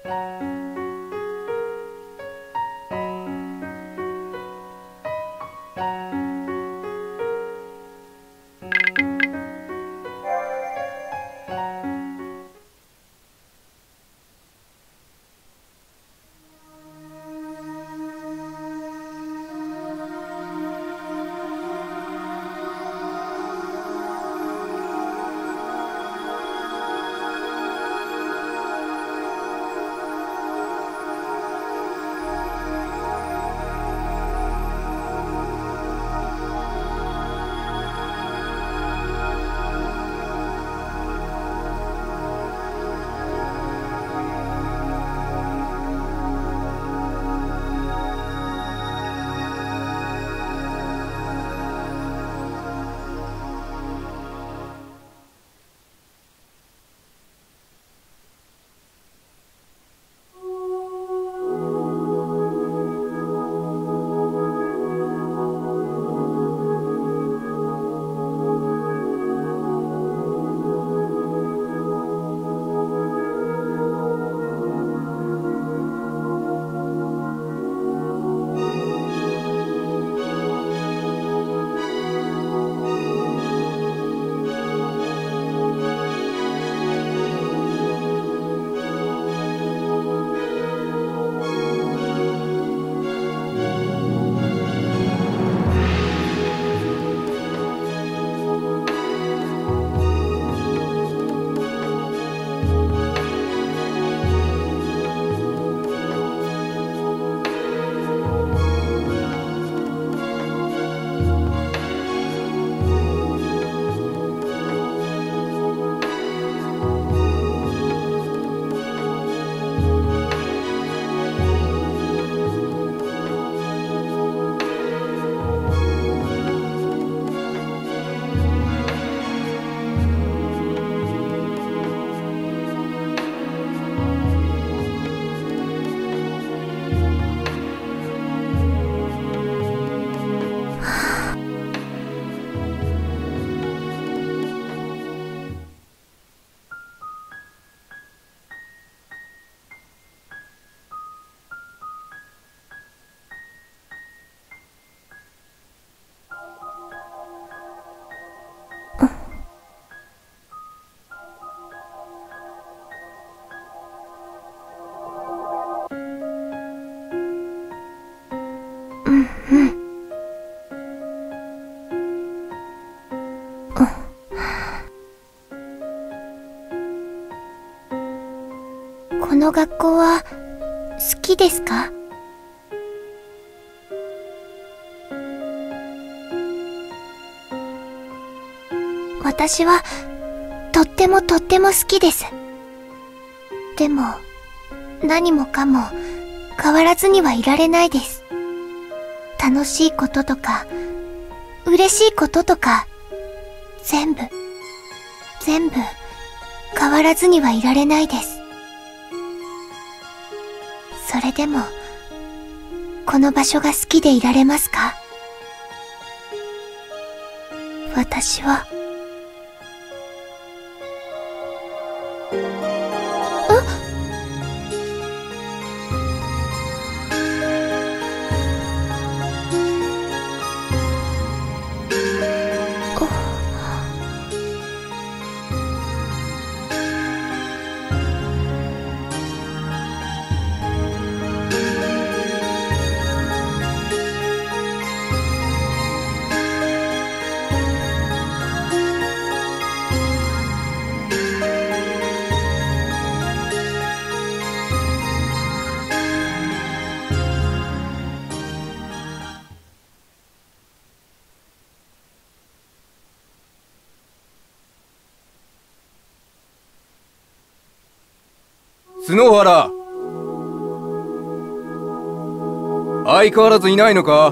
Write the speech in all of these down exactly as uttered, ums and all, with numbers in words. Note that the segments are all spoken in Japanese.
この学校は好きですか？私はとってもとっても好きです。でも何もかも変わらずにはいられないです。楽しいこととか嬉しいこととか全部全部変わらずにはいられないです。それでもこの場所が好きでいられますか？私は角原、相変わらずいないのか？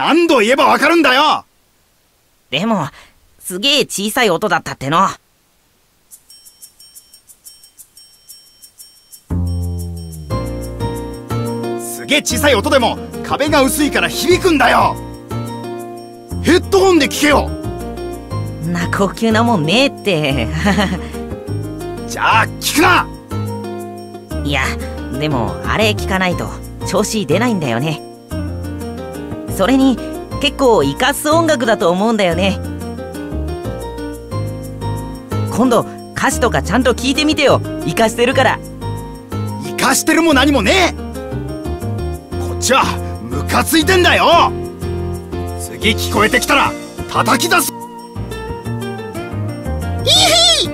何度言えばわかるんだよ。 でも、すげえ小さい音だったっての。 すげえ小さい音でも壁が薄いから響くんだよ。ヘッドホンで聞けよ。 んな高級なもんねえって。 じゃあ聞くな。 いや、でもあれ聞かないと調子出ないんだよね。それに結構イカす音楽だと思うんだよね。今度歌詞とかちゃんと聞いてみてよ。イカしてるから。 イカしてるも何もねえ。こっちはムカついてんだよ。次聞こえてきたら叩き出す。 いひ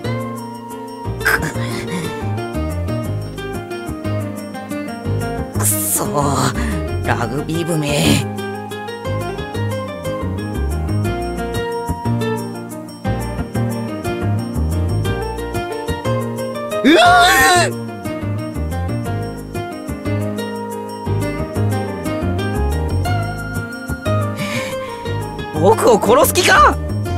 くそー、ラグビー部め。 うわー！ 僕を殺す気か。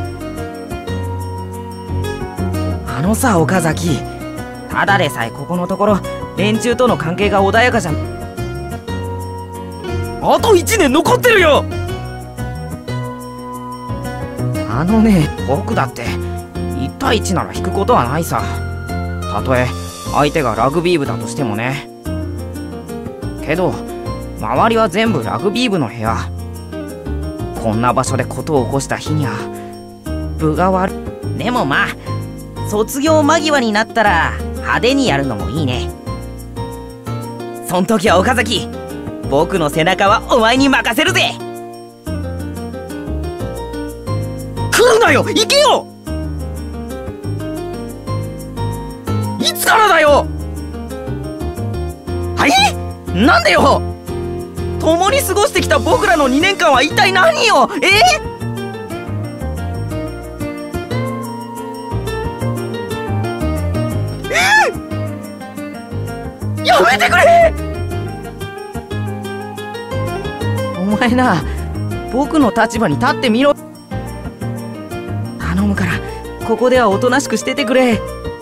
あのさ、岡崎、ただでさえここのところ連中との関係が穏やかじゃん。あといちねん残ってるよ。あのね、僕だっていち対いちなら引くことはないさ。たとえ相手がラグビー部だとしてもね。けど周りは全部ラグビー部の部屋。こんな場所で事を起こした日にゃ部が悪い。でもまあ卒業間際になったら派手にやるのもいいね。そん時は岡崎、僕の背中はお前に任せるぜ。来るなよ、行けよ。いつからだよ。はい、なんでよ。共に過ごしてきた僕らのにねんかんは一体何よ。えー、やめてくれ。お前な、僕の立場に立ってみろ。頼むからここではおとなしくしててくれ。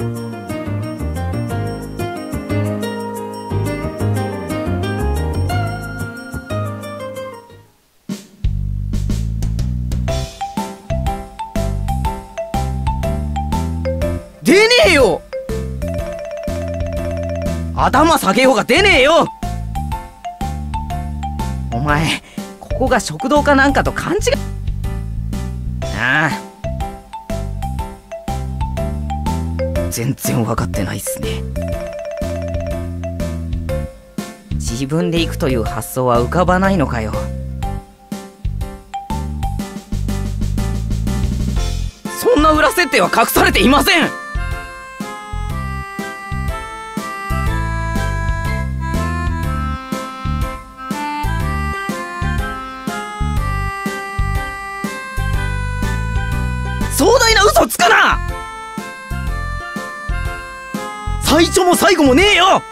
出ねえよ。頭下げようが出ねえよ。お前ここが食堂かなんかと勘違い。ああ、全然分かってないっすね。自分で行くという発想は浮かばないのかよ。そんな裏設定は隠されていません。壮大な嘘つくな。最初も最後もねえよ。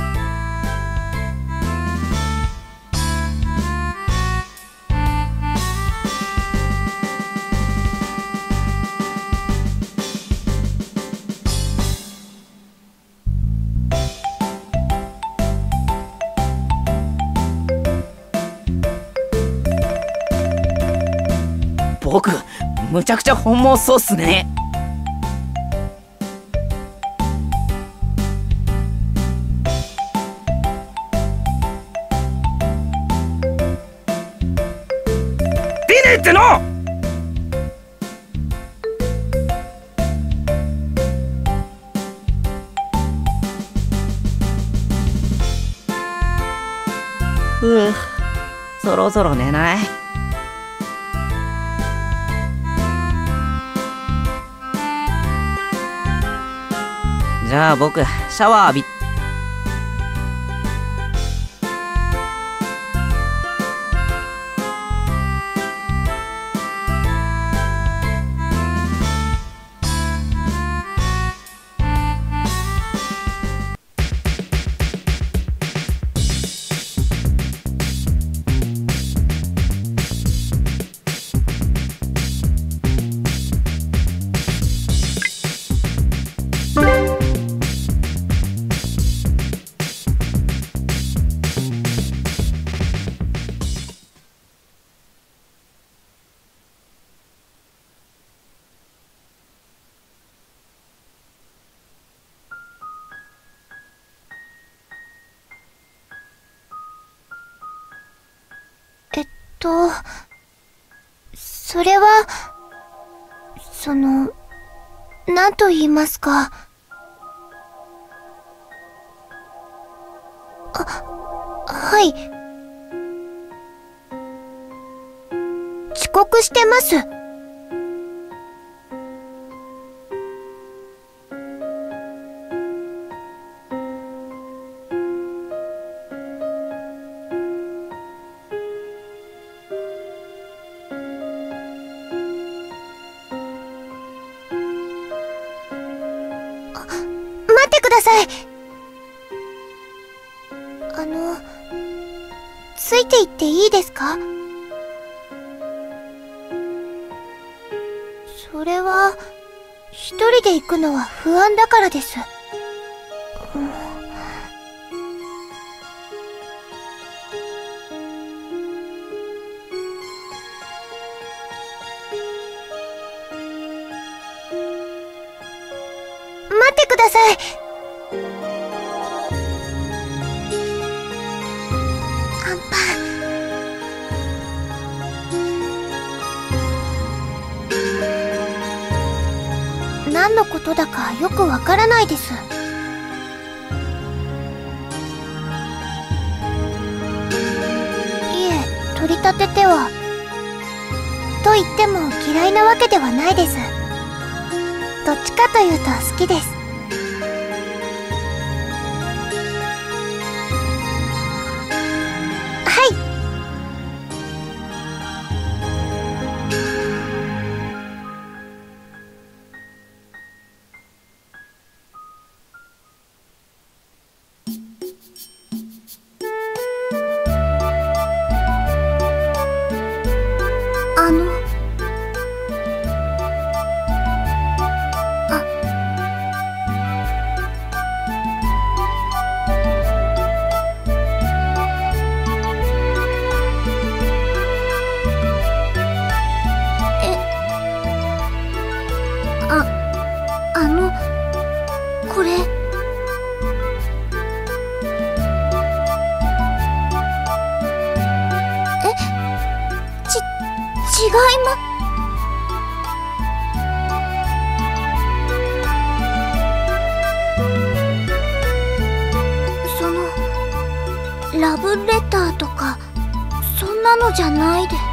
僕むちゃくちゃ本望そうっすね。出ねえっての。ふう、そろそろ寝ない？じゃあ僕シャワー浴び。 と、それは、その、なんと言いますか。あ、はい。遅刻してます。待ってください。あの、ついて行っていいですか？それは、一人で行くのは不安だからです。うん、待ってください。アンパン。何のことだかよくわからないです。いえ、取り立てては。と言っても嫌いなわけではないです。どっちかというと好きです。はい。あの、あ、え、あ、あの、これ。え、ち、違いま、その、ラブレターとか、そんなのじゃないで。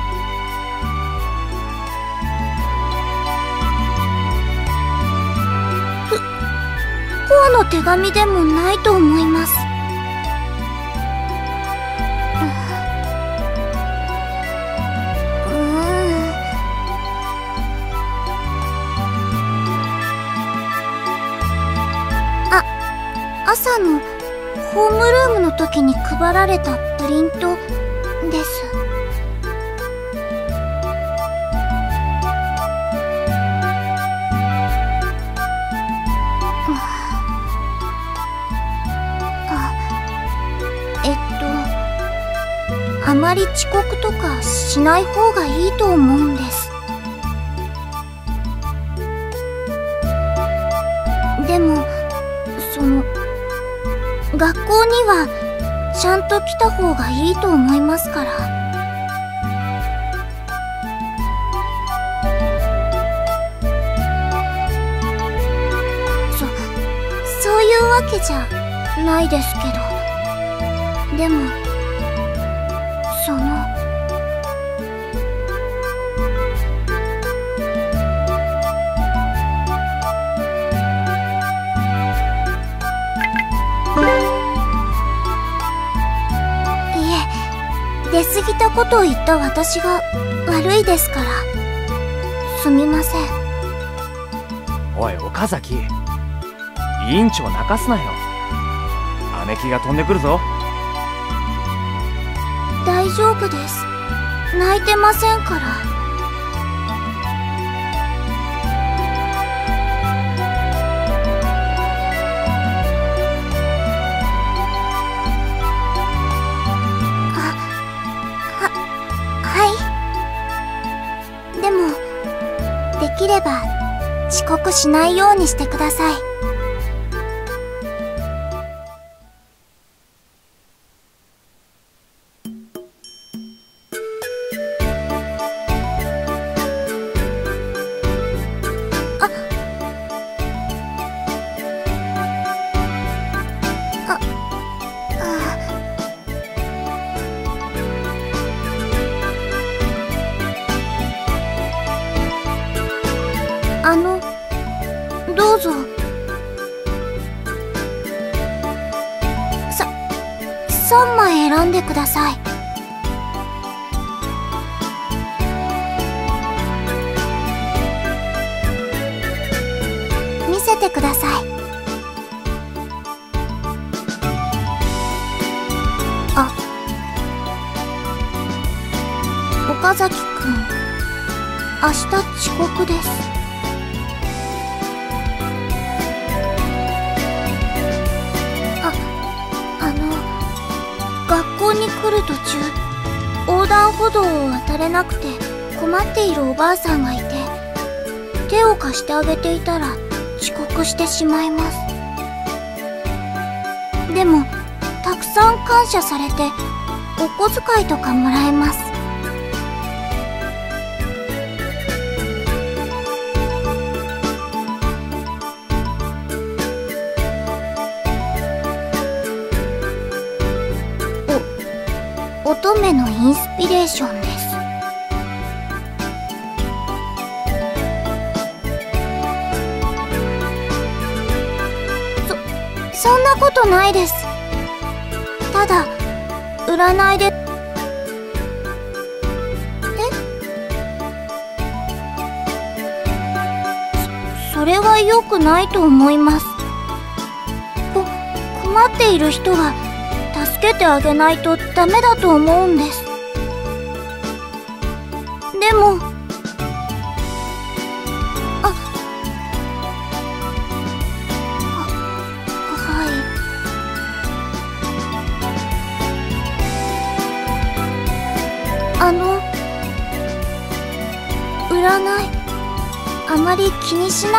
ふ、こうの手紙でもないと思います。うーん。あ、朝のホームルームの時に配られたプリントです。あ、えっと、あまり遅刻とかしない方がいいと思うんです。でも、その、学校にはちゃんと来た方がいいと思いますから。そ、そういうわけじゃないですけど。でも、その、出過ぎたことを言った私が悪いですから。すみません。 おい岡崎、委員長泣かすなよ。姉貴が飛んでくるぞ。 大丈夫です。泣いてませんから。でも、できれば遅刻しないようにしてください。 どうぞ。ささんまい選んでください。見せてください。あ、岡崎くん、明日遅刻です。あ、あの、学校に来る途中、横断歩道を渡れなくて困っているおばあさんがいて、手を貸してあげていたら遅刻してしまいます。でも、たくさん感謝されて、お小遣いとかもらえます。お、乙女のインスピレーションです。そ、そんなことないです。ただ、占いで、え？そ、それは良くないと思います。こ、困っている人は、助けてあげないとダメだと思うんです。でも、あ、は、はい。あの、占い、あまり気にしな。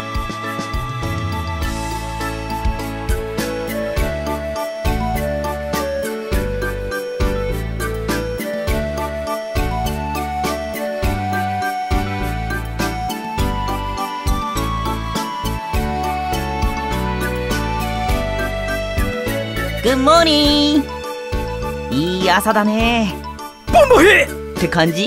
グッモーニング。いい朝だね。 ボンボヘって感じ？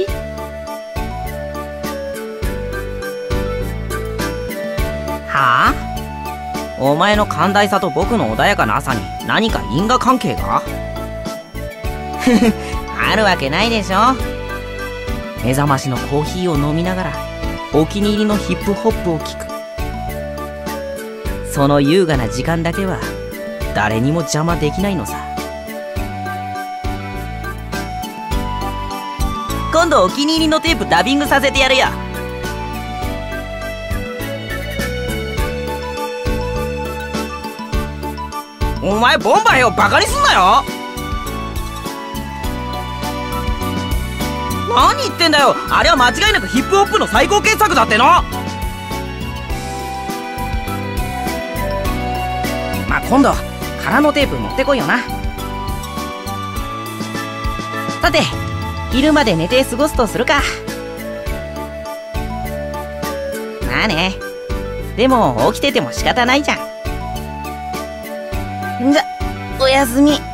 はあ？お前の寛大さと僕の穏やかな朝に何か因果関係が？あるわけないでしょ。目覚ましのコーヒーを飲みながらお気に入りのヒップホップを聴く。その優雅な時間だけは誰にも邪魔できないのさ。今度お気に入りのテープダビングさせてやるよ。お前ボンバイをバカにすんなよ。何言ってんだよ。あれは間違いなくヒップホップの最高傑作だっての。まあ今度空のテープ持ってこいよな。さて昼まで寝て過ごすとするか。まあね。でも起きてても仕方ないじゃん。じゃ、おやすみ。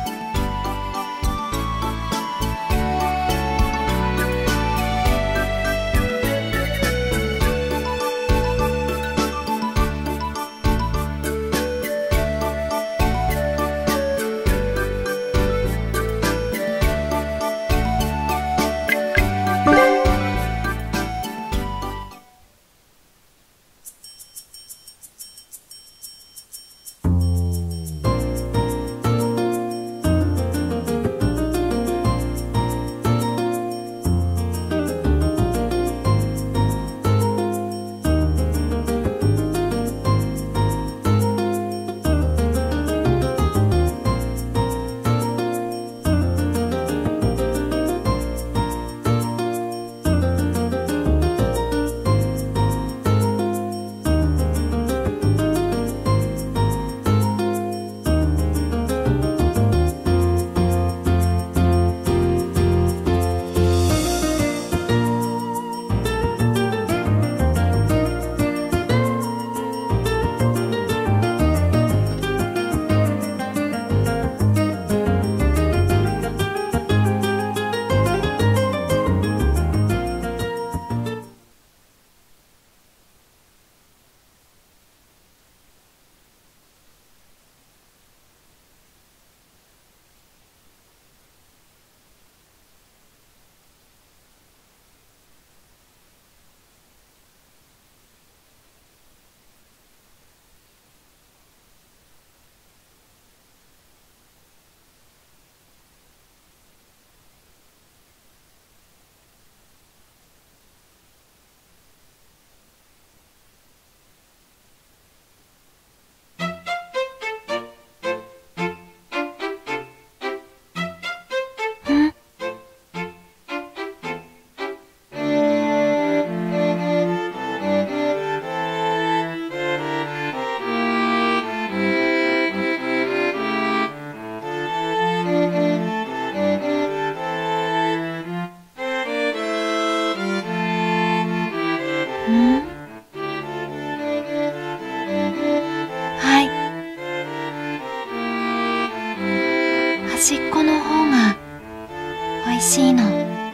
端っこの方がおいしいの。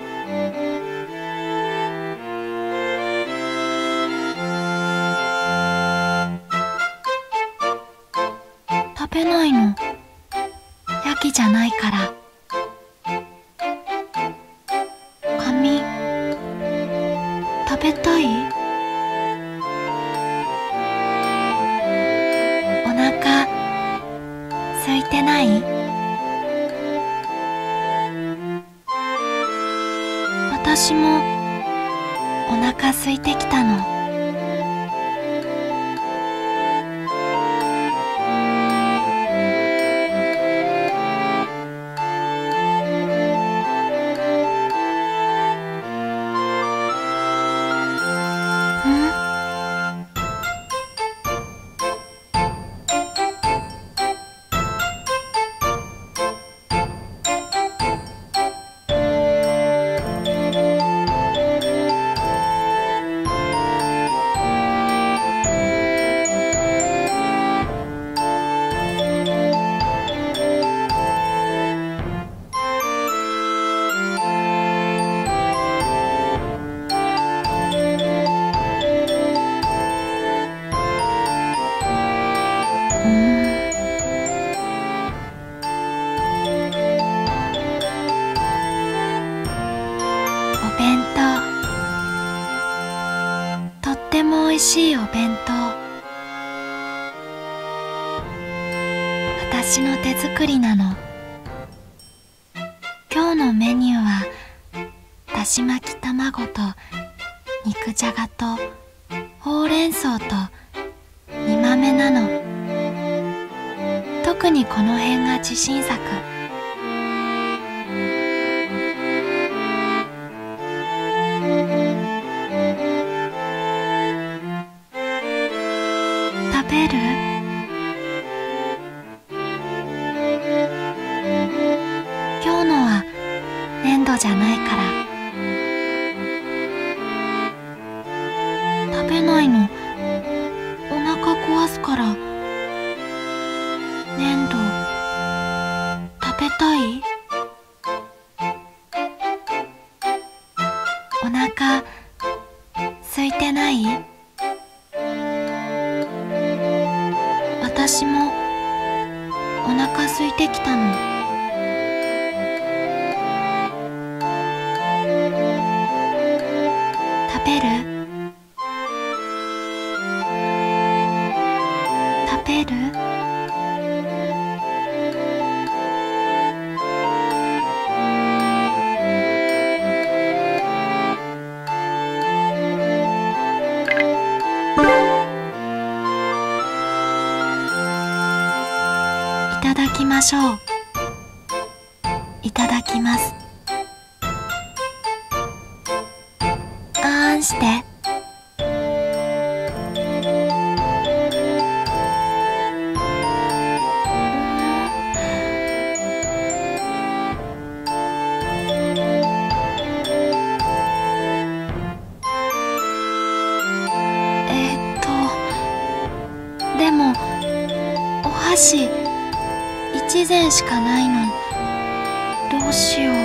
食べないの。ヤギじゃないから。髪食べたい？お腹空いてない？私もお腹空いてきたの。おいしいお弁当。私の手作りなの。今日のメニューはだし巻き卵と肉じゃがとほうれん草と煮豆なの。特にこの辺が自信作。食べる？今日のは粘土じゃないから。食べないの。お腹壊すから。粘土食べたい？お腹空いてない？私もお腹空いてきたの。食べる？食べる？いただきましょう。いただきます。あーんして。えーっとでもお箸一膳しかないの。どうしよう。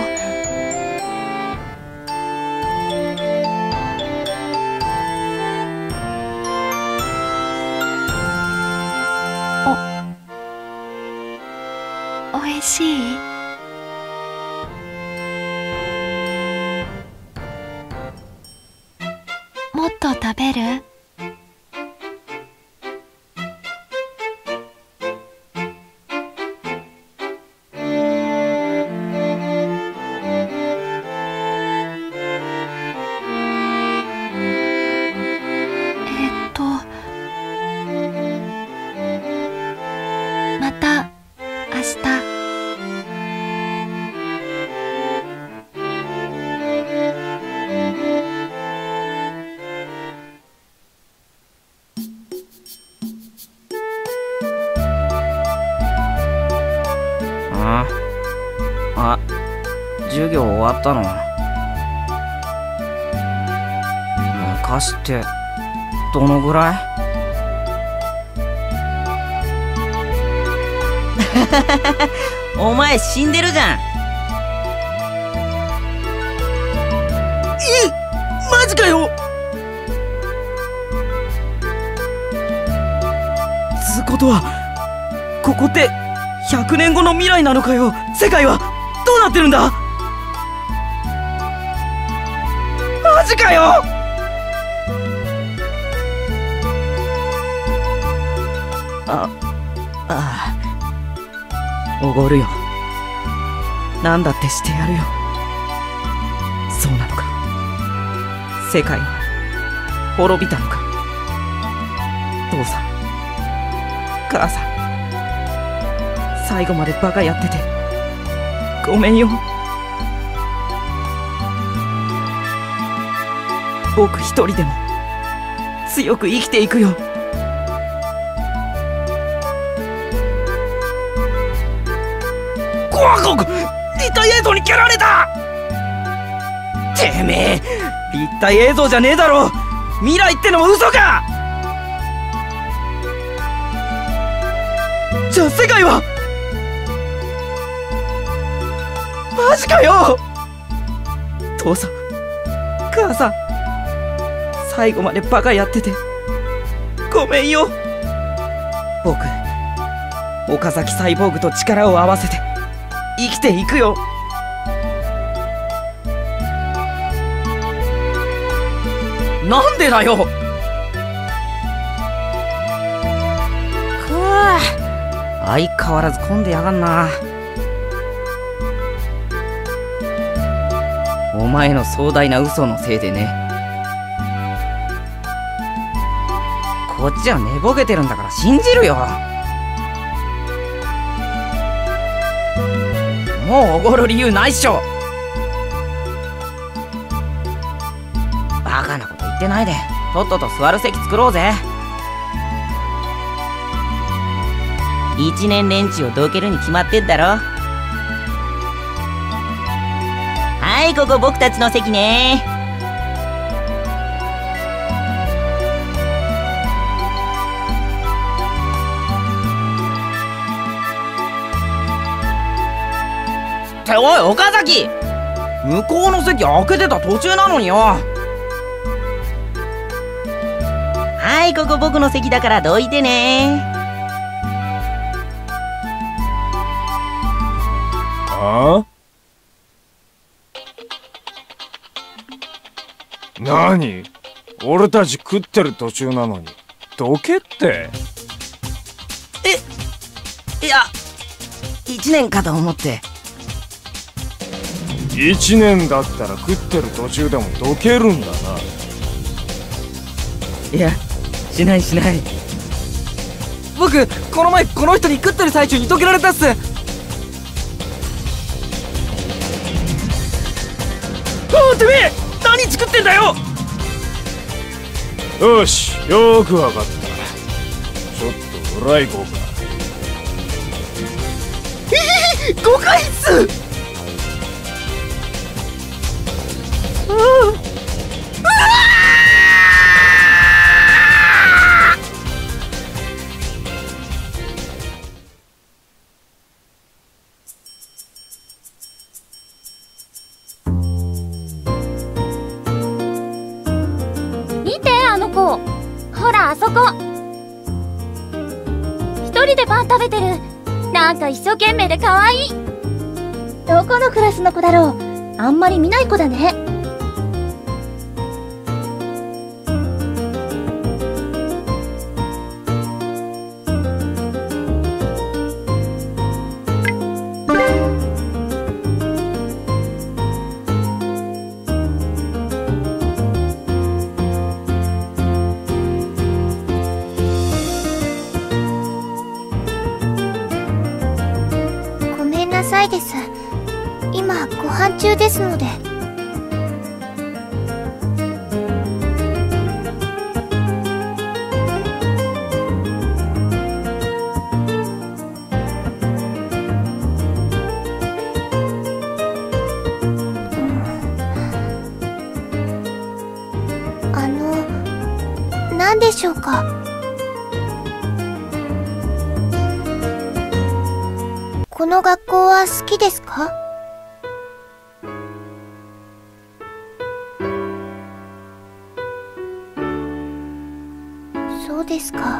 お、おいしい？もっと食べる？また明日。 ああ、授業終わったの？昔ってどのぐらい？ お前死んでるじゃん。 え、マジかよ。つうことはここってひゃくねんごの未来なのかよ。世界はどうなってるんだ。マジかよ。あ、ああ、おごるよ。なんだってしてやるよ。そうなのか。世界は滅びたのか。父さん、母さん、最後までバカやっててごめんよ。僕一人でも強く生きていくよ。怖く立体映像に蹴られた。てめえ、立体映像じゃねえだろ。未来ってのも嘘か。じゃあ世界はマジかよ。父さん、母さん、最後までバカやっててごめんよ。僕、岡崎サイボーグと力を合わせて生きていくよ。なんでだよ。くわ、相変わらず混んでやがんな。お前の壮大な嘘のせいでね。こっちは寝ぼけてるんだから信じるよ。もうおごる理由ないっしょ。バカなこと言ってないでとっとと座る席作ろうぜ。一年連中をどけるに決まってんだろ。はい、ここ僕たちの席ね。っておい岡崎、向こうの席開けてた途中なのによ。はい、ここ僕の席だからどいてね。 あ？なに？俺たち食ってる途中なのにどけって。 え、いや一年かと思って。 一年だったら食ってる途中でもどけるんだな。 いや、しないしない。僕この前この人に食ってる最中にどけられたっす。おお、てめえ何作ってんだよ。 よし、よーくわかった。ちょっと裏行こうか。 ええ、誤解っす。 見て、あの子。ほら、あそこ。一人でパン食べてる。なんか一生懸命で可愛い。どこのクラスの子だろう。あんまり見ない子だね。ごめんなさいです。今ご飯中ですので。あの、何でしょうか。 この学校は好きですか？そうですか。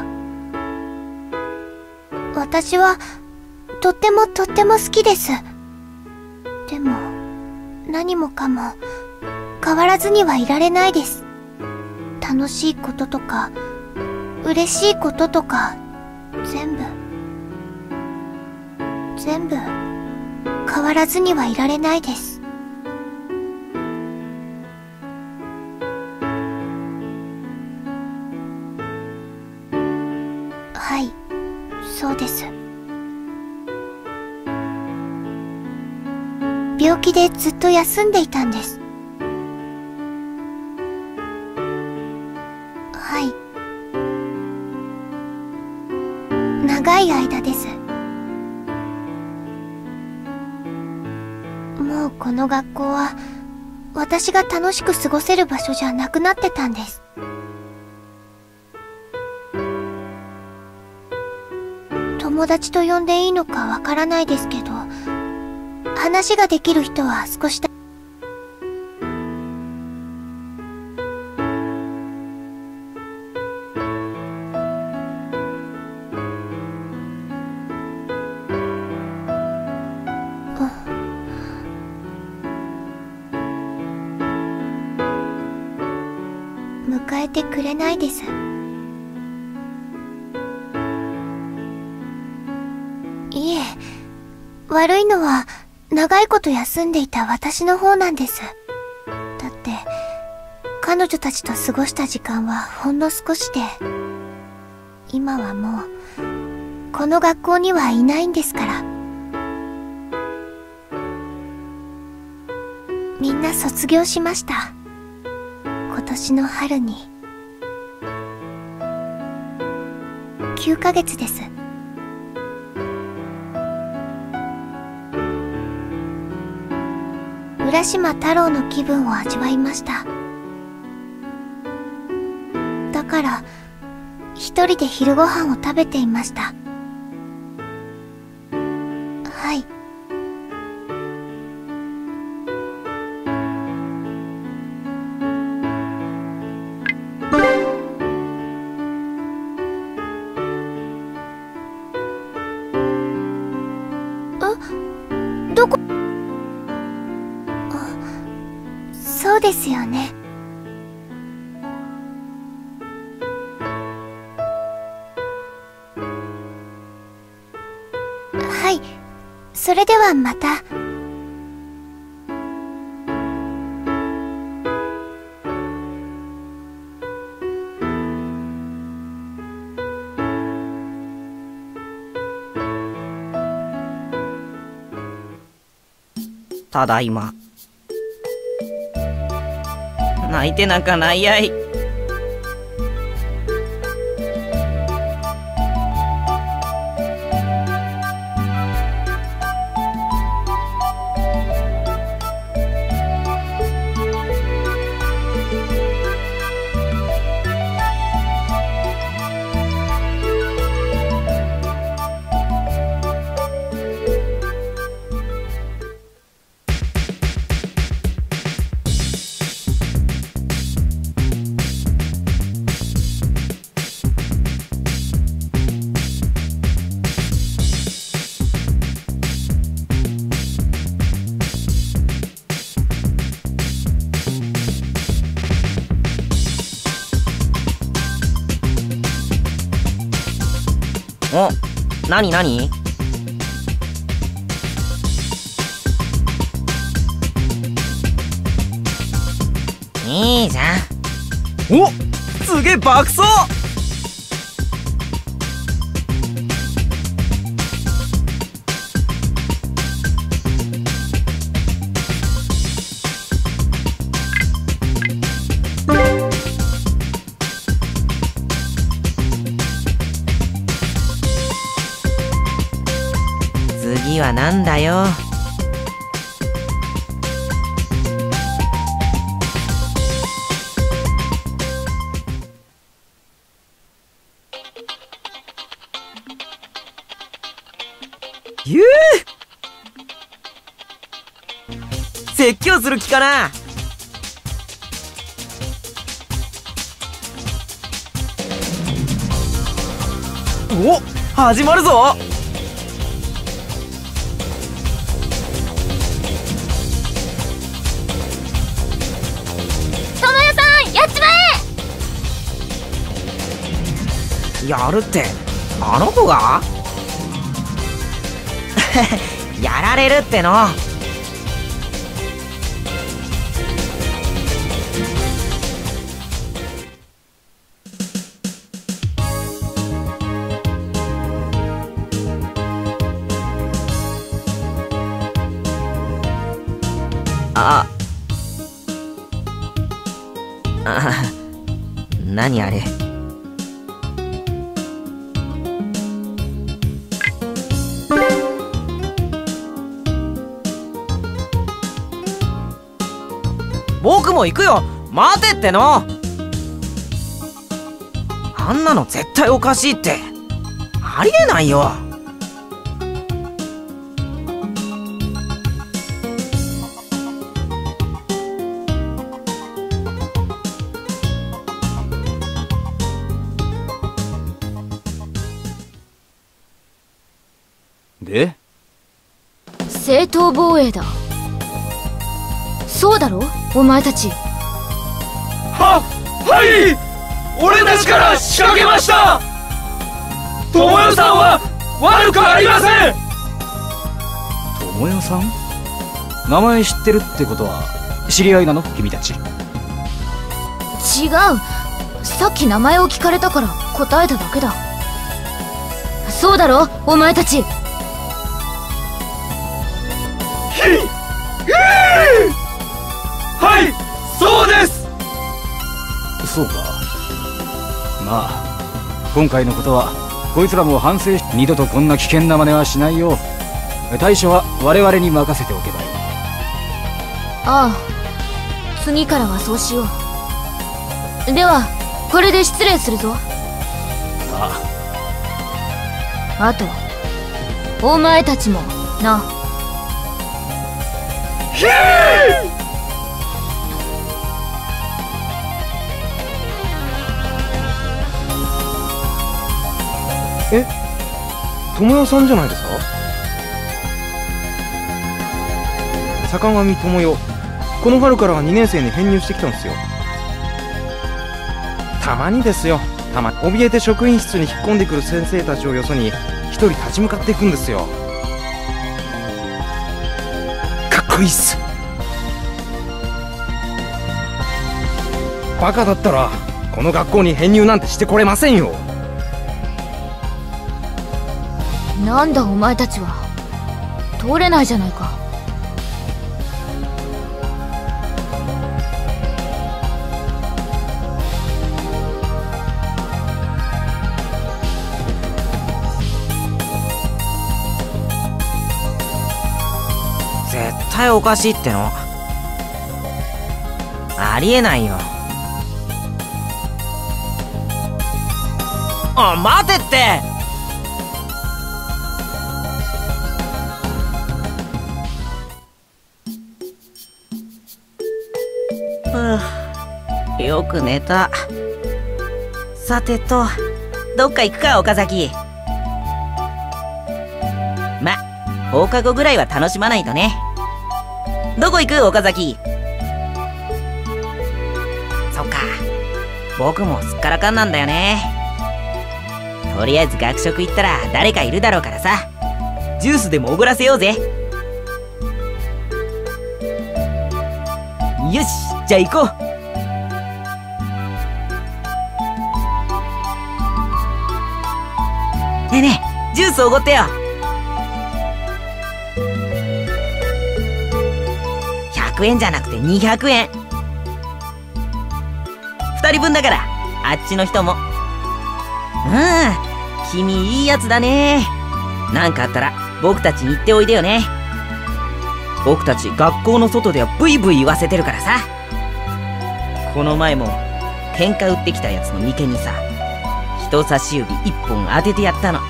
私はとってもとっても好きです。でも何もかも変わらずにはいられないです。楽しいこととか嬉しいこととか全部全部変わらずにはいられないです。はい、そうです。病気でずっと休んでいたんです。はい。長い間です。もうこの学校は私が楽しく過ごせる場所じゃなくなってたんです。友達と呼んでいいのかわからないですけど、話ができる人は少しだ迎えてくれないです。いえ、悪いのは長いこと休んでいた私の方なんです。だって彼女たちと過ごした時間はほんの少しで、今はもうこの学校にはいないんですから。みんな卒業しました。今年の春に。きゅうかげつです。浦島太郎の気分を味わいました。だから一人で昼ご飯を食べていました。はい。どこ？あ、そうですよね。はい、それではまた。 ただいま。泣いてなんかないやい。お、なになに？いいじゃん。 お、すげえ爆走。 次はなんだよ。 ゆう説教する気かな。お、始まるぞ。 トモヤさん、やっちまえ。 やるってあの子がやられるっての。ああ、何あれ。僕も行くよ、待てっての。あんなの絶対おかしいって、ありえないよ。 で、 正当防衛だ。そうだろ、お前たち。 は、はい、俺たちから仕掛けました。友よさんは悪くありません。友よさん、名前知ってるってことは知り合いなの、君たち。 違う、さっき名前を聞かれたから答えただけだ。そうだろ、お前たち。 はい、そうです。そうか。まあ今回のことはこいつらも反省し、二度とこんな危険な真似はしないよう対処は我々に任せておけばいい。 ああ、次からはそうしよう。ではこれで失礼するぞ。 ああとお前たちもな。 ひーえ、友よさんじゃないですか。坂上友よ、この春からにねん生に編入してきたんですよ。たまにですよ、たまに怯えて職員室に引っ込んでくる先生たちをよそに一人立ち向かっていくんですよ。かっこいいっす。バカだったらこの学校に編入なんてしてこれませんよ。 なんだお前たちは、通れないじゃないか。 絶対おかしいっての。ありえないよ。あ、待てって。はあ、よく寝た。さてと、どっか行くか、岡崎。ま、放課後ぐらいは楽しまないとね。どこ行く、岡崎。そっか、僕もすっからかんなんだよね。とりあえず学食行ったら誰かいるだろうからさ、ジュースでもおごらせようぜ。よし、じゃあ行こう。ねえねえ、ジュースおごってよ。ひゃくえんじゃなくてにひゃくえん。ふたりぶんだから、あっちの人も。うん、君いいやつだね。なんかあったら僕たちに言っておいでよね。僕たち学校の外ではブイブイ言わせてるからさ。この前も喧嘩売ってきたやつの眉間にさ、人差し指一本当ててやったの。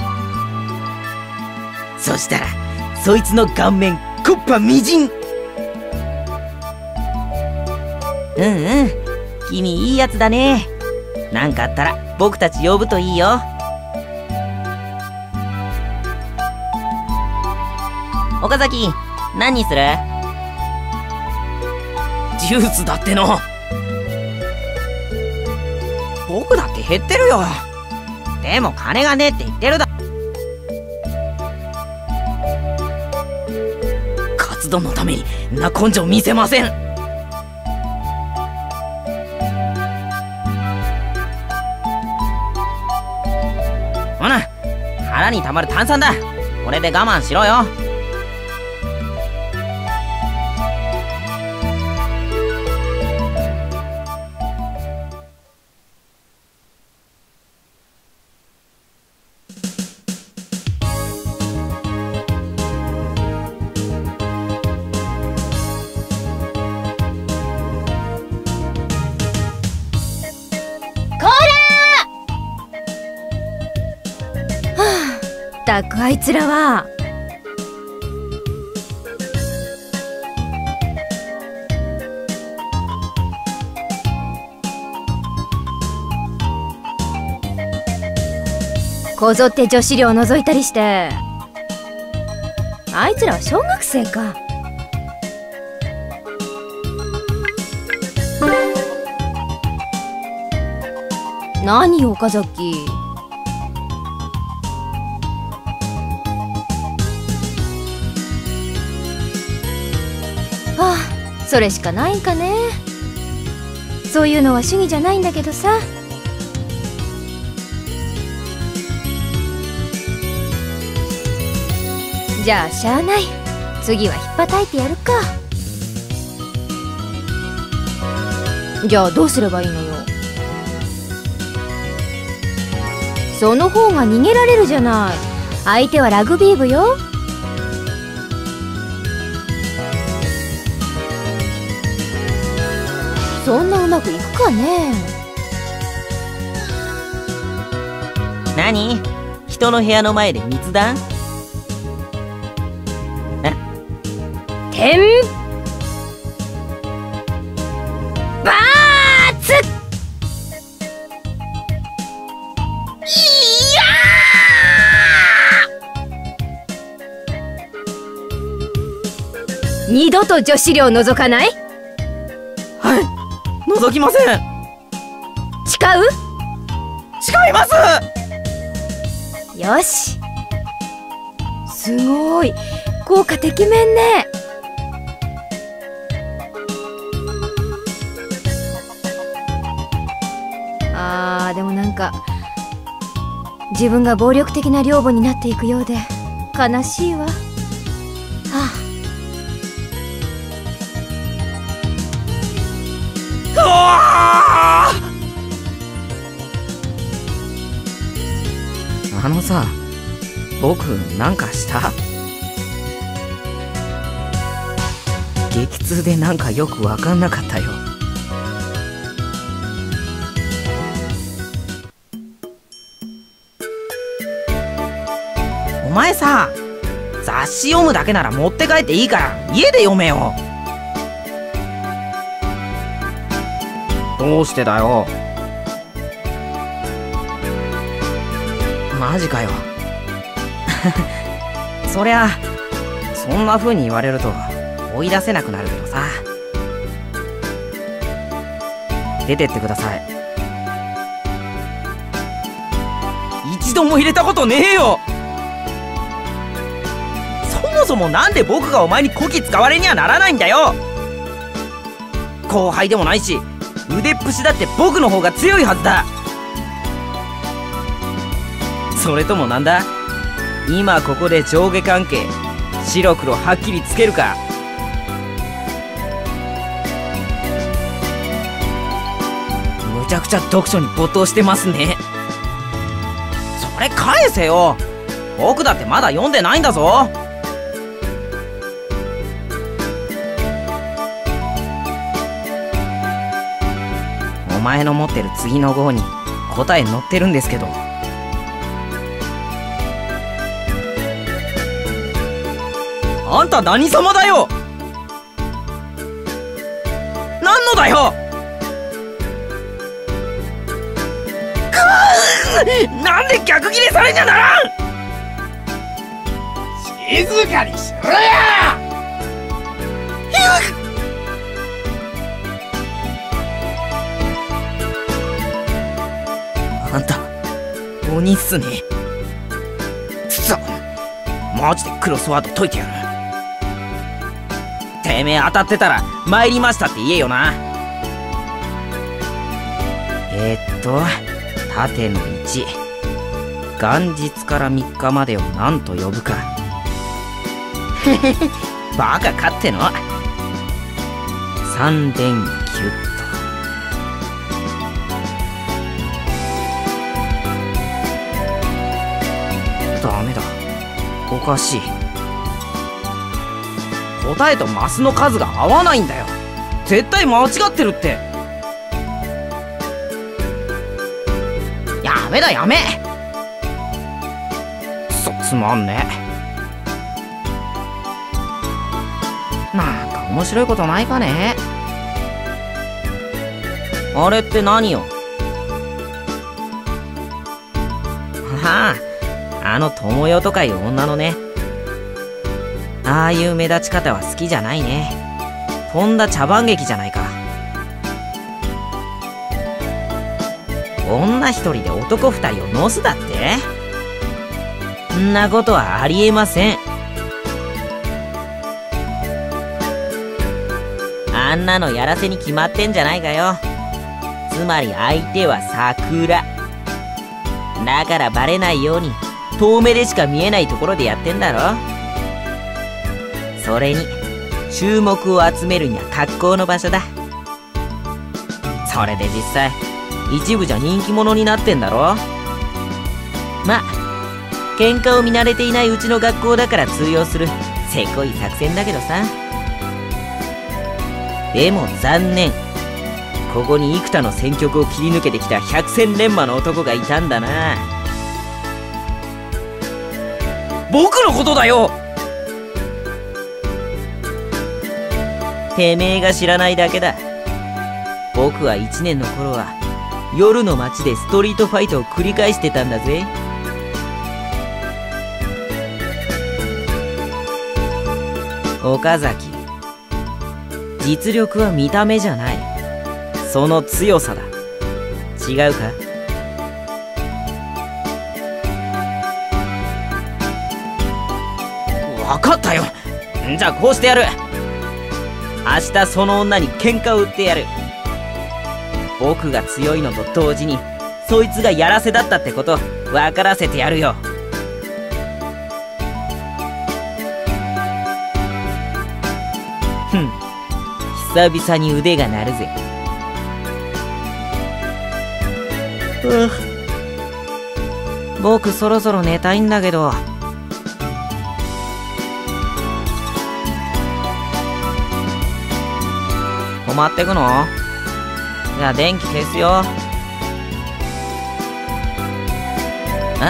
そしたらそいつの顔面木っ端みじん。 うんうん、君いいやつだね。なんかあったら僕たち呼ぶといいよ。岡崎、何にする？ ジュースだっての。僕だって減ってるよ。 でも金がねえって言ってるだ。 活動のためにんな根性見せません。 ほな、腹にたまる炭酸だ。これで我慢しろよ。 ったくあいつらは。こぞって女子寮を覗いたりして。あいつらは小学生か。何よ岡崎。ああ、それしかないんかね。そういうのは主義じゃないんだけどさ。じゃあしゃあない。次はひっぱたいてやるか。じゃあどうすればいいのよ。その方が逃げられるじゃない。相手はラグビー部よ。そんなうまくいくかね。 何？人の部屋の前で密談？ てんばーつ。いやー！二度と女子寮覗かない？ はい、覗きません。 誓う？ 誓います。 よし、すごい効果てきめんね。あーでもなんか自分が暴力的な寮母になっていくようで悲しいわ。はあ、あのさ、僕なんかした？激痛でなんかよくわかんなかったよ。お前さ、雑誌読むだけなら持って帰っていいから家で読めよ。どうしてだよ。マジかよ。そりゃそんな風に言われると追い出せなくなるけどさ。出てってください。一度も入れたことねえよ。そもそもなんで僕がお前にこき使われにはならないんだよ。後輩でもないし腕っぷしだって僕の方が強いはずだ。それともなんだ、今ここで上下関係白黒はっきりつけるか。むちゃくちゃ読書に没頭してますね。それ返せよ。僕だってまだ読んでないんだぞ。お前の持ってる次の号に答え載ってるんですけど。あんた何様だよ。何のだよ。 なんで逆ギレされにゃならん。 静かにしろや。 あんた鬼っすね。さマジでクロスワード解いてやる。てめえ当たってたら参りましたって言えよな。えー、っと縦のいち、元日からみっかまでを何と呼ぶか。バカかっての。三連休と。ダメだ、おかしい。答えとマスの数が合わないんだよ。絶対間違ってるって。やめだやめ。くそつまんねえ。なんか面白いことないかね。あれって何よ。はあ、あの友よとかいう女のね。ああいう目立ち方は好きじゃないね。とんだ茶番劇じゃないか。女一人で男二人を乗すだって。んなことはありえません。あんなのやらせに決まってんじゃないかよ。つまり相手は桜だからバレないように遠目でしか見えないところでやってんだろ。それに注目を集めるには格好の場所だ。それで実際一部じゃ人気者になってんだろ。ま喧嘩を見慣れていないうちの学校だから通用するせこい作戦だけどさ。でも残念、ここに幾多の戦局を切り抜けてきた百戦錬磨の男がいたんだな。僕のことだよ。てめえが知らないだけだ。僕はいちねんの頃は夜の街でストリートファイトを繰り返してたんだぜ。岡崎、実力は見た目じゃない、その強さだ。違うか？分かったよ。じゃあこうしてやる。明日その女に喧嘩を売ってやる。僕が強いのと同時にそいつがやらせだったってこと分からせてやるよ。ふん、久々に腕が鳴るぜ。う僕そろそろ寝たいんだけど。止まってくの？じゃあ電気消すよ。え？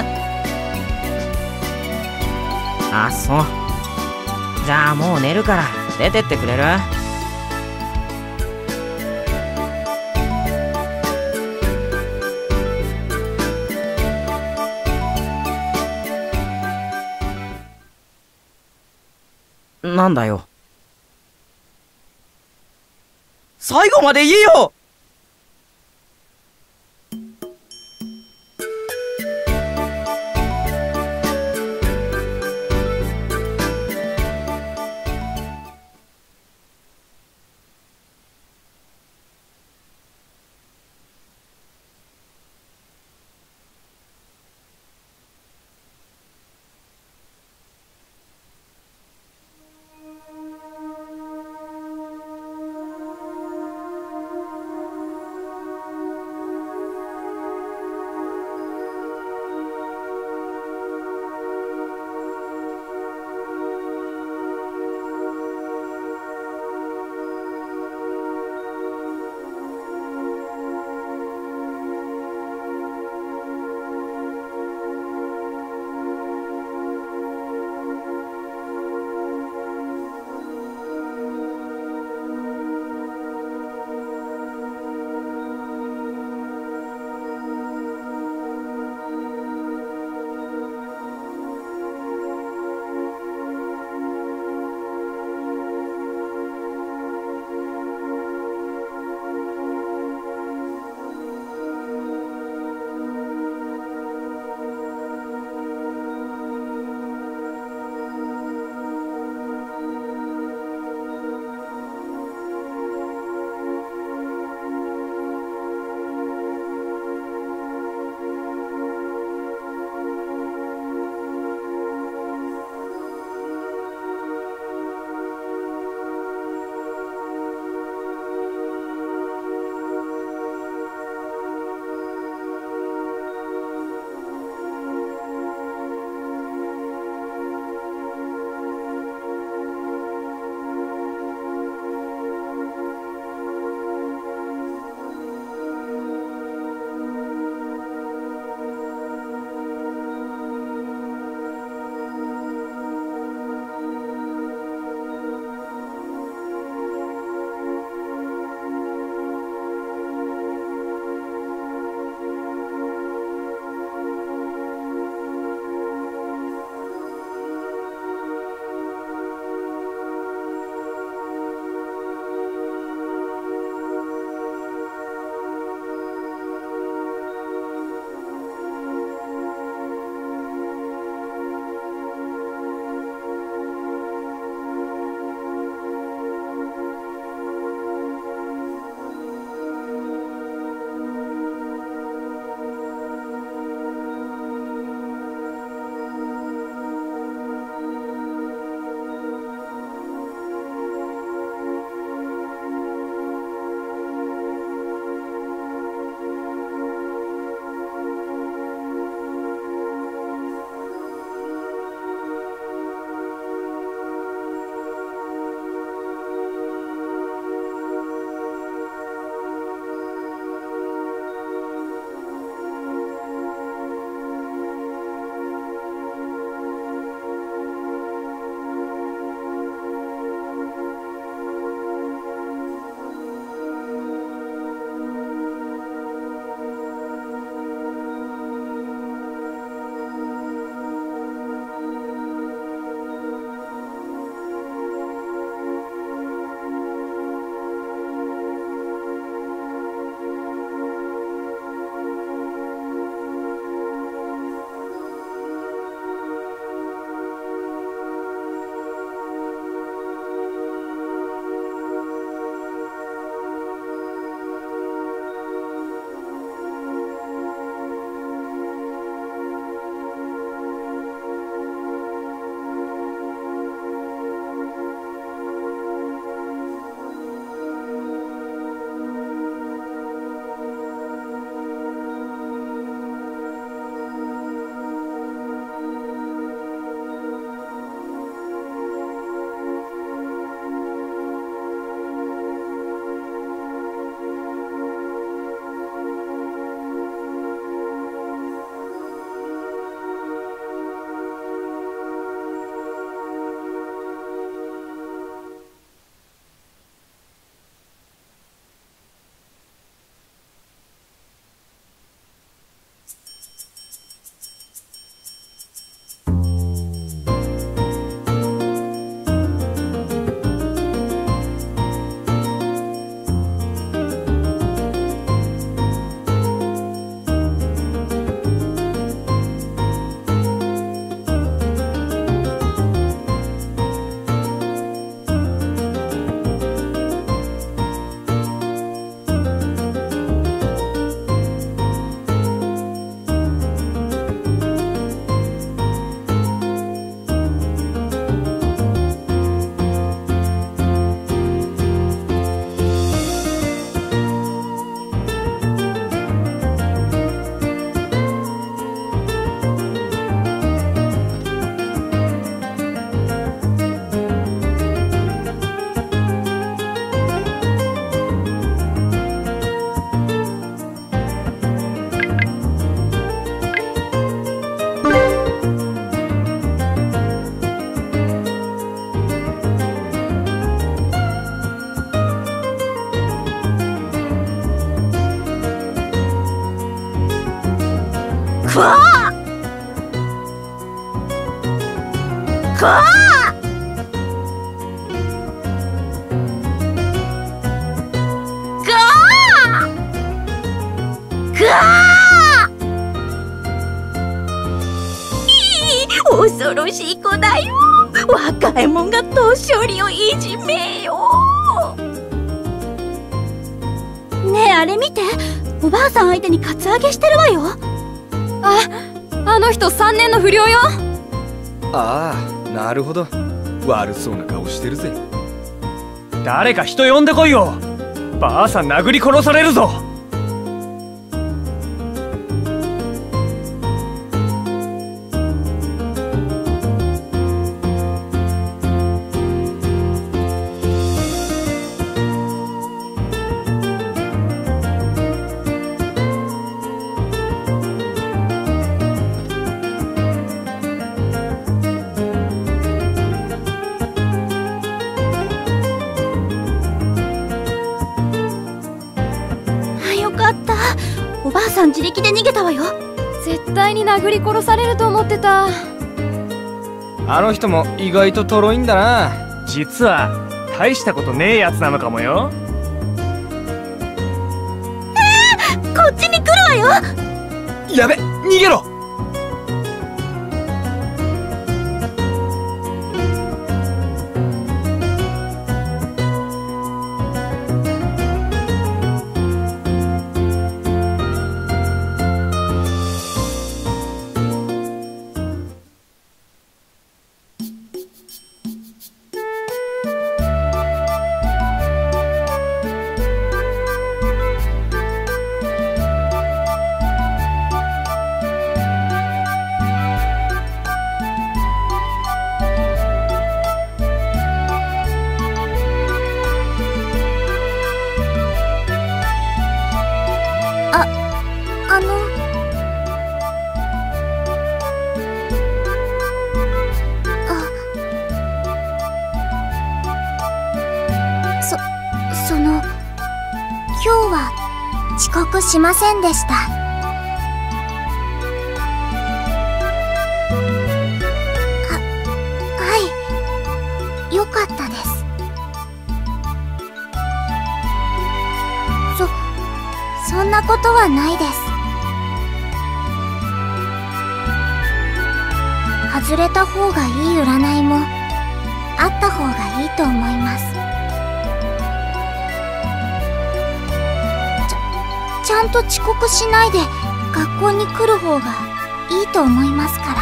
あ、そう。じゃあもう寝るから出てってくれる？なんだよ。最後まで言えよ。 わーがーがーいい恐ろしい子だよ。若いもんが年寄りをいじめよ。ねえあれ見て、おばあさん相手にカツアゲしてるわよ。 あ、あの人さんねんの不良よ。 ああ、なるほど。悪そうな顔してるぜ。 誰か人呼んでこいよ。ばあさん殴り殺されるぞ。 おばあさん自力で逃げたわよ。 絶対に殴り殺されると思ってた。 あの人も意外ととろいんだな。 実は大したことねえやつなのかもよ。 えー、こっちに来るわよ。 やべ、逃げろ。 あのあそその今日は遅刻しませんでした。ははいよかったです。そそんなことはないです。外れた方がいい占いもあった方がいいと思います。ちゃ、ちゃんと遅刻しないで学校に来る方がいいと思いますから。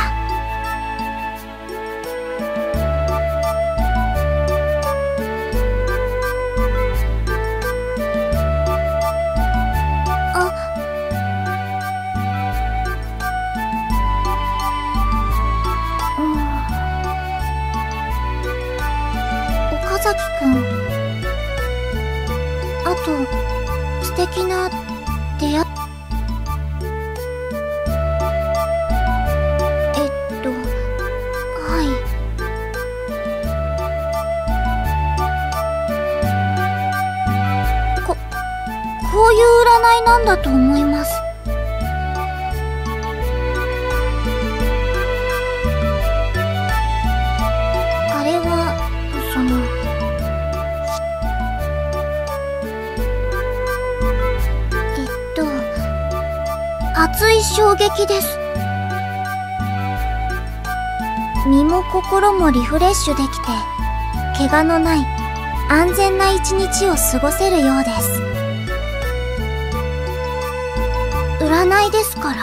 岡崎くん、あと素敵な出会い。えっとはいここういう占いなんだと思います。あれはそのえっと熱い衝撃です。身も心もリフレッシュできて怪我のない安全な一日を過ごせるようです。占いですから。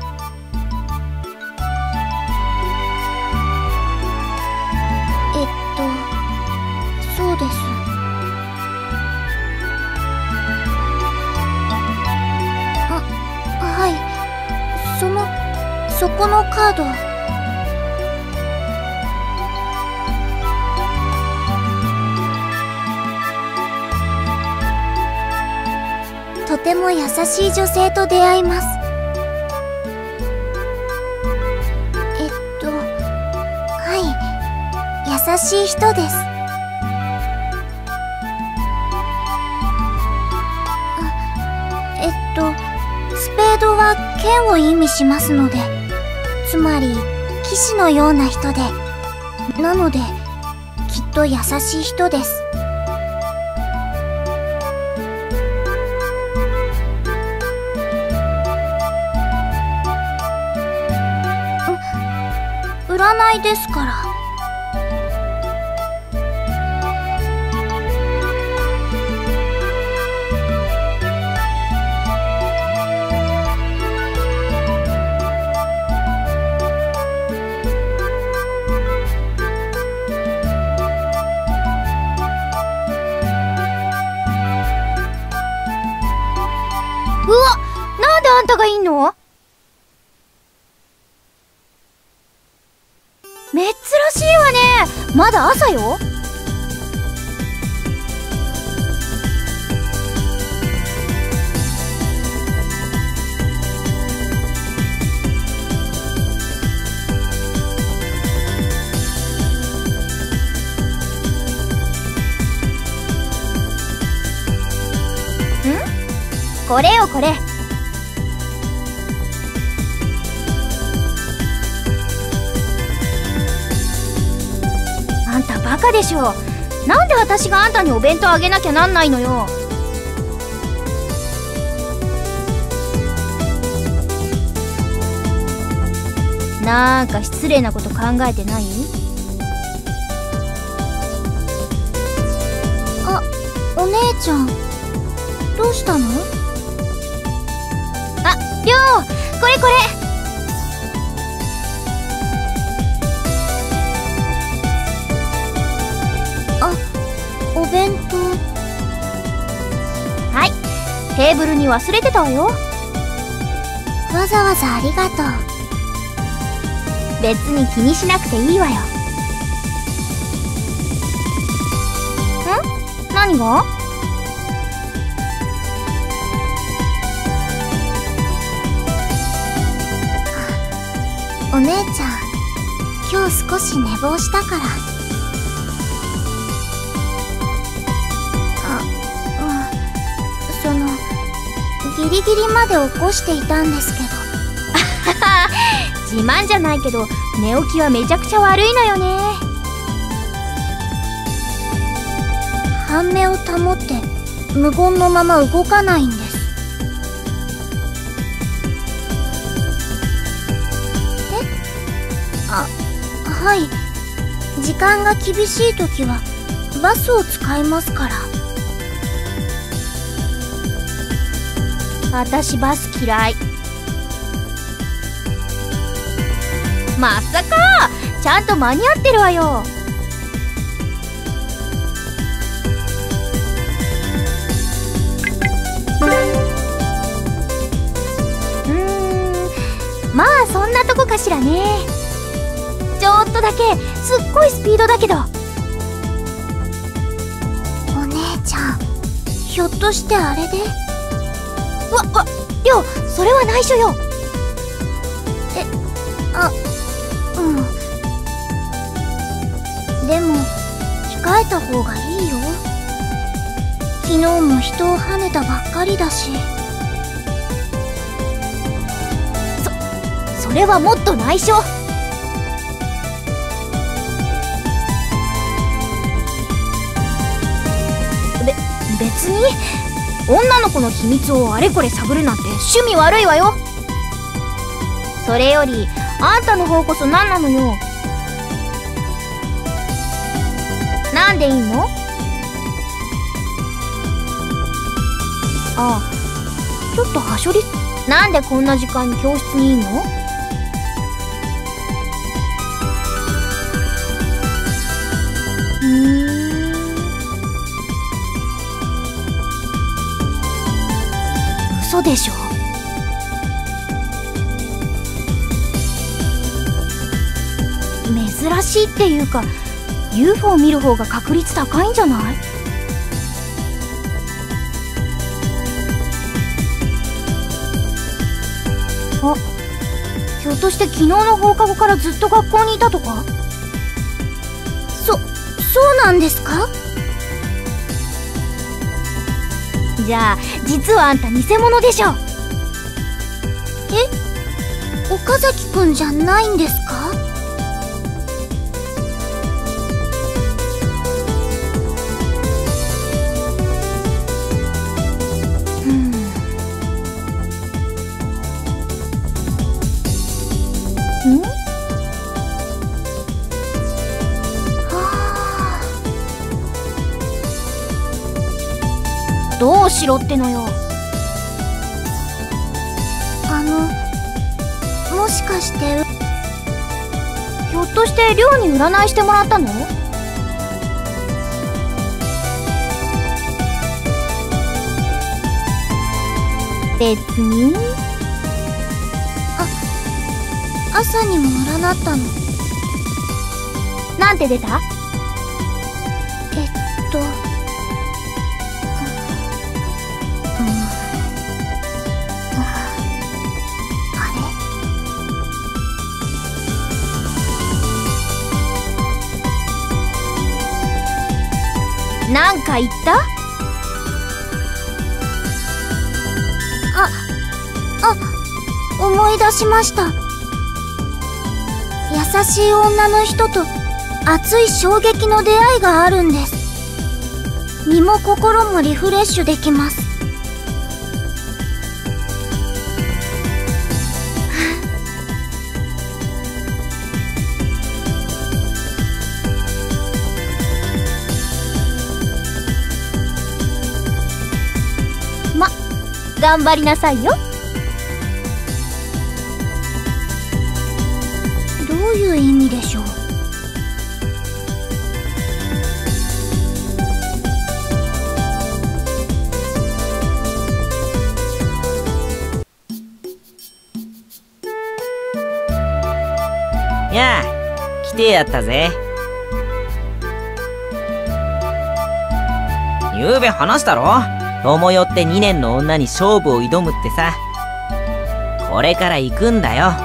えっとそうです。あ、はい。そのそこのカード。とても優しい女性と出会います。えっとはい優しい人です。あえっとスペードは剣を意味しますので、つまり騎士のような人でなのできっと優しい人です。う占いですから。 うわ、なんであんたがいんの？珍しいわね。まだ朝よ。ん？これよこれ。あんたバカでしょ。なんで私があんたにお弁当あげなきゃなんないのよ。なんか失礼なこと考えてない？ あ、お姉ちゃんどうしたの？ あ、りょう、これこれ。 お弁当。 はい、テーブルに忘れてたわよ。 わざわざありがとう。 別に気にしなくていいわよ。ん？何が？ お姉ちゃん、今日少し寝坊したから。そのギリギリまで起こしていたんですけど。 自慢じゃないけど寝起きはめちゃくちゃ悪いのよね。 半目を保って無言のまま動かないんです。え？あ、はい。時間が厳しい時はバスを使いますから。 私バス嫌い。まさか、ちゃんと間に合ってるわよ。うーん、まあそんなとこかしらね。ちょっとだけすっごいスピードだけど。 お姉ちゃん、ひょっとしてあれで？ わ、わ、りょう、それは内緒よ。 え、あ、うん。でも、控えた方がいいよ。昨日も人を跳ねたばっかりだし。 そ、それはもっと内緒。べ、別に女の子の秘密をあれこれ探るなんて趣味悪いわよ。それよりあんたの方こそ何なのよ。なんでいいの？ああ、ちょっとはしょり。なんでこんな時間に教室にいんの？うーん、嘘でしょ。珍しいっていうか ユーフォー 見る方が確率高いんじゃない？あ、ひょっとして昨日の放課後からずっと学校にいたとか？ そ、そうなんですか？ じゃあ実はあんた偽物でしょ。 え？岡崎くんじゃないんですか？ どうしろってのよ。 あの、もしかしてひょっとして亮に占いしてもらったの？別に。 あ、朝にも占ったの。 なんて出た？ えっと、うん、 なんか言った？ あ、あ、思い出しました。優しい女の人と熱い衝撃の出会いがあるんです。身も心もリフレッシュできます。 ま、頑張りなさいよ。 どういう意味でしょう？ やあ、来てやったぜ。ゆうべ話したろ？友よってにねんの女に勝負を挑むってさ。これから行くんだよ。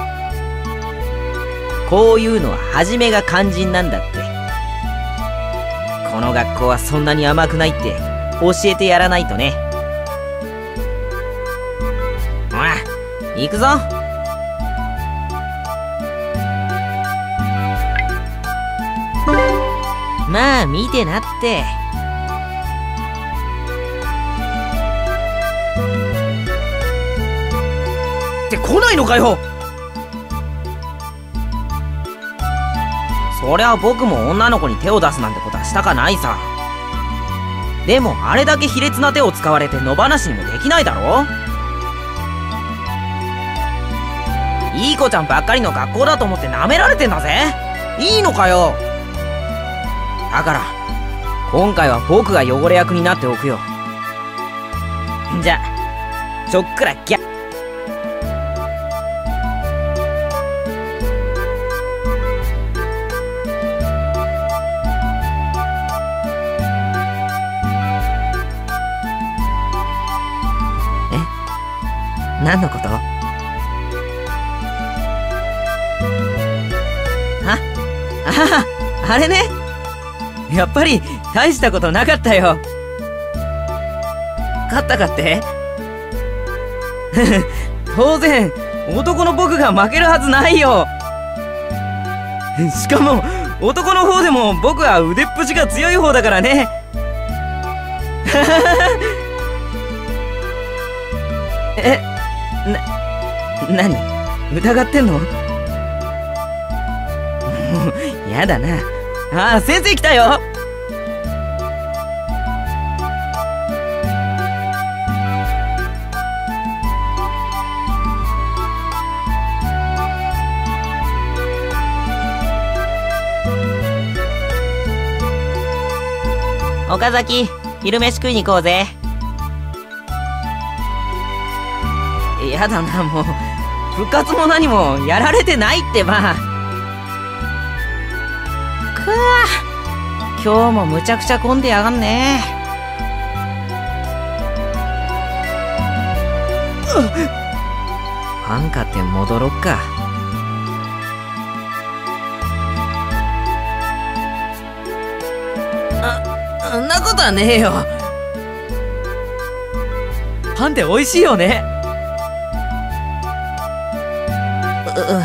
こういうのは初めが肝心なんだって。この学校はそんなに甘くないって教えてやらないとね。ほら、行くぞ。まあ見てなって。 って来ないのかよ。 そりゃ僕も女の子に手を出すなんてことはしたかないさ。でもあれだけ卑劣な手を使われて野放しにもできないだろ。いい子ちゃんばっかりの学校だと思って舐められてんだぜ。いいのかよ。だから今回は僕が汚れ役になっておくよ。じゃちょっくらギャッ。何のこと？あああ、あれね。やっぱり大したことなかったよ。勝ったかって？当然男の僕が負けるはずないよ。しかも男の方でも僕は腕っぷしが強い方だからね。え、な、なに？疑ってんの？もうやだな。ああ、先生来たよ。岡崎、昼飯食いに行こうぜ。やだな、もう部活も何もやられてないってば。くわ、今日もむちゃくちゃ混んでやがんね。パン買って戻ろっか。あ、そんなことはねえよ。パンって美味しいよね。う、うん。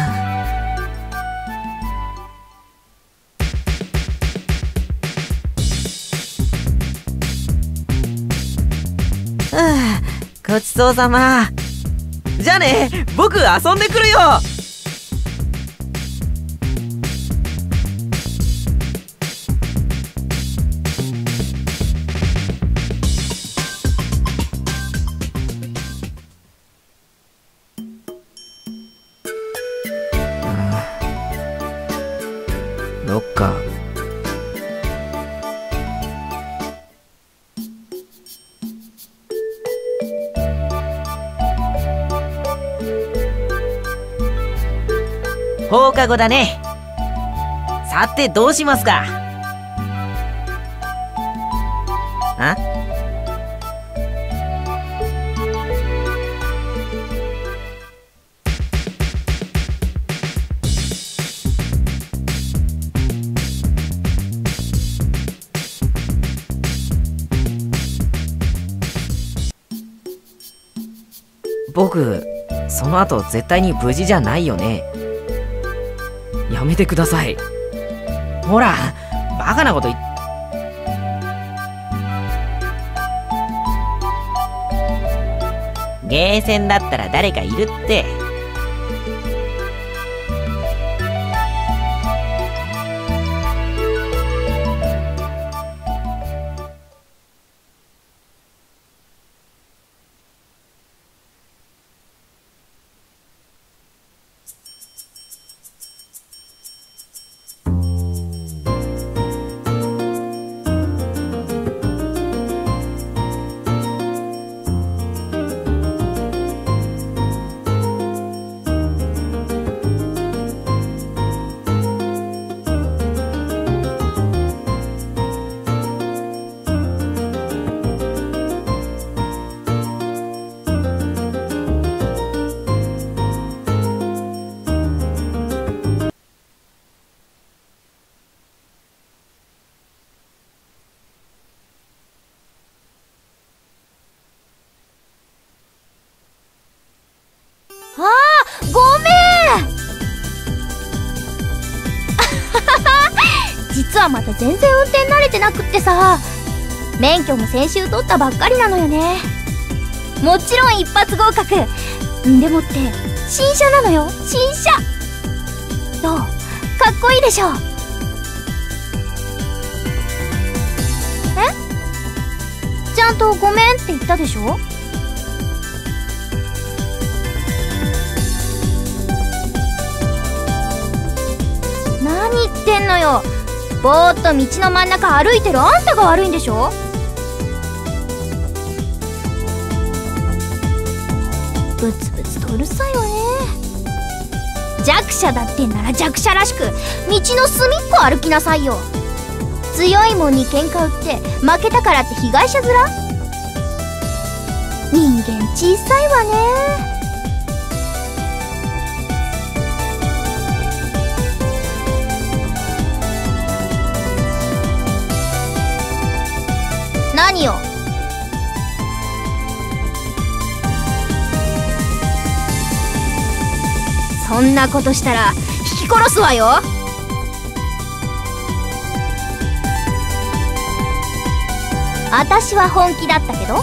ごちそうさま。じゃあね、僕遊んでくるよ。 か。 放課後だね。さてどうしますか。あ？僕、その後絶対に無事じゃないよね。やめてください。ほら、バカなこと言っゲーセンだったら誰かいるって。 あー、ごめん実はまた全然運転慣れてなくってさ、免許も先週取ったばっかりなのよね。もちろん一発合格。んでもって新車なのよ、新車。どう？かっこいいでしょ。え？ちゃんとごめんって言ったでしょ。何言ってんのよ。ぼーっと道の真ん中歩いてるあんたが悪いんでしょ。ブツブツとうるさいわね。弱者だってんなら弱者らしく道の隅っこ歩きなさいよ。強いもんに喧嘩売って負けたからって被害者面。人間小さいわね。何よ。そんなことしたら引き殺すわよ。私は本気だったけど。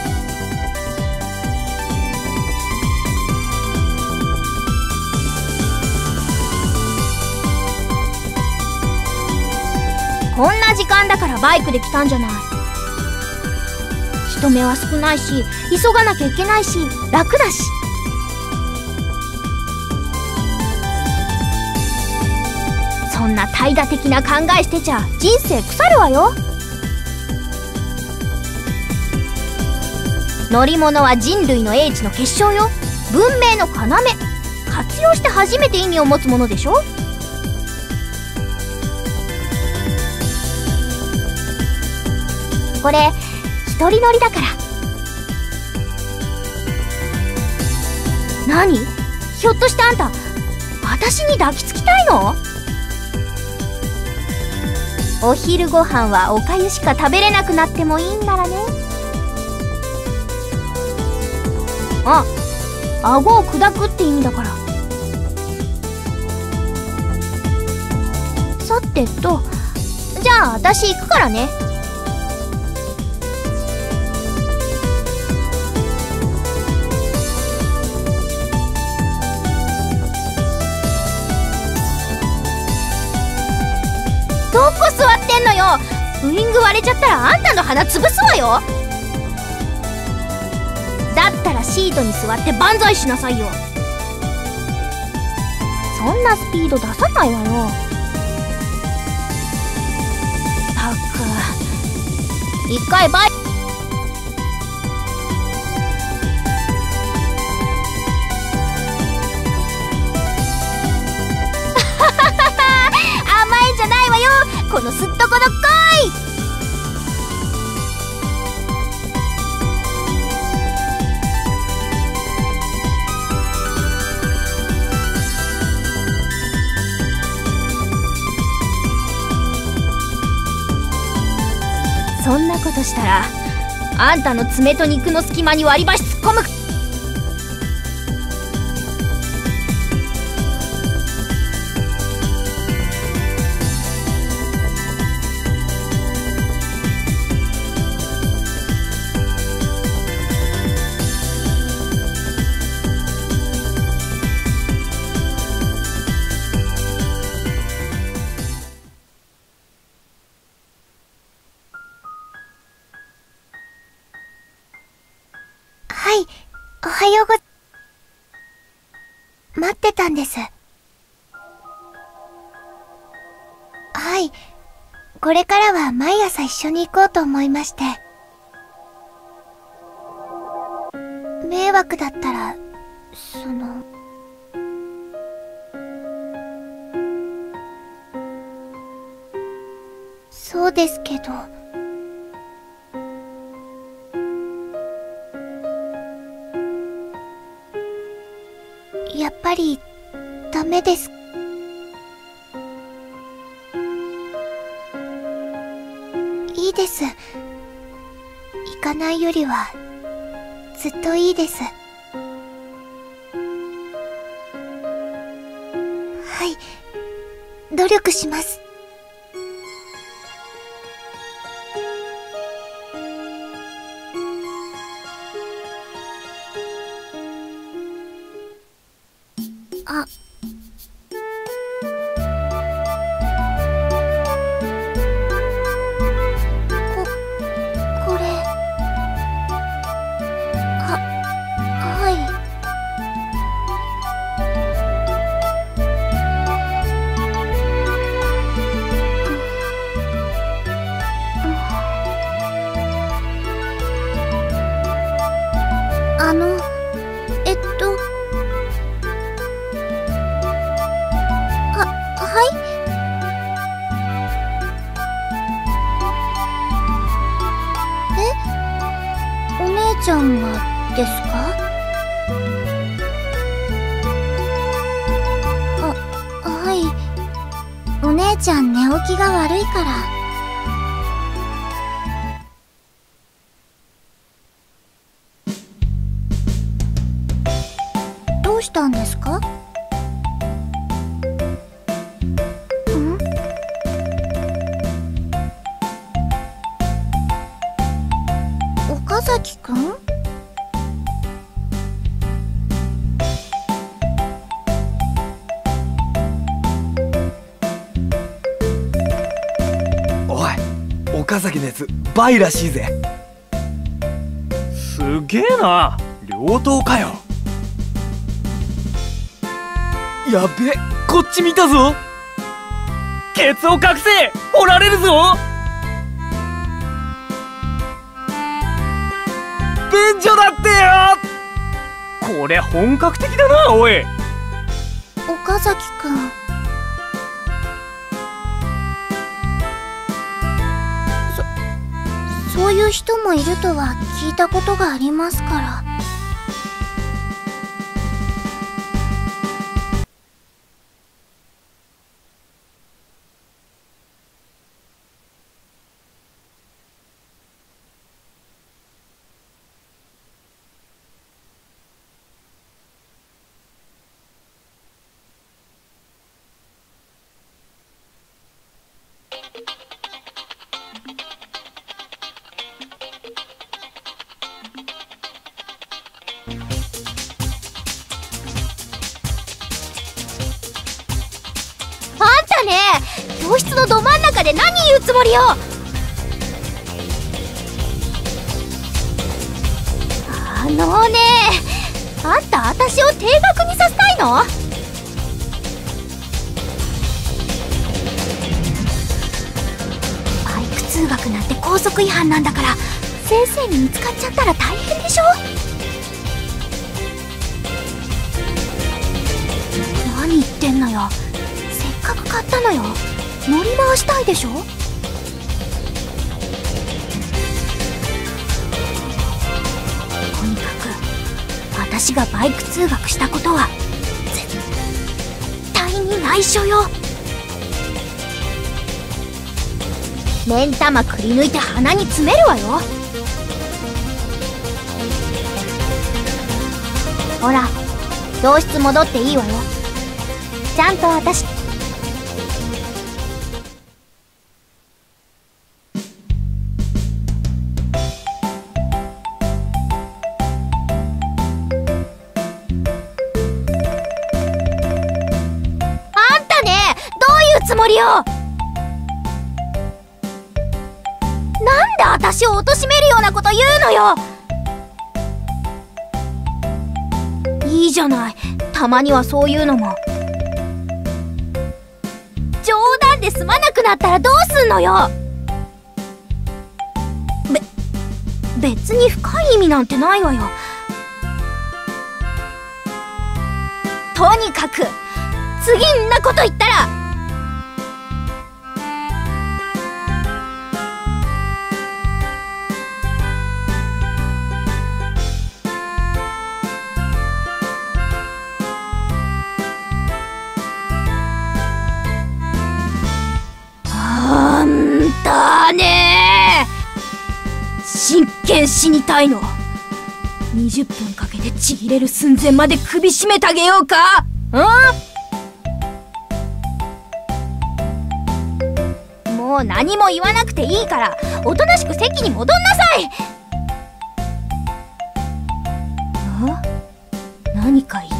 こんな時間だからバイクで来たんじゃない。人目は少ないし急がなきゃいけないし楽だし。そんな怠惰的な考えしてちゃ人生腐るわよ。乗り物は人類の英知の結晶よ。文明の要。活用して初めて意味を持つものでしょ。これ一人乗りだから。何？ひょっとしてあんた私に抱きつきたいの？お昼ご飯はおかゆしか食べれなくなってもいいんならね。あ、顎を砕くって意味だから。さてと、じゃあ私行くからね。どこ座ってんのよ。ウイング割れちゃったらあんたの鼻潰すわよ。だったらシートに座って万歳しなさいよ。そんなスピード出さないわよ。 一回バイ甘えんじゃないわよ、このすっとこどっこい。そんなことしたらあんたの爪と肉の隙間に割り箸突っ込む。 はい、おはようご、待ってたんです。はい、これからは毎朝一緒に行こうと思いまして。迷惑だったら、その、そうですけど。やっぱりダメです。いいです。行かないよりはずっといいです。はい、努力します。あ、こ、これ、は、はい。あの、えっと、はい。え、お姉ちゃんがですか？あ、はい。お姉ちゃん寝起きが悪いから。どうしたんですか？岡崎くん？ おい、岡崎のやつバイらしいぜ。すげえな、両刀かよ。やべ、こっち見たぞ。ケツを隠せ、掘られるぞ。便所だってよ。これ本格的だな、おい。 岡崎くん、そ、そういう人もいるとは聞いたことがありますから。 教室のど真ん中で何言うつもりよ。あのね、あんた私を停学にさせたいの？退屈。 通学なんて校則違反なんだから、先生に見つかっちゃったら大変でしょ。何言ってんのよ。せっかく買ったのよ。乗り回したいでしょ。とにかく私がバイク通学したことは絶対に内緒よ。目ん玉くり抜いて鼻に詰めるわよ。ほら、教室戻っていいわよ。ちゃんと私つもりよ。なんで私を貶めるようなこと言うのよ。いいじゃない、たまにはそういうのも。冗談で済まなくなったらどうすんのよ。べ別に深い意味なんてないわよ。とにかく次んなこと言ったらだねー。真剣死にたいの。にじゅっぷんかけてちぎれる寸前まで首絞めてあげようか。うん、もう何も言わなくていいからおとなしく席に戻んなさい。あ、何か言った？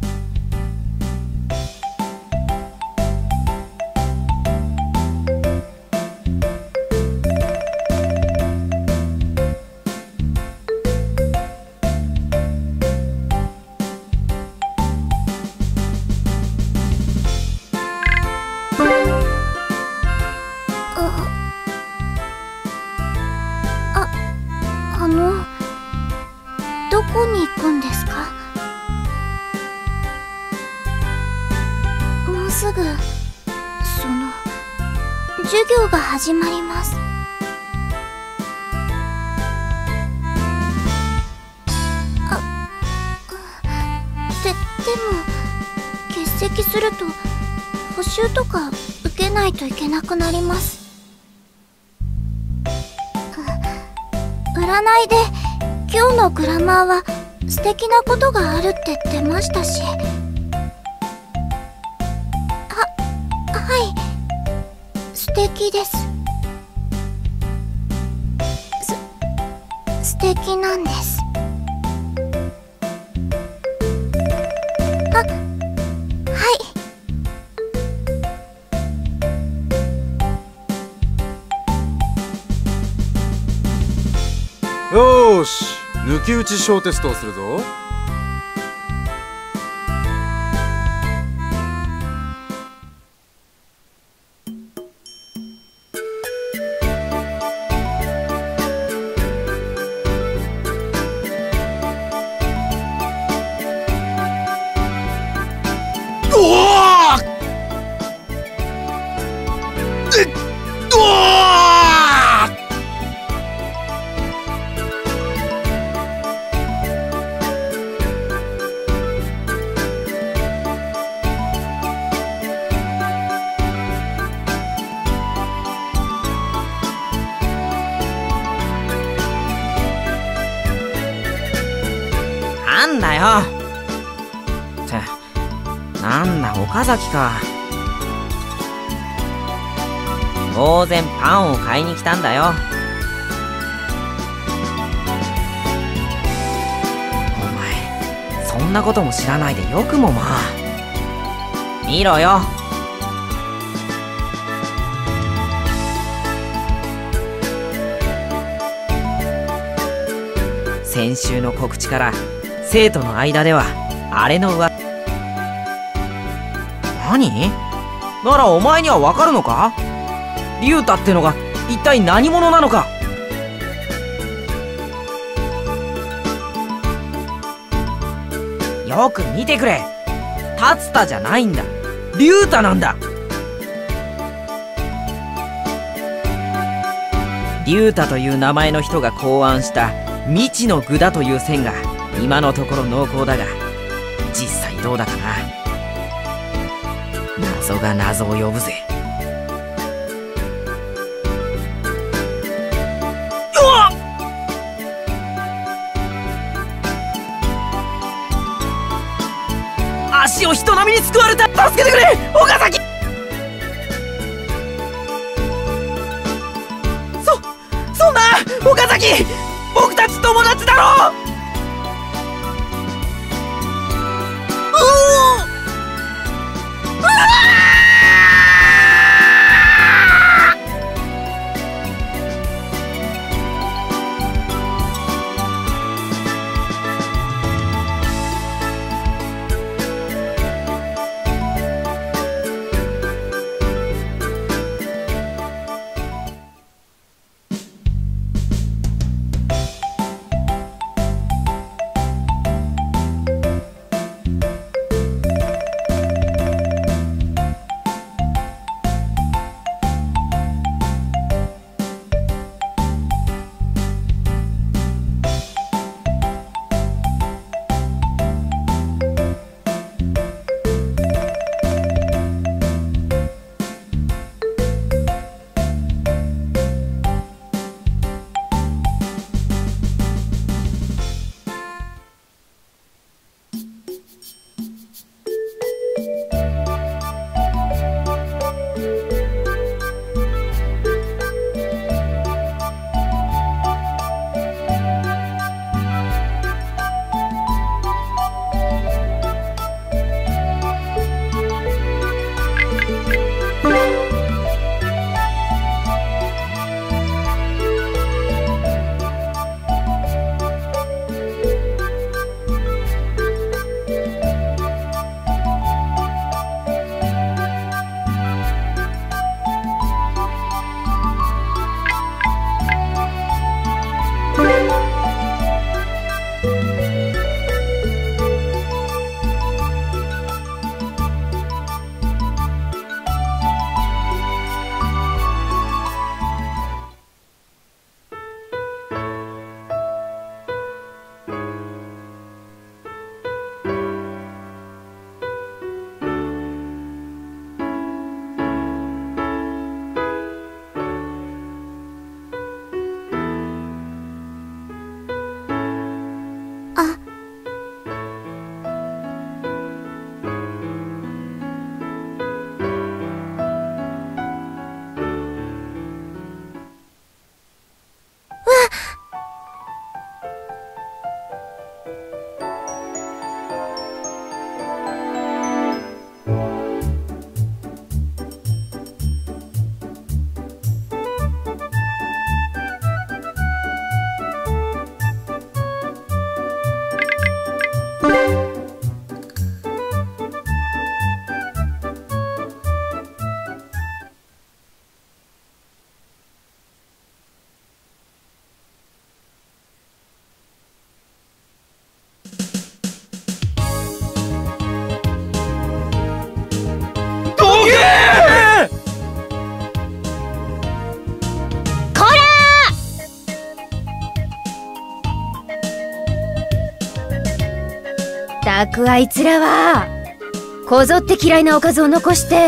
どこに行くんですか？もうすぐ、その、授業が始まります。あ、で、でも、欠席すると、補習とか受けないといけなくなります。占いで、今日のグラマーは素敵なことがあるって言ってましたし。は、はい、素敵です。す、素敵なんです。あ、はい。 よーし、抜き打ち小テストをするぞ。 おお！えっ、おお！ なんだよ。ってなんだ岡崎か。当然パンを買いに来たんだよ。お前そんなことも知らないでよくもまあ。見ろよ。先週の告知から生徒の間ではあれのうわ。何？ならお前にはわかるのか？リュウタってのが一体何者なのか。よく見てくれ。竜田じゃないんだ、龍太なんだ。龍太という名前の人が考案した未知の具だという線が今のところ濃厚だが、実際どうだかな。謎が謎を呼ぶぜ。うわっ！足を人並みに救われた。助けてくれ岡崎。そんな岡崎、僕たち友達だろ。うおー！ ったくあいつらはこぞって嫌いなおかずを残して。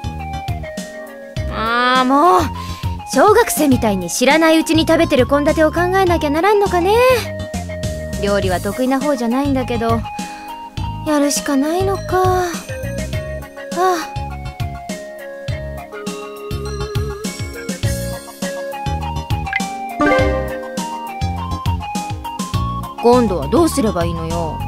ああもう小学生みたいに知らないうちに食べてる献立を考えなきゃならんのかね。料理は得意な方じゃないんだけどやるしかないのか。はあ今度はどうすればいいのよ。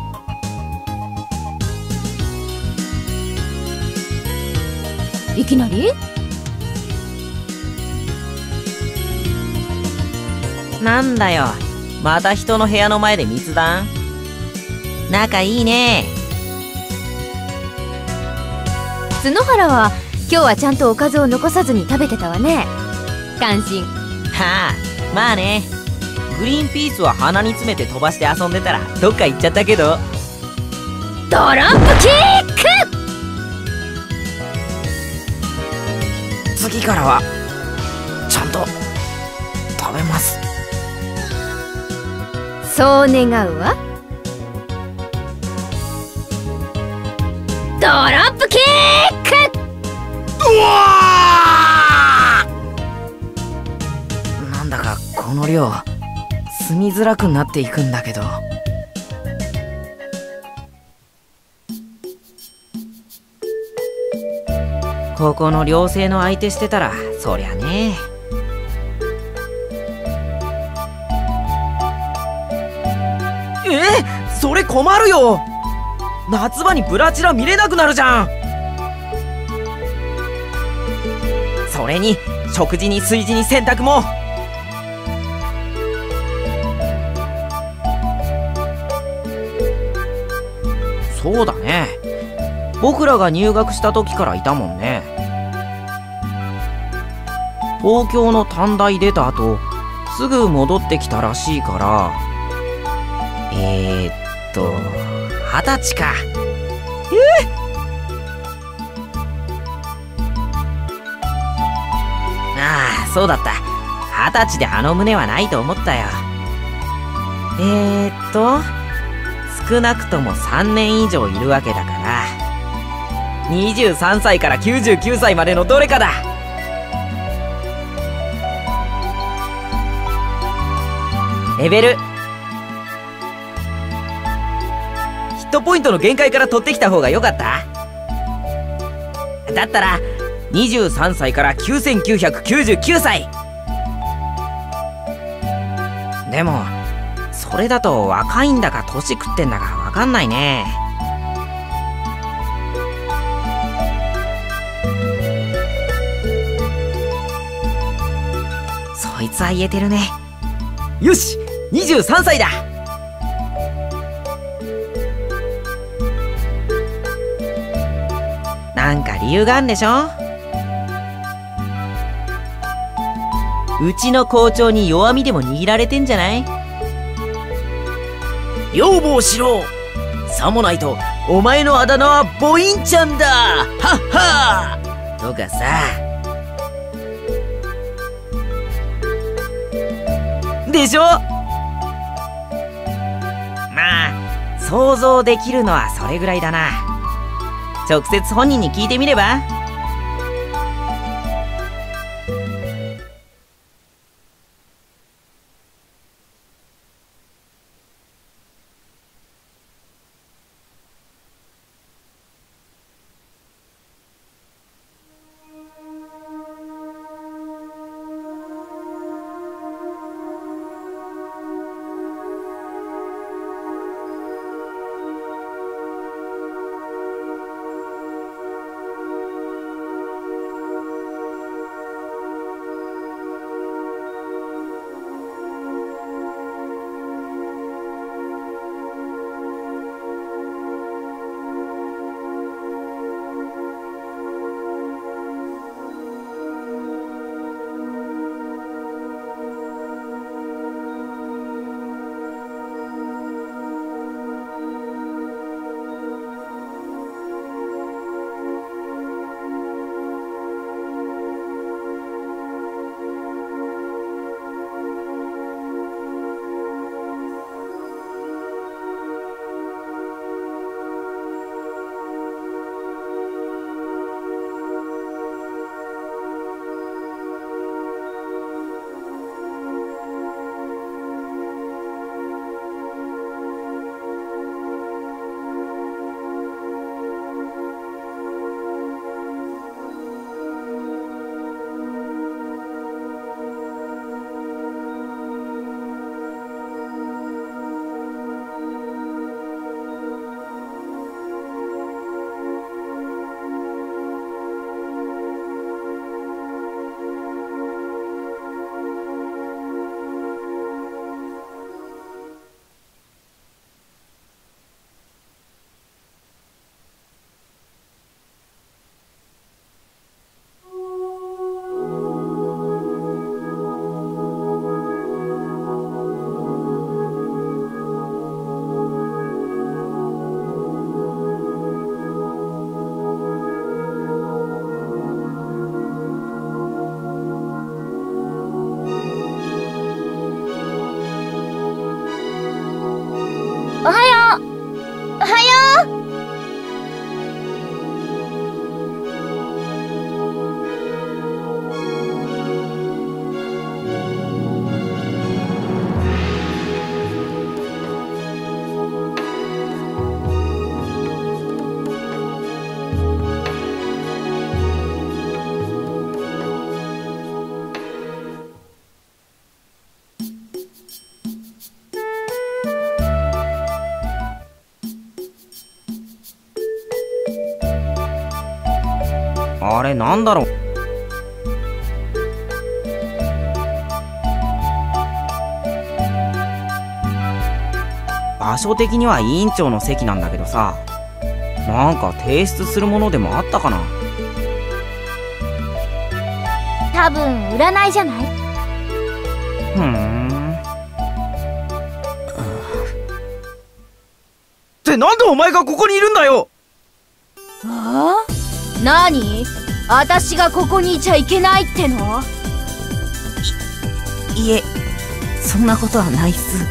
いきなり？ なんだよ、また人の部屋の前で密談？仲いいね。 角原は今日はちゃんとおかずを残さずに食べてたわね。 感心。 はあ、まあね。グリーンピースは鼻に詰めて飛ばして遊んでたらどっか行っちゃったけど。 ドロップキック。 次からはちゃんと食べます。 そう願うわ。ドロップキック。 うわー！なんだかこの量住みづらくなっていくんだけど。 ここの寮生の相手してたらそりゃね。 え、それ困るよ。夏場にブラチラ見れなくなるじゃん。それに食事に炊事に洗濯も。そうだね、僕らが入学した時からいたもんね。東京の短大出た後すぐ戻ってきたらしいから、えー、っと二十歳か。えー、ああ、そうだった。二十歳であの胸はないと思ったよ。えー、っと少なくともさんねん以上いるわけだから、にじゅうさんさいからきゅうじゅうきゅうさいまでのどれかだ。レベルヒットポイントの限界から取ってきた方が良かった？だったらにじゅうさんさいからきゅうせんきゅうひゃくきゅうじゅうきゅうさい。でもそれだと若いんだか年食ってんだか分かんないね。そいつは言えてるね。よし、にじゅうさんさいだ。なんか理由があんでしょ。うちの校長に弱みでも握られてんじゃない？養母しろ。さもないとお前のあだ名はボインちゃんだ。はっはーとかさ。でしょ。まあ想像できるのはそれぐらいだな。直接本人に聞いてみれば。 おはよう。おはよう。 あれなんだろう。場所的には委員長の席なんだけどさ、なんか提出するものでもあったかな。 多分占いじゃない？ ふーん。 ってなんでお前がここにいるんだよ。 ああ？何？私がここにいちゃいけないっての？ い、いえ、そんなことはないっす。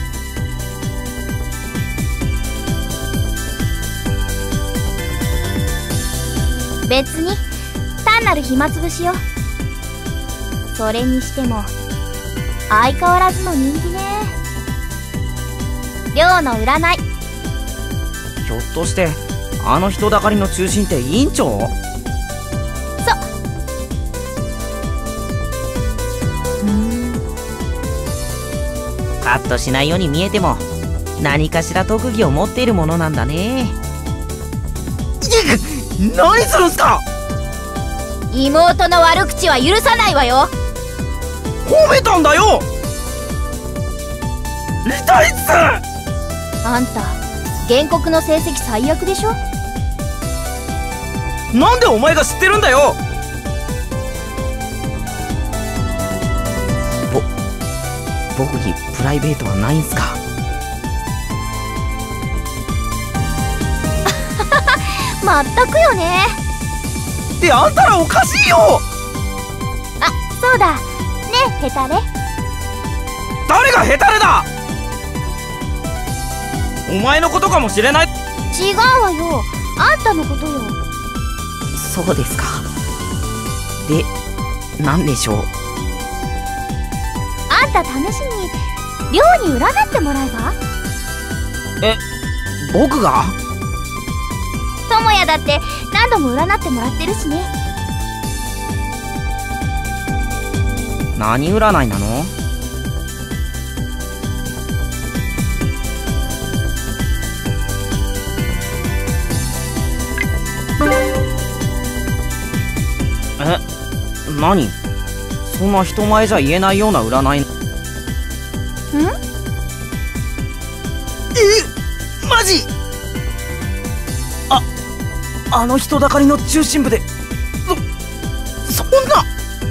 別に単なる暇つぶしよ。それにしても相変わらずの人気ね。寮の占い。 ひょっとしてあの人だかりの中心って委員長？ そカットしないように見えても何かしら特技を持っているものなんだね。 何するんすか。 妹の悪口は許さないわよ。 褒めたんだよ。痛いっす。 あんた原告の成績最悪でしょ。 なんでお前が知ってるんだよ。 ぼ僕にプライベートはないんすか。 まったくよね。 ってあんたらおかしいよ。 あ、そうだねえヘタレ。 誰がヘタレだ。お前のことかもしれない。 違うわよ、あんたのことよ。 そうですか。で、なんでしょう。 あんた試しに寮に占ってもらえば。 え、僕が？ ともやだって何度も占ってもらってるしね。 何占いなの？え、何？そんな人前じゃ言えないような占い。ん？ え、マジ？あ、あの人だかりの中心部で、そ、そんな、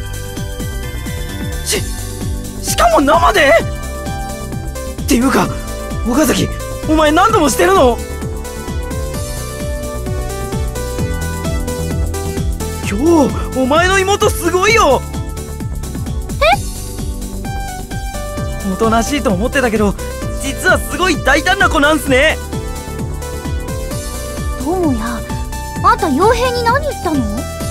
し、しかも生で？っていうか、岡崎、お前何度もしてるの？今日、お前の妹すごいよ。え？おとなしいと思ってたけど、実はすごい大胆な子なんすね。 ともや、あんた傭兵に何言ったの？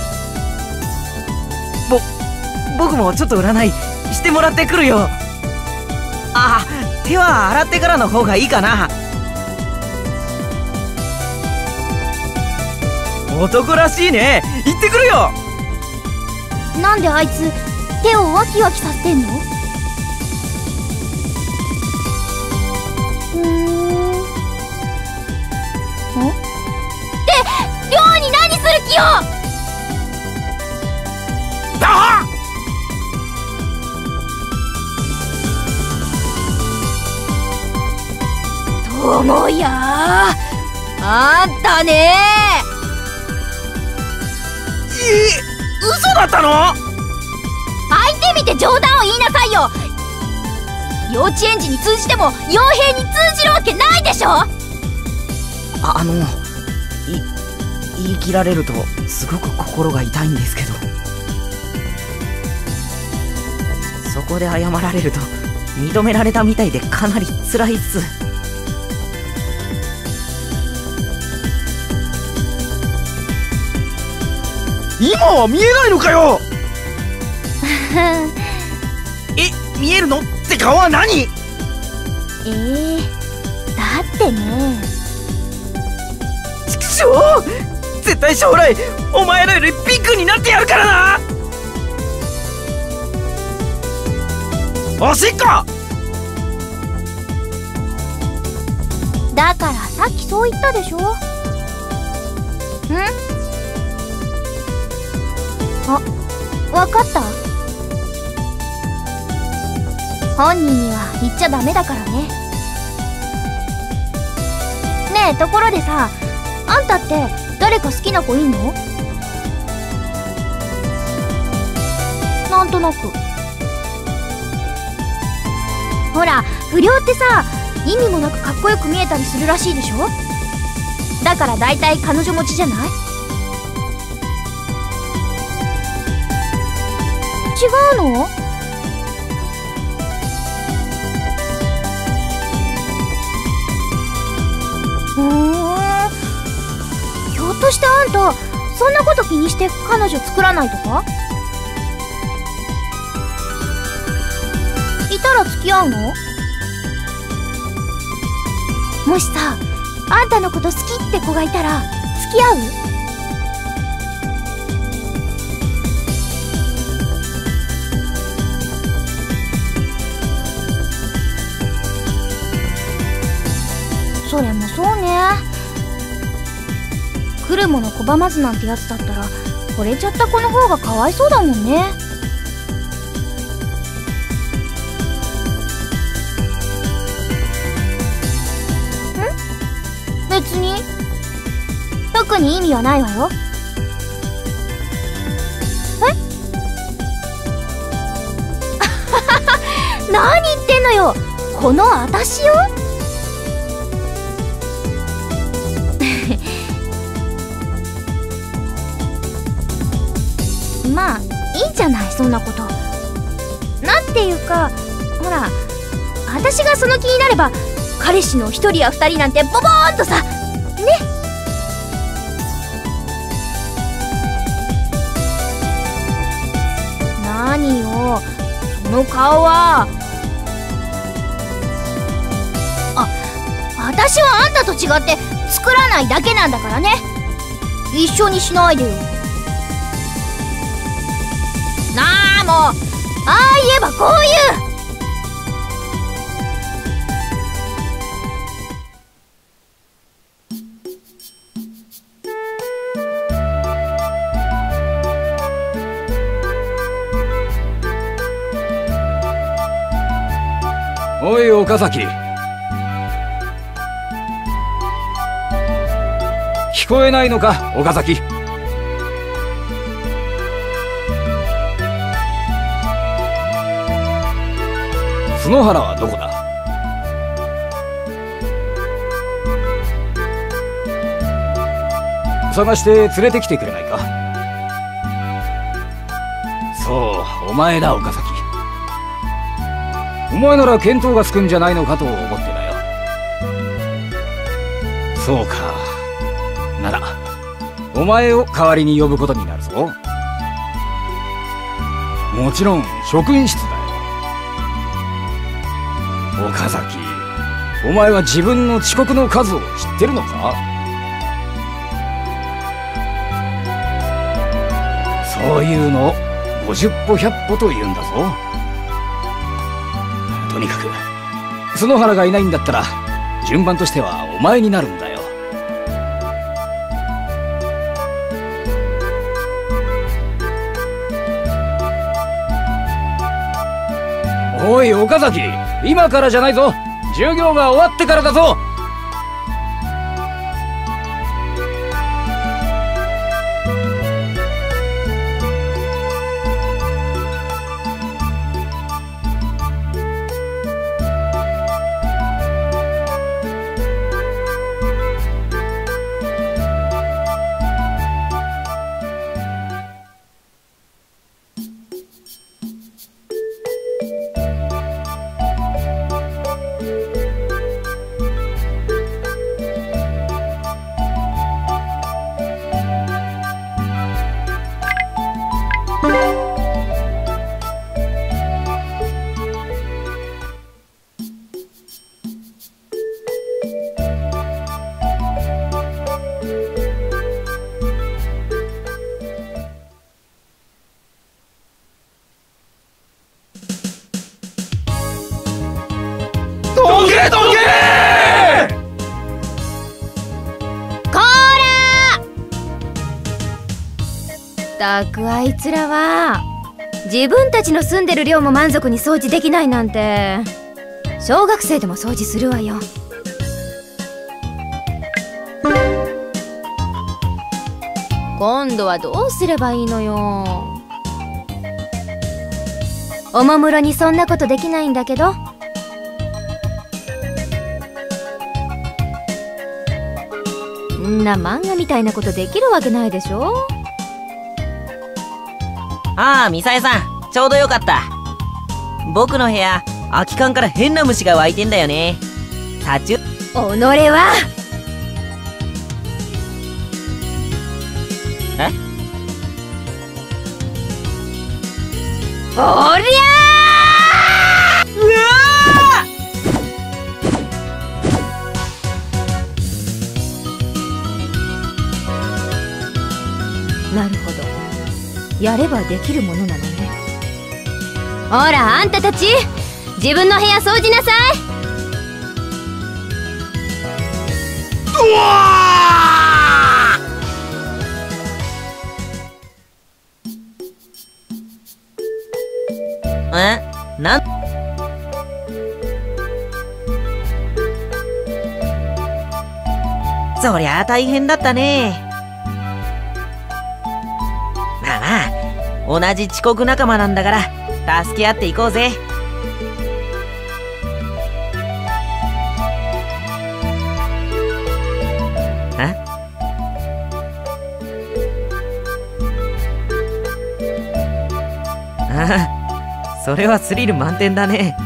ぼ、僕もちょっと占いしてもらってくるよ。あ、手は洗ってからの方がいいかな。 男らしいね。行ってくるよ。 なんであいつ手をワキワキさせてんの？うーん。ん？って寮に何する気よ！ だっ！ ともや、あんたね。 え、嘘だったの？ 相手見て冗談を言いなさいよ。幼稚園児に通じても傭兵に通じるわけないでしょ。 あ、あの、い、言い切られるとすごく心が痛いんですけど、そこで謝られると認められたみたいでかなり辛いっす。 今は見えないのかよえ、見えるのって顔は何？ えー、だってね。 ちくしょう！絶対将来お前らよりビッグになってやるからな！おしっこ！ だからさっきそう言ったでしょ。ん？あ、わかった。本人には言っちゃダメだからね。ねえ、ところでさ、あんたって誰か好きな子いんの？なんとなく。ほら、不良ってさ、意味もなくかっこよく見えたりするらしいでしょ。だから大体彼女持ちじゃない？違うの？ふーん。ひょっとしてあんたそんなこと気にして彼女作らないとか？いたら付き合うの？もしさ、あんたのこと好きって子がいたら付き合う？それもそうね。来るもの拒まずなんてやつだったら惚れちゃった子の方がかわいそうだもんね。ん？別に特に意味はないわよ。え？何言ってんのよ、この私よ。まあいいんじゃない、そんなこと。なんていうか、ほら、私がその気になれば彼氏の一人や二人なんてボボーンとさ、ね。何よその顔は。あ、私はあんたと違って作らないだけなんだからね。一緒にしないでよ。なあ、もうああ言えばこういう。 おい岡崎、聞こえないのか岡崎。角原はどこだ？探して連れてきてくれないか？そう、お前だ岡崎。お前なら見当がつくんじゃないのかと思ってだよ。そうか。ならお前を代わりに呼ぶことになるぞ。もちろん職員室だよ。岡崎、お前は自分の遅刻の数を知ってるのか？そういうのをごじゅっぽひゃっぽと言うんだぞ。とにかく角原がいないんだったら順番としてはお前になるんだよ。おい岡崎、今からじゃないぞ。授業が終わってからだぞ。 ったくあいつらは自分たちの住んでる寮も満足に掃除できないなんて、小学生でも掃除するわよ。今度はどうすればいいのよ。おもむろにそんなことできないんだけど。んな漫画みたいなことできるわけないでしょ。 ああ、ミサエさん、ちょうどよかった。僕の部屋、空き缶から変な虫が湧いてんだよね。タチュ己はえおりゃー。 うわー。なるほど、やればできるものなのね。ほらあんたたち、自分の部屋掃除なさい。 うわーえなんそりゃあ大変だったね。まあまあ、同じ遅刻仲間なんだから助け合っていこうぜ。ああ、それはスリル満点だね。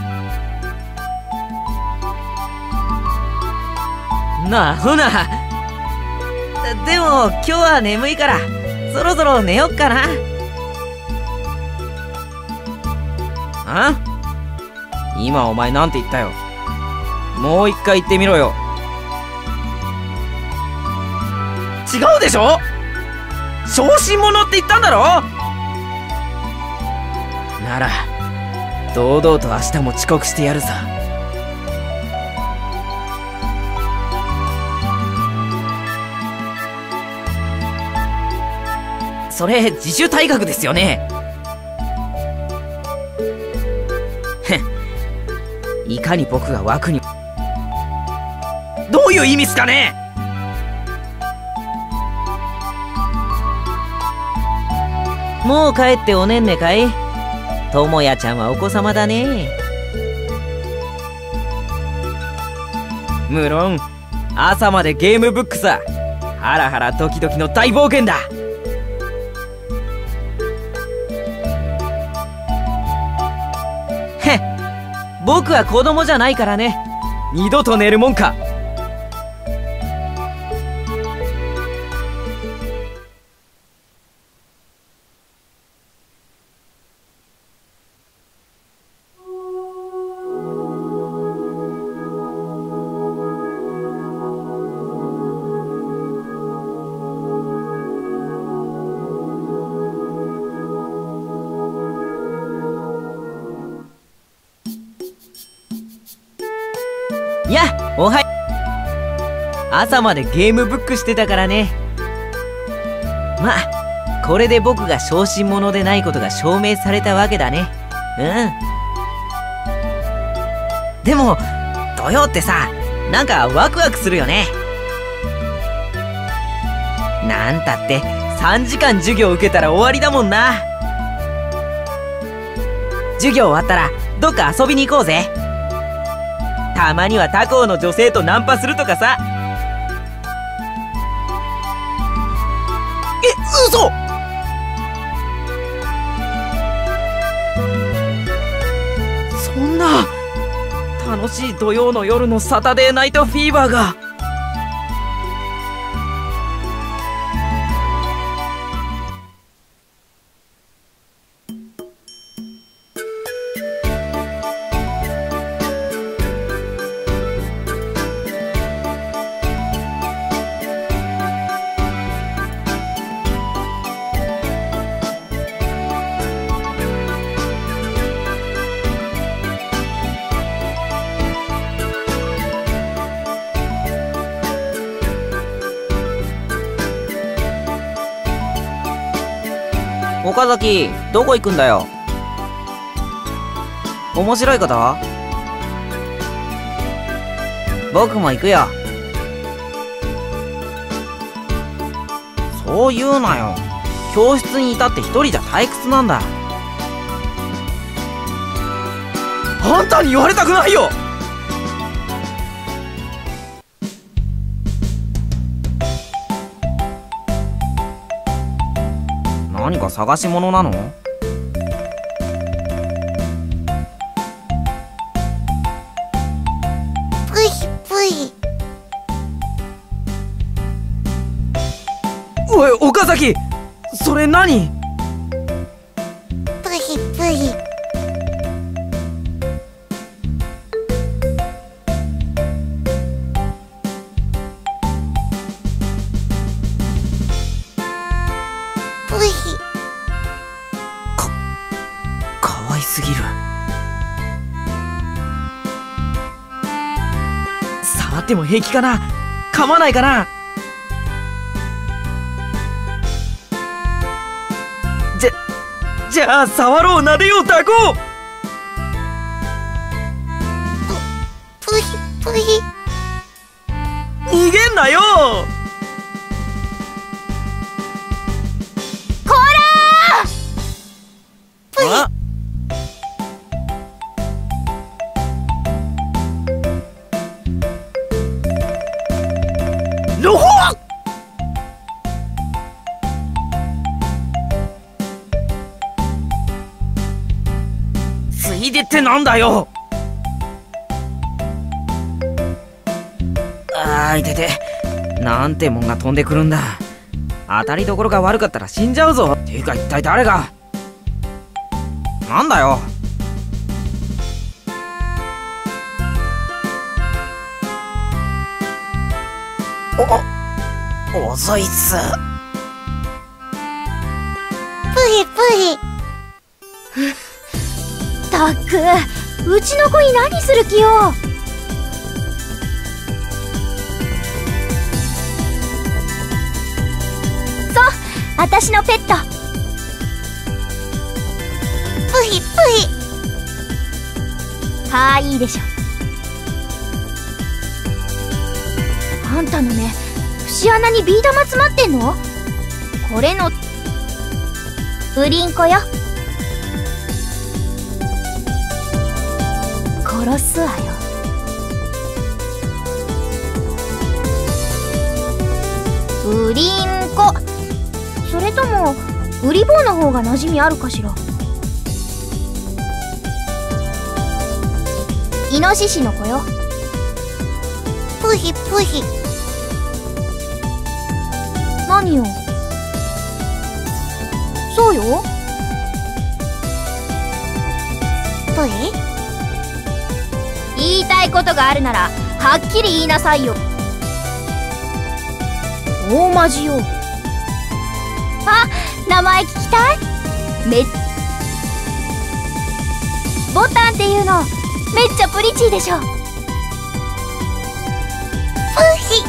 なあほな、でも今日は眠いからそろそろ寝よっかな。あ？今お前なんて言ったよ。もう一回言ってみろよ。違うでしょ？小心者って言ったんだろ？なら堂々と明日も遅刻してやるさ。それ自主退学ですよね。いかに僕が枠に、どういう意味っすかね。もう帰っておねんねかい。ともやちゃんはお子様だね。無論朝までゲームブックさ。ハラハラドキドキの大冒険だ。へっ、僕は子供じゃないからね。二度と寝るもんか。やっ、おはよう。朝までゲームブックしてたからね。まあこれで僕が小心者でないことが証明されたわけだね。うん。でも土曜ってさ、なんかワクワクするよね。なんたってさんじかん授業受けたら終わりだもんな。授業終わったらどっか遊びに行こうぜ。たまには他校の女性とナンパするとかさ。え、嘘！そんな楽しい土曜の夜のサタデーナイトフィーバーが。 岡崎、どこ行くんだよ。面白いこと？僕も行くよ。そう言うなよ。教室にいたって一人じゃ退屈なんだ。 あんたに言われたくないよ。 何か探し物なの？ ぷいぷい。 おい、岡崎、それ何？ ぷいぷい。ぷい。 かわいすぎる。触っても平気かな？噛まないかな？じゃ、じゃあ触ろう、撫でよう、抱こう。 ぷいぷい。 逃げんなよ。 こらぷい。 あ、ロホー。ついでってなんだよ。 あーいてて、なんてもんが飛んでくるんだ。当たりどころが悪かったら死んじゃうぞ。ていうか一体誰が。なんだよ。お、遅いっす。 ぷいぷい。 たく、うちの子に何する気よ。そう、私のペット。 ぷいぷい。 かわいいでしょ。あんたのね、節穴にビー玉詰まってんの？これのブリンコよ。殺すわよ。ブリンコ。それともウリ坊の方が馴染みあるかしら。イノシシの子よ。 ぷいぷい。 何よ。そうよ。 ぷい。 言いたいことがあるならはっきり言いなさいよ。大マジよ。あ、名前聞きたい？めボタンっていうのめっちゃプリチーでしょ。 ぷい。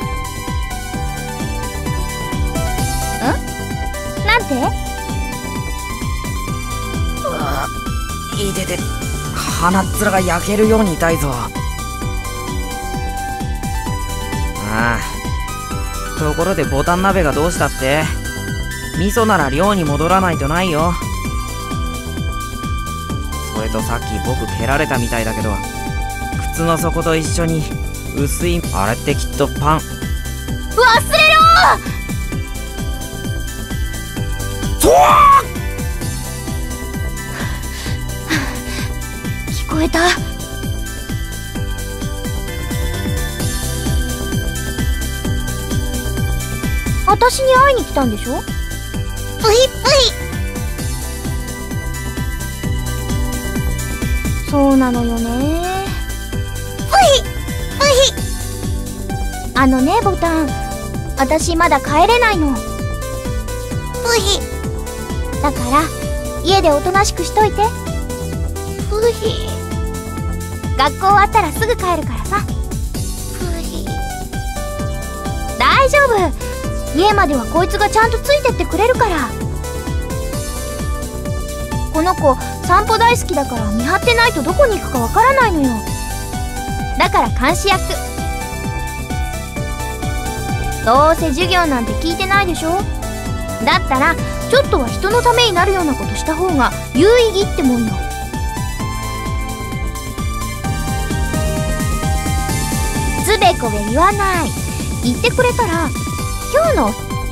ん？なんて？ うわ、いてて、鼻っ面が焼けるように痛いぞ。ああ、ところでボタン鍋がどうしたって？味噌なら寮に戻らないとないよ。それとさっき僕蹴られたみたいだけど、靴の底と一緒に薄いあれってきっとパン。 忘れろとわー。聞こえた？私に会いに来たんでしょ？ ぷいぷい。 そうなのよね。 ぷいぷい。 あのね、ボタン、私まだ帰れないの。 ぷい。 だから家でおとなしくしといて。 ぷい学校終わったらすぐ帰るからさ。 ぷい。 大丈夫、家まではこいつがちゃんとついてってくれるから。 この子散歩大好きだから見張ってないとどこに行くかわからないのよ。だから監視役。どうせ授業なんて聞いてないでしょ。だったらちょっとは人のためになるようなことした方が有意義ってもんよ。つべこべ言わない。言ってくれたら今日の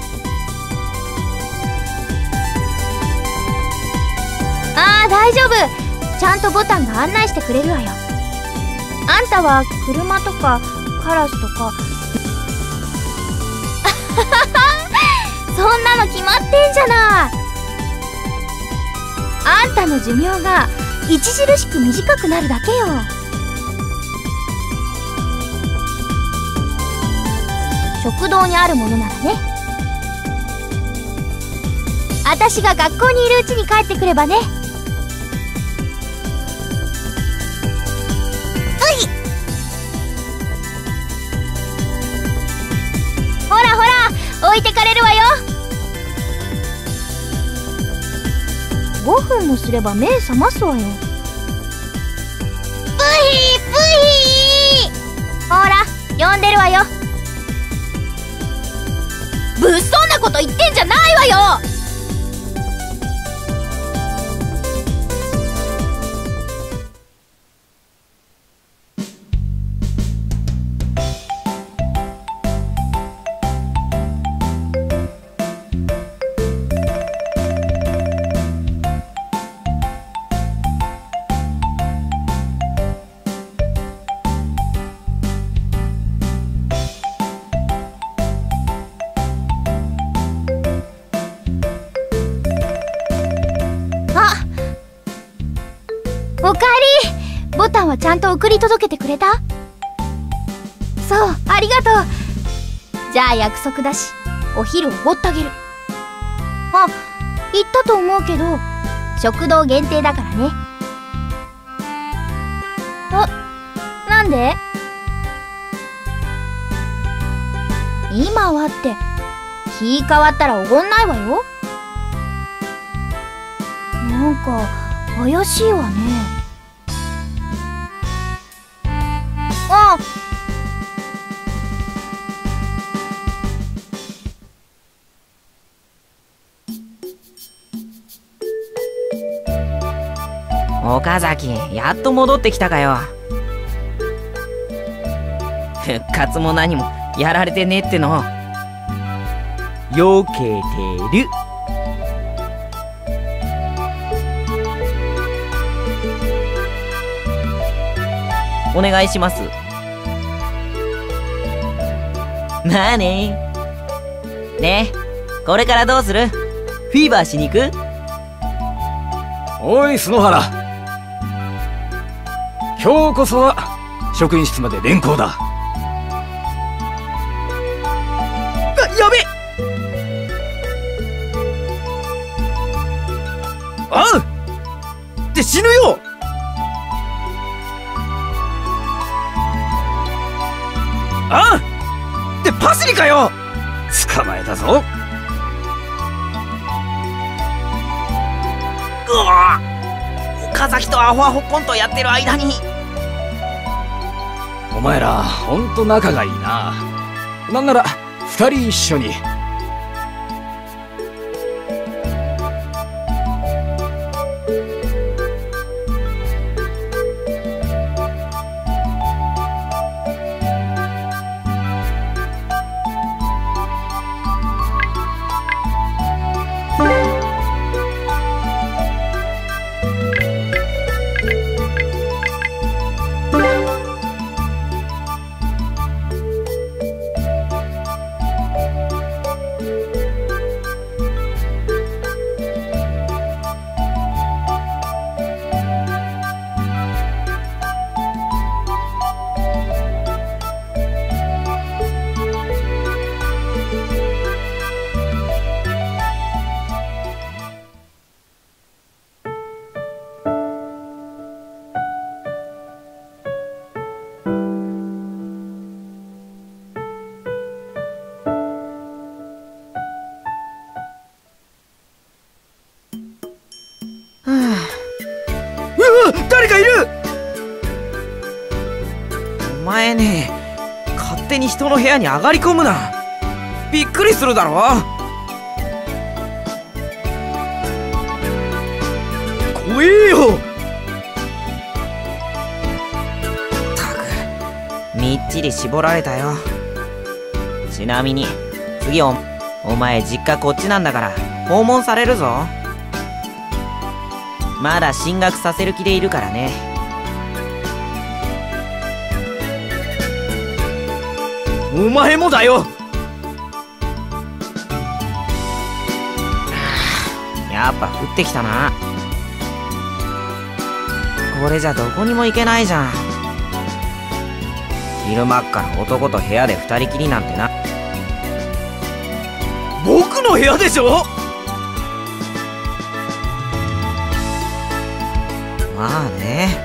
ああ大丈夫。ちゃんとボタンが案内してくれるわよ。あんたは車とかカラスとかそんなの決まってんじゃない。あんたの寿命が著しく短くなるだけよ。食堂にあるものならね。あたしが学校にいるうちに帰ってくればね。ほらほら置いてかれるわよ。ごふんもすれば目覚ますわよ。ブヒブヒほら呼んでるわよ。物騒なこと言ってんじゃないわよ。おかえり。ボタンはちゃんと送り届けてくれた？そう、ありがとう。じゃあ約束だしお昼おごってあげる。あ、言ったと思うけど食堂限定だからね。あ、なんで？今はって日変わったらおごんないわよ。なんか怪しいわね。あ、 岡崎、やっと戻ってきたかよ。復活も何もやられてねっての。よけてる。お願いします。まあね。で、これからどうする？フィーバーしに行く？ おい篠原、今日こそは職員室まで連行だ。 やべ！あうって死ぬよ。あんってパシリかよ。 捕まえたぞ。 うわぁ、岡崎とアホアホコントやってる間に。 お前らほんと仲がいいな。なんなら二人一緒に。 誰かいる。 お前ね、勝手に人の部屋に上がり込むな。びっくりするだろ。 怖えよ。 ったく、みっちり絞られたよ。ちなみに次おお前実家こっちなんだから訪問されるぞ。まだ進学させる気でいるからね。 お前もだよ。 やっぱ降ってきたな。これじゃどこにも行けないじゃん。昼間っから男と部屋で二人きりなんてな。 僕の部屋でしょ。 まあね。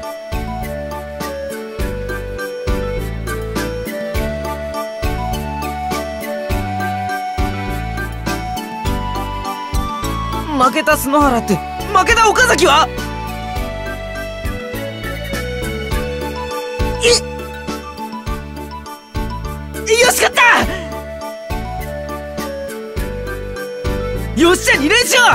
負けた篠原って負けた岡崎は。いよしかった。よっしゃに連勝。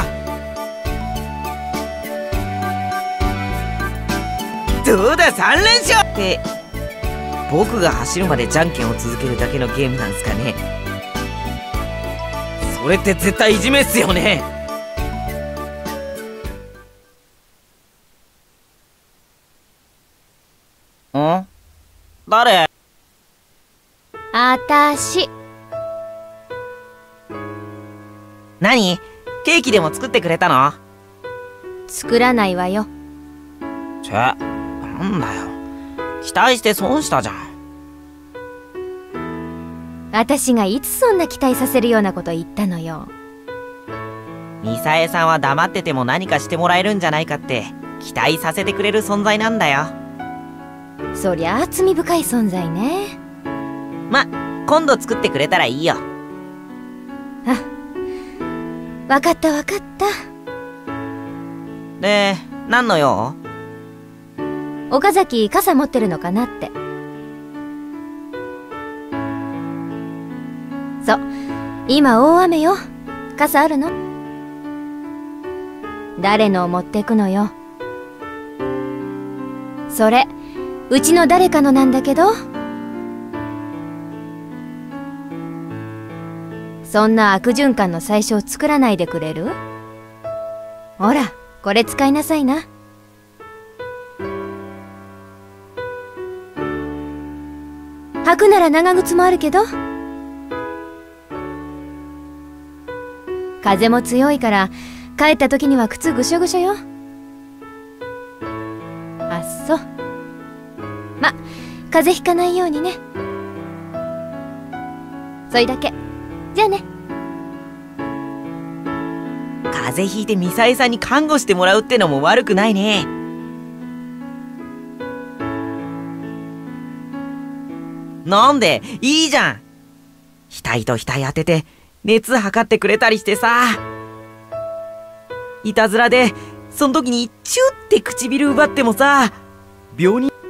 どうださん連勝って。 僕が走るまでじゃんけんを続けるだけのゲームなんすかね。 それって絶対いじめっすよね。 ん？誰？ あたし。 何？ケーキでも作ってくれたの？ 作らないわよ。 ちぇ、なんだよ。期待して損したじゃん。 私がいつそんな期待させるようなこと言ったのよ。 ミサエさんは黙ってても何かしてもらえるんじゃないかって期待させてくれる存在なんだよ。 そりゃあ罪深い存在ね。 ま、今度作ってくれたらいいよ。 あ、わかったわかった。 で、何の用？ 岡崎傘持ってるのかなって。そう、今大雨よ。傘あるの？誰のを持ってくのよ。それうちの誰かのなんだけど。そんな悪循環の最初を作らないでくれる？ほら、これ使いなさいな。履くなら長靴もあるけど。風も強いから帰った時には靴ぐしょぐしょよ。あっそう。ま、風邪ひかないようにね。それだけ。じゃあね。 風邪ひいてミサエさんに看護してもらうってのも悪くないね。なんでいいじゃん。額と額当てて熱測ってくれたりしてさ。いたずらでその時にチュッて唇奪ってもさ、病人。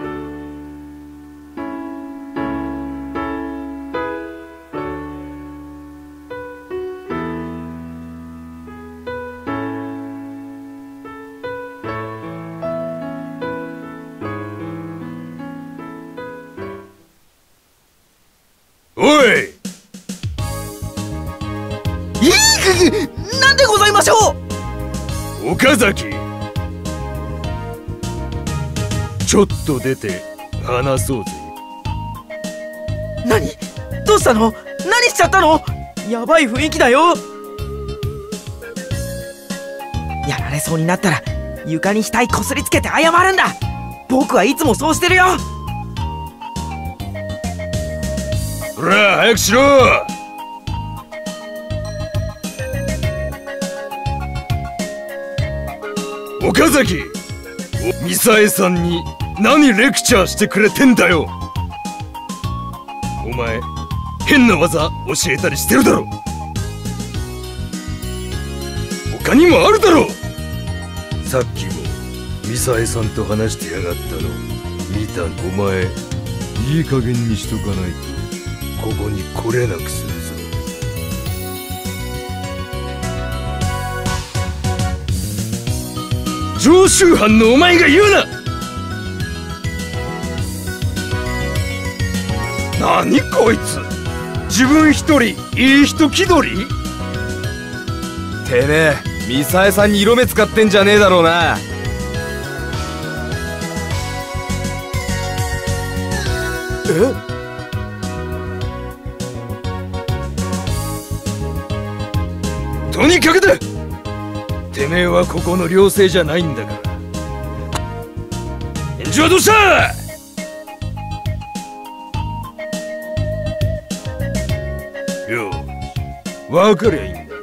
おい、 いいなんでございましょう。岡崎、ちょっと出て話そうぜ。 何？どうしたの？何しちゃったの？やばい雰囲気だよ。やられそうになったら床に額こすりつけて謝るんだ。僕はいつもそうしてるよ。 ほら早くしろ。岡崎、ミサエさんに何レクチャーしてくれてんだよ。お前変な技教えたりしてるだろ。他にもあるだろ。さっきもミサエさんと話してやがったの見た。お前いい加減にしとかないとここに来れなくするぞ。常習犯のお前が言うな。何こいつ、自分一人いい人気取り。 てめえミサエさんに色目使ってんじゃねえだろうな。 え？ とにかくだ、てめえはここの寮生じゃないんだから。返事はどうした？よう、分かりゃいいんだ。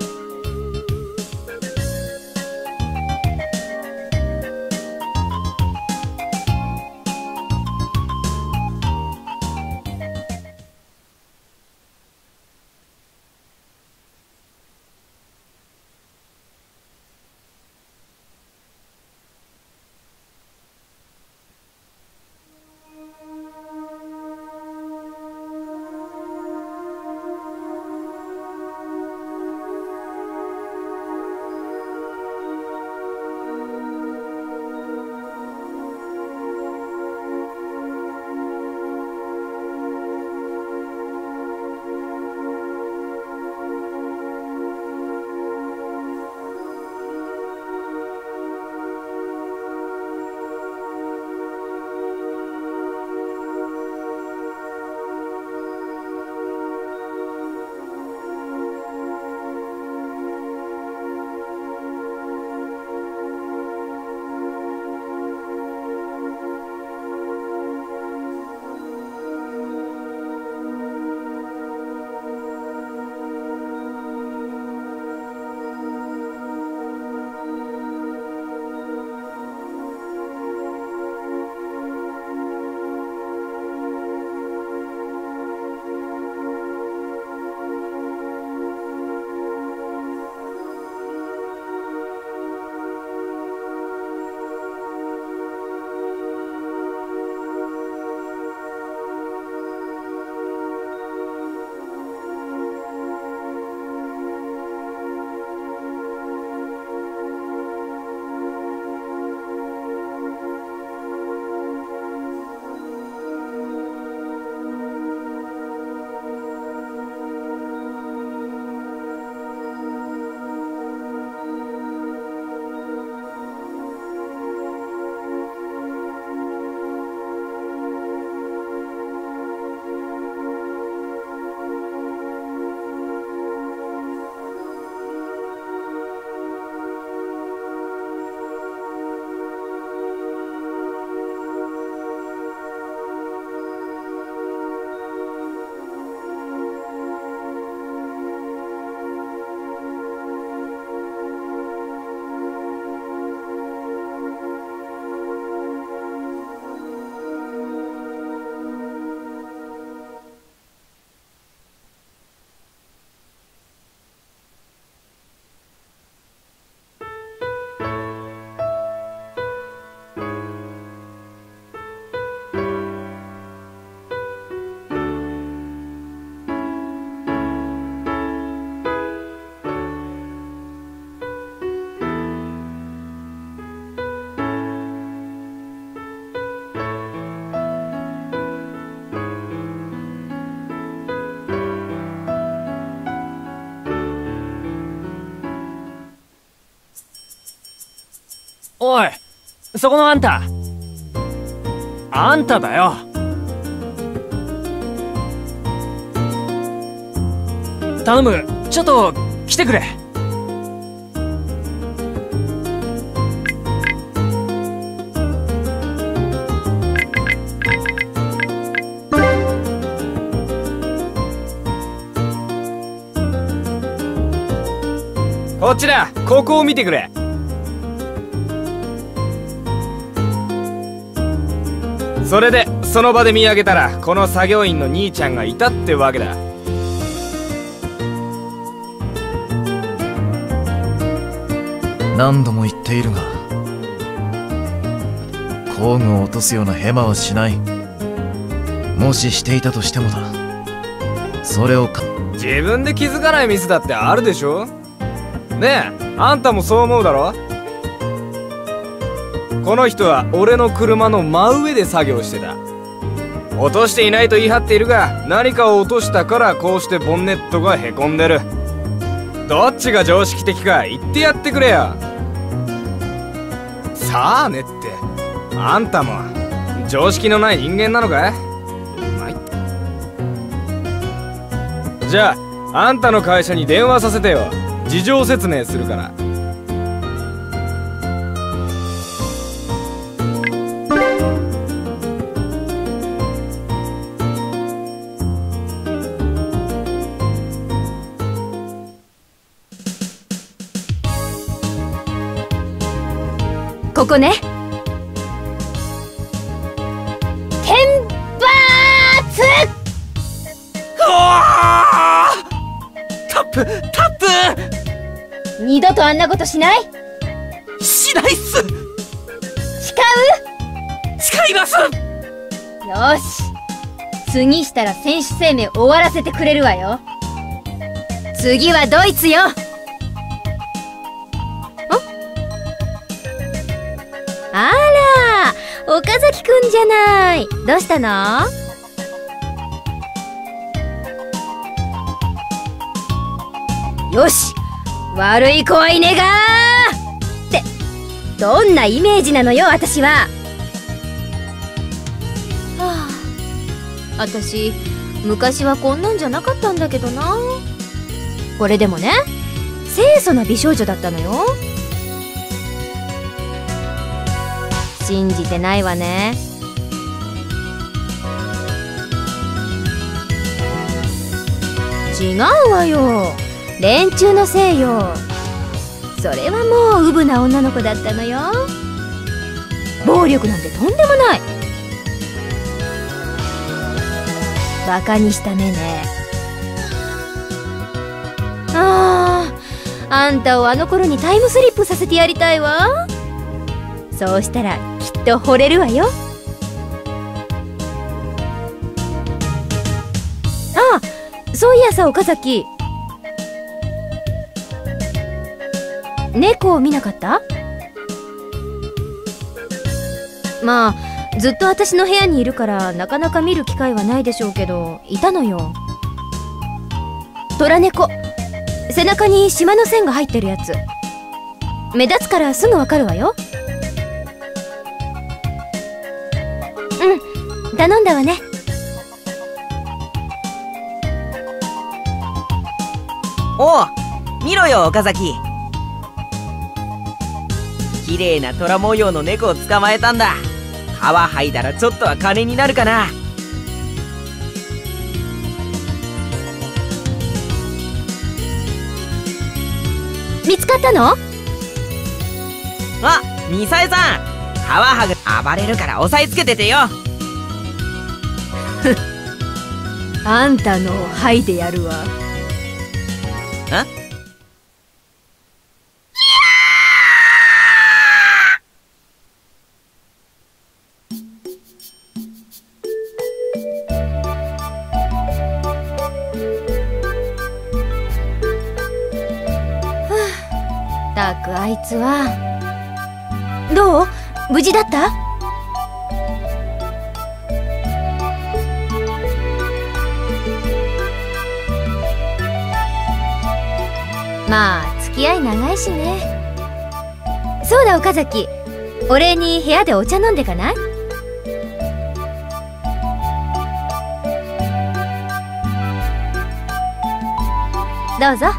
おい、そこのあんた。あんただよ。頼む、ちょっと来てくれ。 こっちだ、ここを見てくれ。それでその場で見上げたらこの作業員の兄ちゃんがいたってわけだ。 何度も言っているが工具を落とすようなヘマはしない。もししていたとしてもだ、それをか自分で気づかないミスだってあるでしょ。ねえ、あんたもそう思うだろ。この人は俺の車の真上で作業してた。落としていないと言い張っているが、何かを落としたからこうしてボンネットがへこんでる。どっちが常識的か言ってやってくれよ。さあねって、あんたも常識のない人間なのかい。じゃああんたの会社に電話させてよ。事情説明するから。 ここね。天罰。 タップタップ。 二度とあんなことしない？ しないっす。 誓う？誓います。 よし、次したら選手生命終わらせてくれるわよ。次はドイツよ。あら、岡崎くんじゃない。どうしたの？よし、悪い子はいねがーって、どんなイメージなのよ、私は。はあ、私、昔はこんなんじゃなかったんだけどな。これでもね、清楚な美少女だったのよ。信じてないわね。違うわよ、連中のせいよ。それはもううぶな女の子だったのよ。暴力なんてとんでもない。バカにした目ね。ああ、あんたをあの頃にタイムスリップさせてやりたいわ。そうしたらきっと惚れるわよ。ああ、そういやさ、岡崎、猫を見なかった？まあずっと私の部屋にいるからなかなか見る機会はないでしょうけど、いたのよ。トラ猫、背中に縞の線が入ってるやつ。目立つからすぐわかるわよ。うん、頼んだわね。 おう、見ろよ岡崎。綺麗な虎模様の猫を捕まえたんだ。皮剥いだらちょっとは金になるかな。 見つかったの？ あ、ミサエさん、皮剥ぐ暴れるから押さえつけててよ。 あんたのを剥いでやるわ。 あ？ ったくあいつは。どう？無事だった？まあ付き合い長いしね。そうだ岡崎、お礼に部屋でお茶飲んでかない？どうぞ。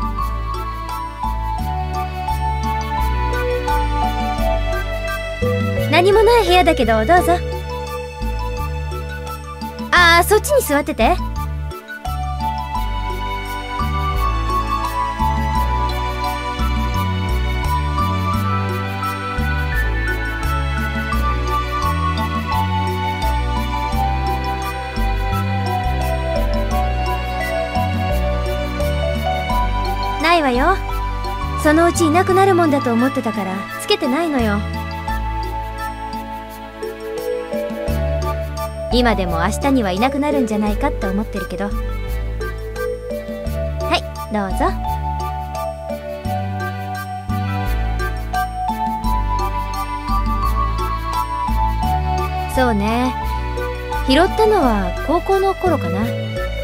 何もない部屋だけどどうぞ。ああ、そっちに座ってて。ないわよ。そのうちいなくなるもんだと思ってたからつけてないのよ。 今でも明日にはいなくなるんじゃないかって思ってるけど。はい、どうぞ。そうね、拾ったのは高校の頃かな。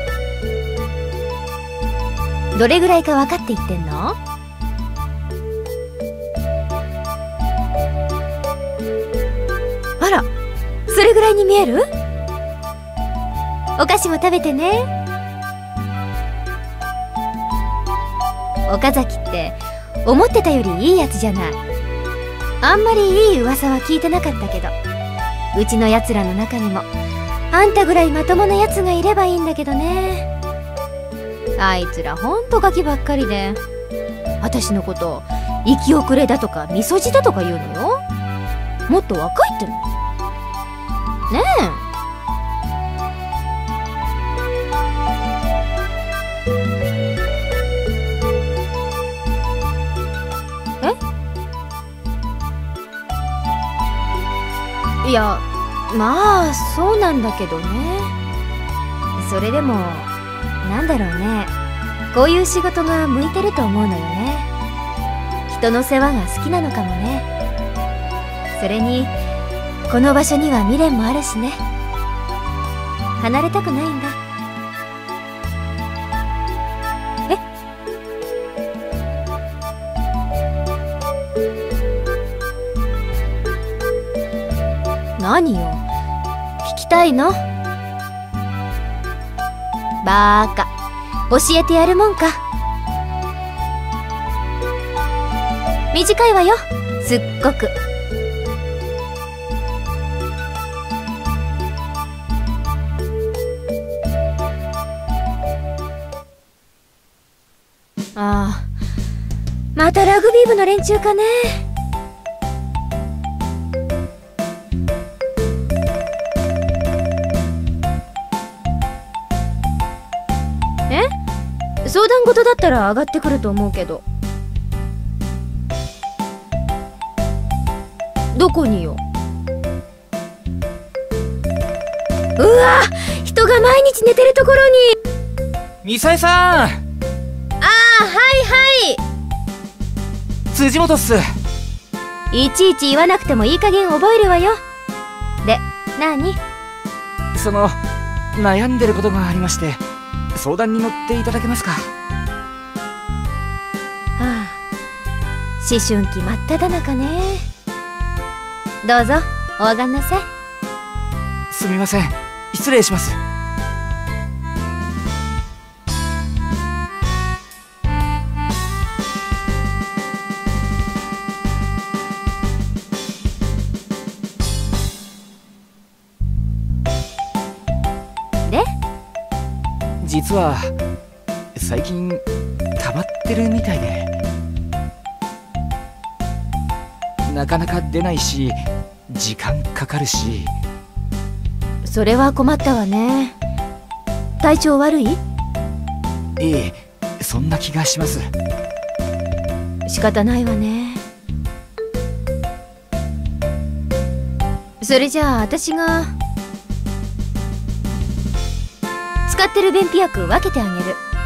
どれぐらいか分かって言ってんの？あら、それぐらいに見える？お菓子も食べてね。岡崎って思ってたよりいいやつじゃない。あんまりいい噂は聞いてなかったけど、うちのやつらの中にもあんたぐらいまともなやつがいればいいんだけどね。あいつらほんとガキばっかりで、私のこと生き遅れだとかみそじだとか言うのよ。もっと若いってのねえ。え？いや、まあそうなんだけどね。それでもなんだろうね、こういう仕事が向いてると思うのよね。人の世話が好きなのかもね。それにこの場所には未練もあるしね。離れたくないんだ。え？何よ、聞きたいの？バーカ、教えてやるもんか。短いわよ、すっごく。ああ、またラグビー部の連中かね。相談事だったら上がってくると思うけど。どこによ。うわ、人が毎日寝てるところに。 ミサエさん。ああ、はいはい。 辻本っす。 いちいち言わなくてもいい加減覚えるわよ。で、何？ その悩んでることがありまして、相談に乗っていただけますか？はあ、思春期真っ只中ね。どうぞお上がんなさい。 すみません、失礼します。 で？ 実は最近溜まってるみたいで、なかなか出ないし時間かかるし。 それは困ったわね。体調悪い？ ええ、そんな気がします。 仕方ないわね。それじゃあ私が使ってる便秘薬分けてあげる。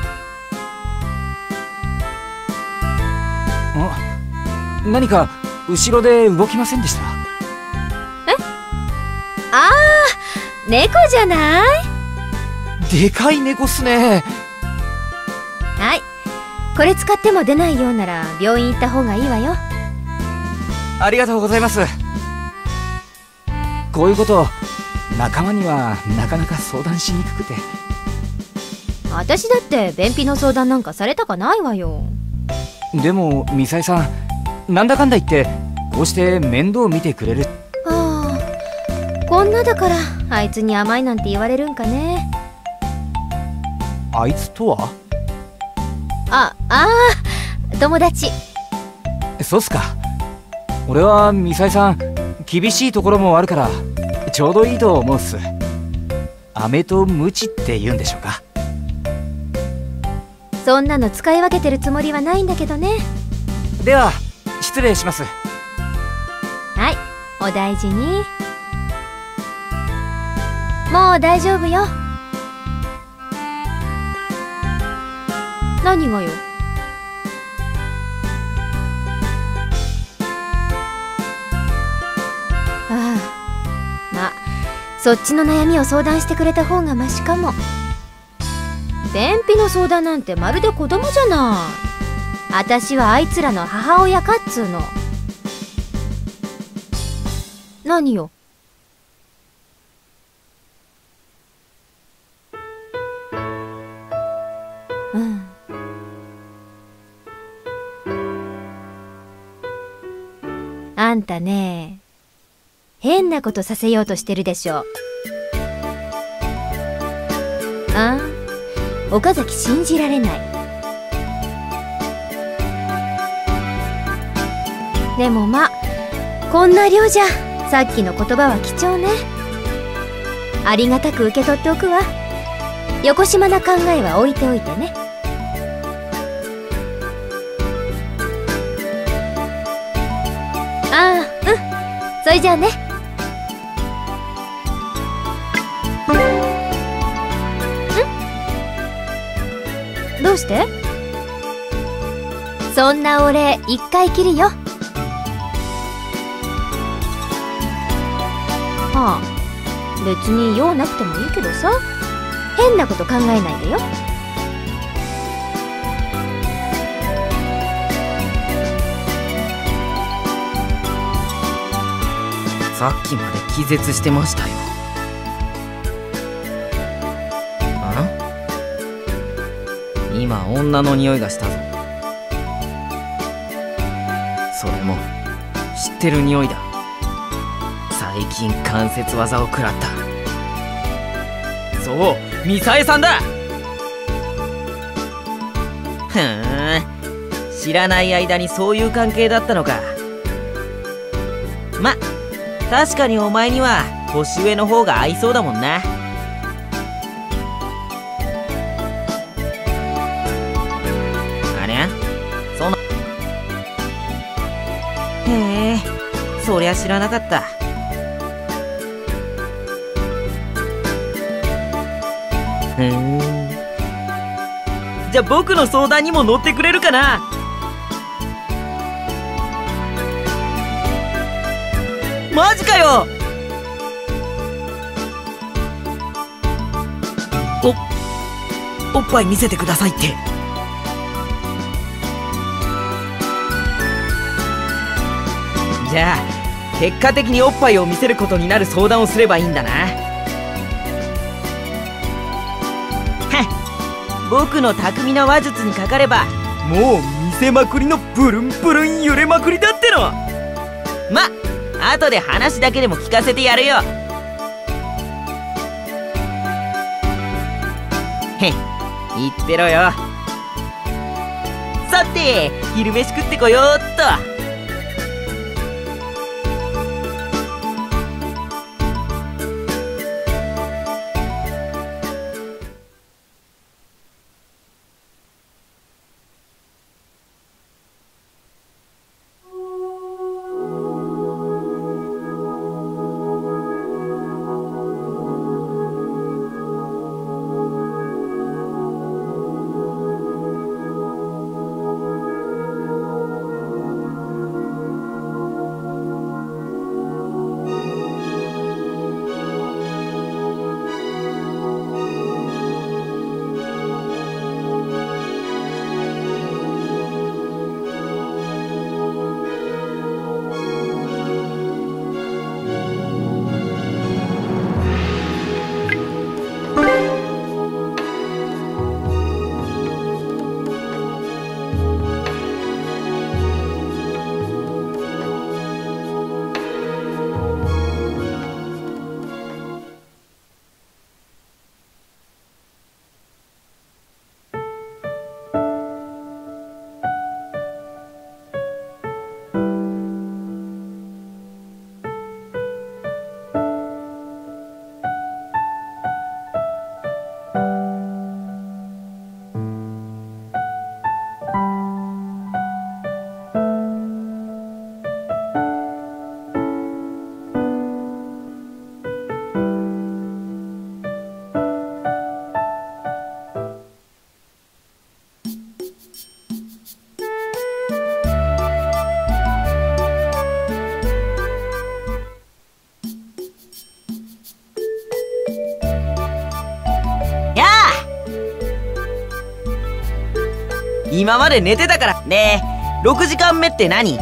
あ、何か後ろで動きませんでした？ え？ああ、猫じゃない？ でかい猫っすね。 はい、これ使っても出ないようなら病院行った方がいいわよ。 ありがとうございます。こういうこと仲間にはなかなか相談しにくくて。 私だって便秘の相談なんかされたかないわよ。 でもミサエさん、なんだかんだ言ってこうして面倒見てくれる。 はあ、こんなだからあいつに甘いなんて言われるんかね。 あいつとは？ あ、ああ、友達。 そうっすか。俺はミサエさん厳しいところもあるからちょうどいいと思うっす。飴とムチって言うんでしょうか。 そんなの使い分けてるつもりはないんだけどね。 では失礼します。 はい、お大事に。 もう大丈夫よ。何がよ。ああ、まあそっちの悩みを相談してくれた方がマシかも。便秘の相談なんてまるで子供じゃない。私はあいつらの母親かっつーの。何よ。うん。あんたね、変なことさせようとしてるでしょ。ああ、岡崎信じられない。でもまあこんな量じゃさっきの言葉は貴重ね。ありがたく受け取っておくわ。よこしまな考えは置いておいてね。ああ、うん、それじゃあね。ん？どうして？そんなお礼一回きりよ。はあ、別に用なくてもいいけどさ。変なこと考えないでよ。 さっきまで気絶してましたよ。あ？今女の匂いがしたぞ。それも知ってる匂いだ。最近関節技を食らった。そう、ミサエさんだ。ふーん、知らない間にそういう関係だったのか。ま、確かにお前には年上の方が合いそうだもんな。ありゃ、そのへえ、そりゃ知らなかった。ふーん、じゃあ僕の相談にも乗ってくれるかな。マジかよ。お、おっぱい見せてくださいって。じゃあ結果的におっぱいを見せることになる相談をすればいいんだな。僕の巧みな話術にかかればもう見せまくりのブルンブルン揺れまくりだっての。ま、後で話だけでも聞かせてやるよ。へっ、言ってろよ。さて昼飯食ってこようっと。 今まで寝てたからね。えろくじかんめって何？ん？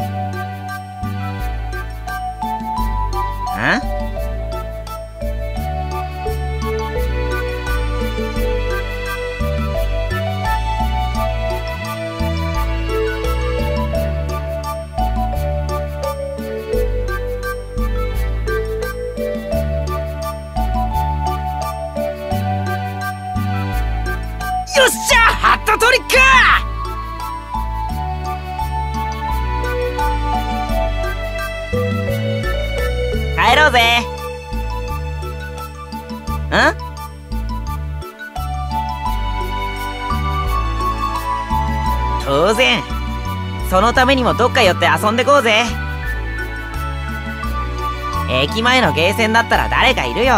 よっしゃ、ハットトリック！帰ろうぜ。ん？当然。そのためにもどっか寄って遊んでこうぜ。駅前のゲーセンだったら誰かいるよ。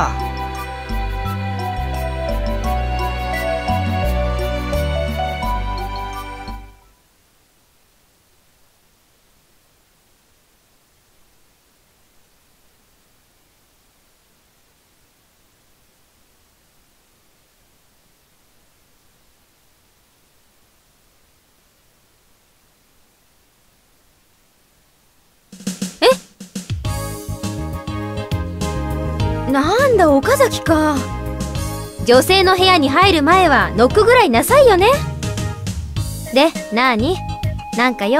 なんだ、岡崎か。女性の部屋に入る前はノックぐらいなさいよね。で、なーに？なんかよ。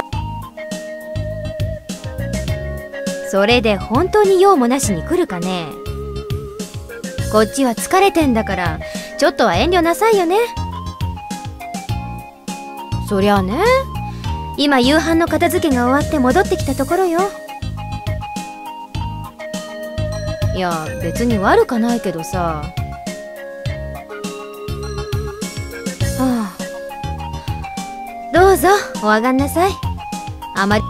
それで本当に用もなしに来るかね。こっちは疲れてんだから、ちょっとは遠慮なさいよね。そりゃあね、今夕飯の片付けが終わって戻ってきたところよ。いや、別に悪かないけどさ。はあ、どうぞお上がんなさい。あまり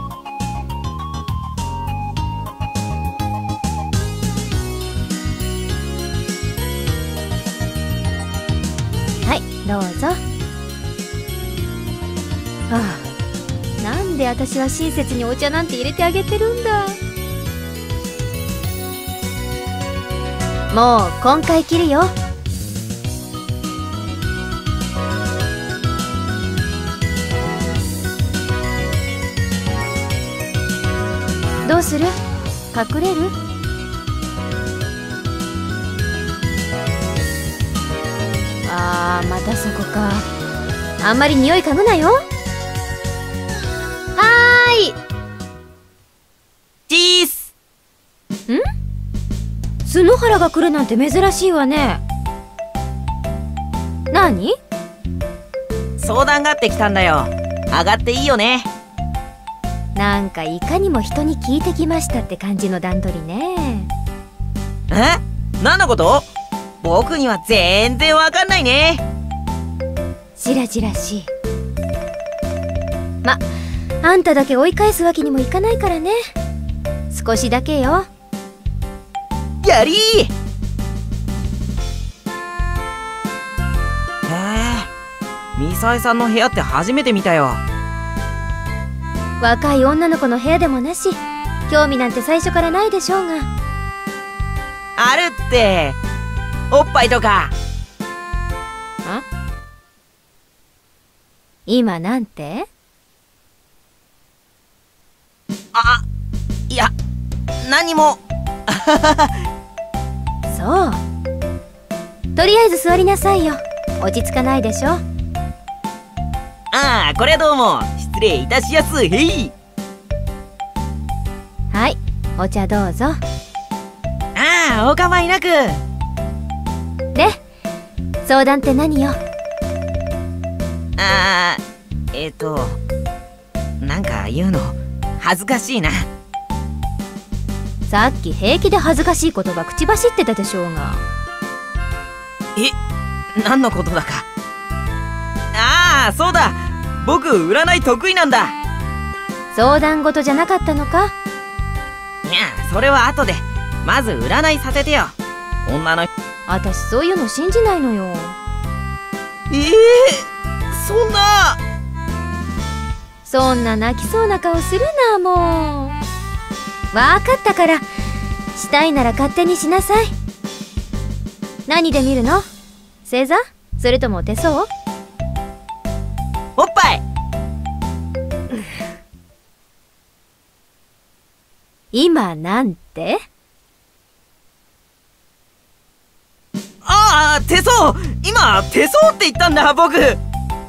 はい、どうぞ。はあ、なんで私は親切にお茶なんて入れてあげてるんだ。もう今回切るよ。どうする？隠れる？あー、またそこか。あんまり匂い嗅ぐなよ。はーい。 チース。 ん？角原が来るなんて珍しいわね。何？ 相談があってきたんだよ。上がっていいよね。 なんかいかにも人に聞いてきましたって感じの段取りね。 え？何のこと？僕には全然わかんないね。 しらじらしい。ま、あんただけ追い返すわけにもいかないからね。少しだけよ。 やりー。へえ、ミサエさんの部屋って初めて見たよ。 若い女の子の部屋でもなし、興味なんて最初からないでしょうが。 あるって、おっぱいとか。 あ？今なんて？ あ、いや、何も。 そう。とりあえず座りなさいよ。落ち着かないでしょ。 ああ、これどうも。失礼いたしやす。へい。 はい、お茶どうぞ。 ああ、お構いなく。 で、相談って何よ。 ああ、えっと、なんか言うの恥ずかしいな。 さっき平気で恥ずかしい言葉口走ってたでしょうが。 え、何のことだか。ああ、そうだ、僕占い得意なんだ。 相談事じゃなかったのか？ いや、それは後で。まず占いさせてよ。女の。 私そういうの信じないのよ。 ええー、そんな。 そんな泣きそうな顔するな、もう。わかったから、したいなら勝手にしなさい。何で見るの？星座？それとも手相？ おっぱい。 今なんて？ ああ、手相。今手相って言ったんだ僕。は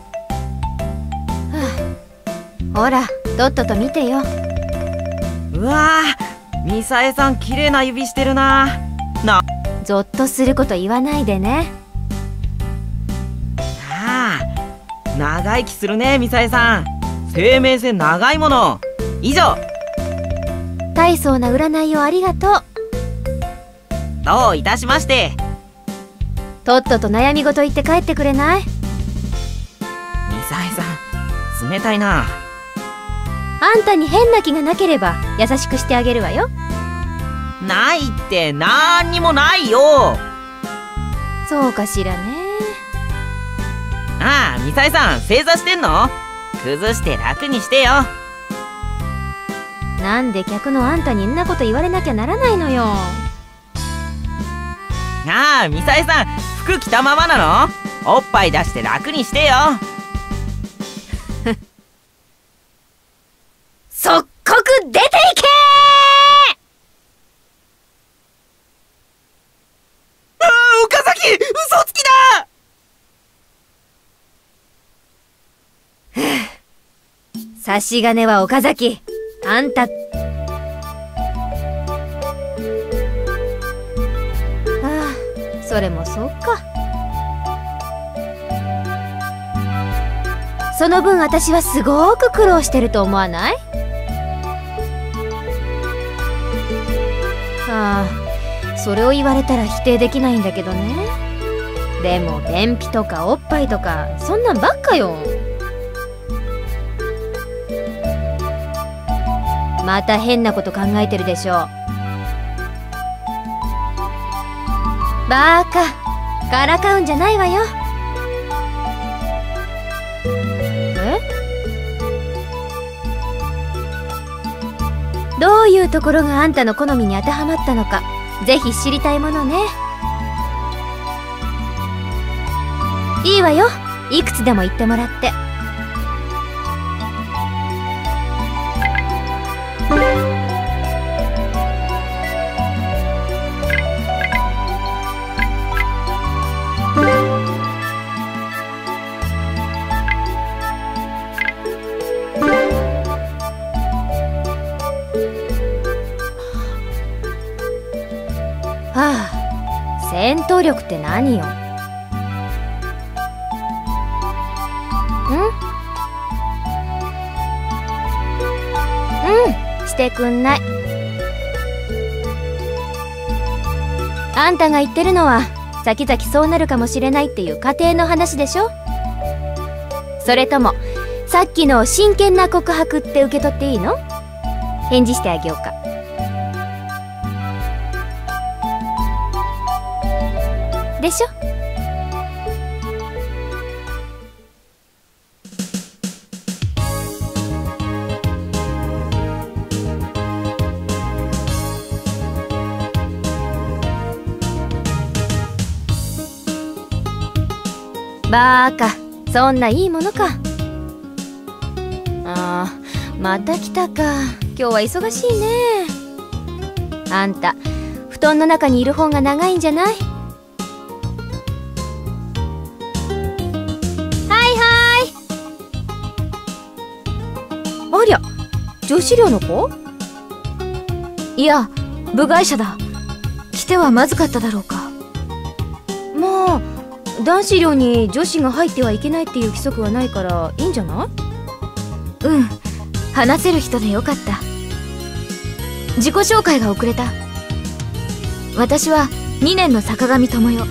あ、ほらとっとと見てよ。 うわー、ミサエさん綺麗な指してるな。なゾッとすること言わないでね。 ああ、長生きするねミサエさん。生命線長いもの。以上。 大層な占いをありがとう。 どういたしまして。 とっとと悩み事言って帰ってくれない？ ミサエさん冷たいな。 あんたに変な気がなければ優しくしてあげるわよ。 ないってなんにもないよ。 そうかしらね。 ああ、ミサエさん正座してんの？崩して楽にしてよ。 なんで客のあんたにんなこと言われなきゃならないのよ。 ああ、ミサエさん服着たままなの？おっぱい出して楽にしてよ。 即刻出ていけー！ああ、岡崎嘘つきだ。 差し金は岡崎。あんたああ、それもそうか。その分私はすごく苦労してると思わない？ああ、それを言われたら否定できないんだけどね。でも便秘とかおっぱいとかそんなんばっかよ。また変なこと考えてるでしょ。バーカ、からかうんじゃないわよ。え？どういうところがあんたの好みに当てはまったのか、ぜひ知りたいものね。いいわよ、いくつでも言ってもらって。はあ、戦闘力って何よ。ん？うん、してくんない。あんたが言ってるのは先々そうなるかもしれないっていう仮定の話でしょ？それともさっきの真剣な告白って受け取っていいの？返事してあげようか。でしょ？バーカ、そんないいものか。あー、また来たか。今日は忙しいね。あんた布団の中にいる方が長いんじゃない？ありゃ、女子寮の子？いや、部外者だ。来てはまずかっただろうか。まあ、男子寮に女子が入ってはいけないっていう規則はないからいいんじゃない？うん、話せる人でよかった。自己紹介が遅れた。私はにねんの坂上智代。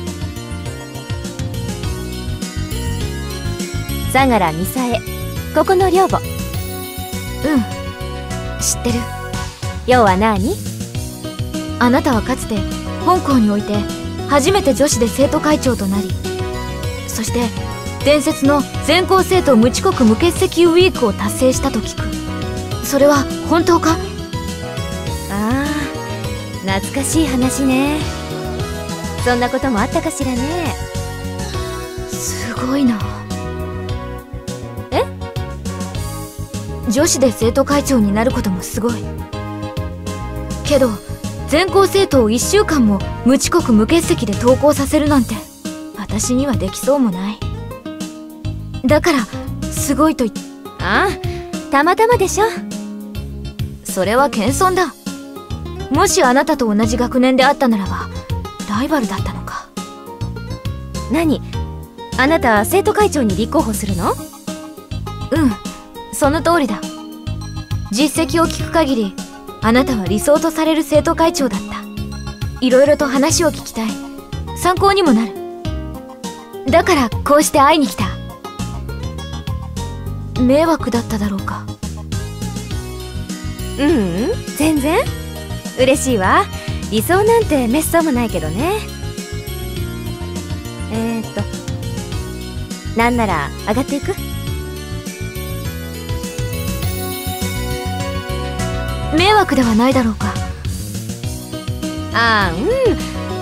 相良美沙恵、ここの寮母。うん、知ってる。要は何？あなたはかつて本校において初めて女子で生徒会長となり、そして伝説の全校生徒無遅刻無欠席ウィークを達成したと聞く。それは本当か？ああ、懐かしい話ね。そんなこともあったかしらね。すごいな。女子で生徒会長になることもすごい。 けど全校生徒をいっしゅうかんも無遅刻無欠席で登校させるなんて私にはできそうもない。だからすごいと言っああ、たまたまでしょ。 それは謙遜だ。もしあなたと同じ学年であったならばライバルだったのか。 何、あなた生徒会長に立候補するの？ うん、その通りだ。実績を聞く限りあなたは理想とされる生徒会長だった。いろいろと話を聞きたい。参考にもなる。だからこうして会いに来た。迷惑だっただろうか。 ううん、全然嬉しいわ。理想なんてめっそうもないけどね。えーっとなんなら上がっていく？ 迷惑ではないだろうか。 ああ、うん、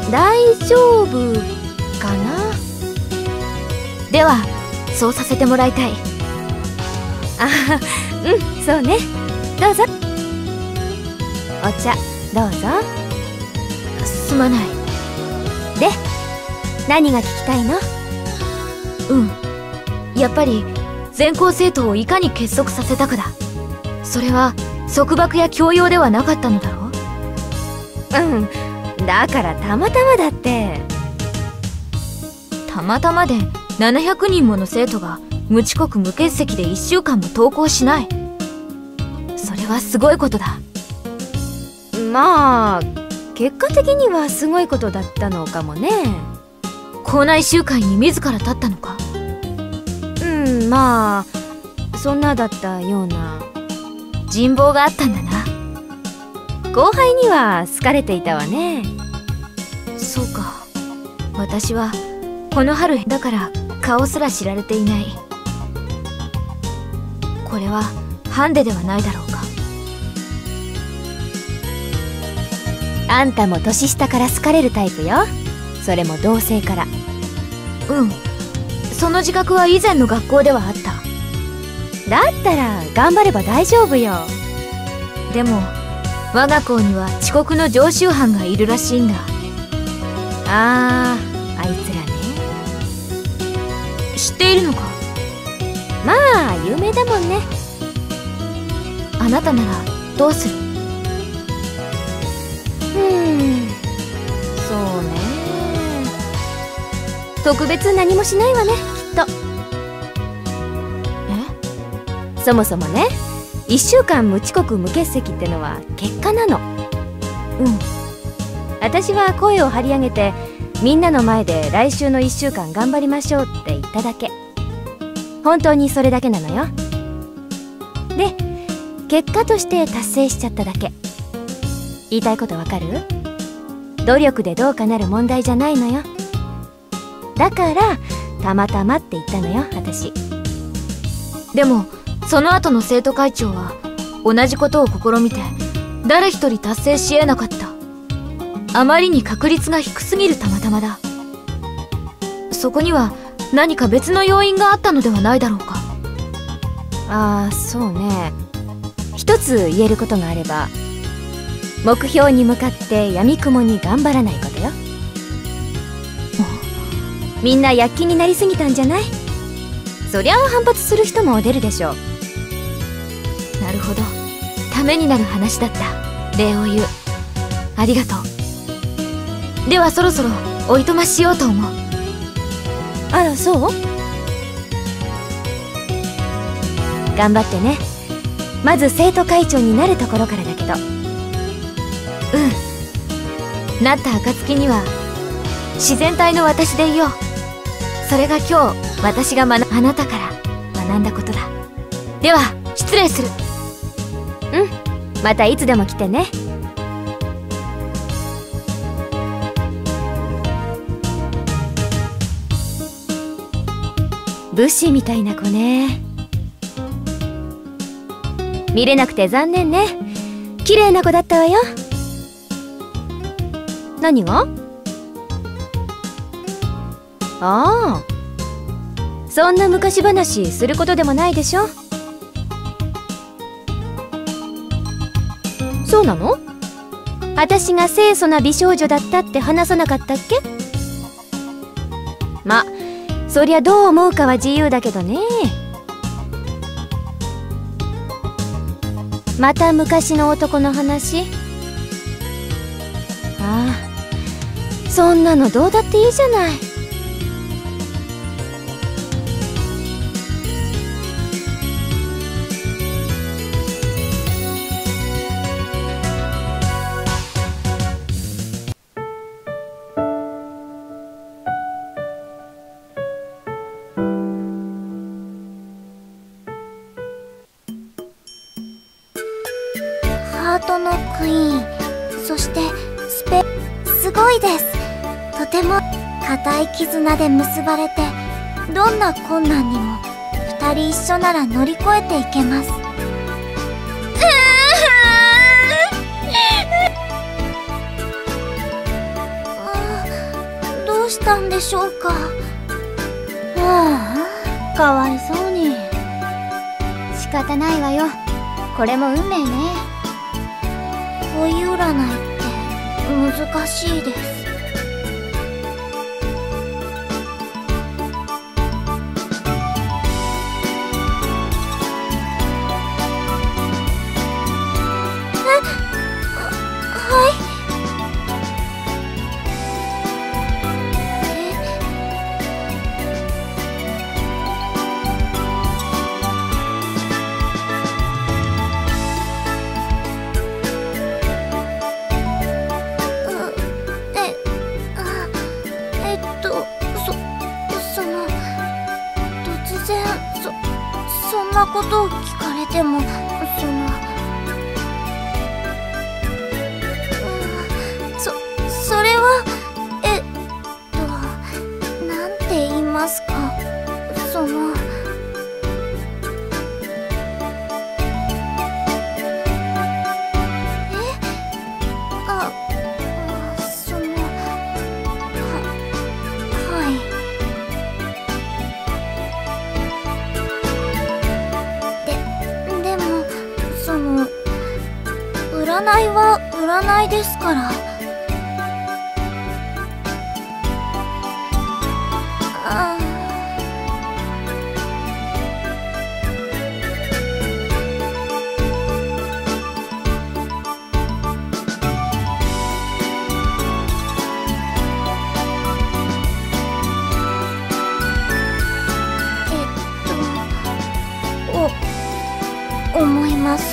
大丈夫かな。 ではそうさせてもらいたい。 ああ、うん、そうね。どうぞ。お茶どうぞ。 すまない。 で、何が聞きたいの？ うん、やっぱり全校生徒をいかに結束させたかだ。それは束縛や強要ではなかったのだろう？ うん、だからたまたまだって。 たまたまでななひゃくにんもの生徒が無遅刻無欠席でいっしゅうかんも登校しない。それはすごいことだ。 まあ結果的にはすごいことだったのかもね。 校内集会に自ら立ったのか？ うん、まあそんなだったような。 人望があったんだな。 後輩には好かれていたわね。 そうか。私はこの春だから顔すら知られていない。これはハンデではないだろうか。 あんたも年下から好かれるタイプよ。それも同性から。 うん、その自覚は以前の学校ではあった。 だったら頑張れば大丈夫よ。 でも我が校には遅刻の常習犯がいるらしいんだ。 あー、あいつらね。 知っているのか？ まあ有名だもんね。 あなたならどうする？ うーん、そうね。特別何もしないわね、きっと。 え？ そもそもね、いっしゅうかん無遅刻無欠席ってのは結果なの。 うん。 私は声を張り上げてみんなの前で来週のいっしゅうかん頑張りましょうって言っただけ。本当にそれだけなのよ。で、結果として達成しちゃっただけ。言いたいことわかる？努力でどうかなる問題じゃないのよ。だからたまたまって言ったのよ、私。 でもその後の生徒会長は同じことを試みて誰一人達成し得なかった。あまりに確率が低すぎるたまたまだ。そこには何か別の要因があったのではないだろうか。 ああ、そうね。一つ言えることがあれば、目標に向かって闇雲に頑張らないことよ。みんな躍起になりすぎたんじゃない？そりゃあ反発する人も出るでしょう。 なるほど、ためになる話だった。礼を言う。ありがとう。ではそろそろおいとましようと思う。 あら、そう？頑張ってね。まず生徒会長になるところからだけど。 うん。なった暁には自然体の私でいよう。それが今日私が学あなたから学んだことだ。では失礼する。 うん、またいつでも来てね。武士みたいな子ね。見れなくて残念ね。綺麗な子だったわよ。何が？ああ、そんな昔話することでもないでしょ。そうなの？ 私が清楚な美少女だったって話さなかったっけ？ま、そりゃどう思うかは自由だけどね。また昔の男の話？ああ、そんなのどうだっていいじゃない。 ハートのクイーン、そしてスペ、すごいです。とても固い絆で結ばれて、どんな困難にも二人一緒なら乗り越えていけます。あ、どうしたんでしょうか。 ああ、かわいそうに。仕方ないわよ。これも運命ね。 恋占いって難しいです。え、はい。そんなことを聞かれても、その、うん、そ、それは、えっと、なんて言いますか、その、え、あ、その、は、はい。占いは占いですから。あえっと、お、思います。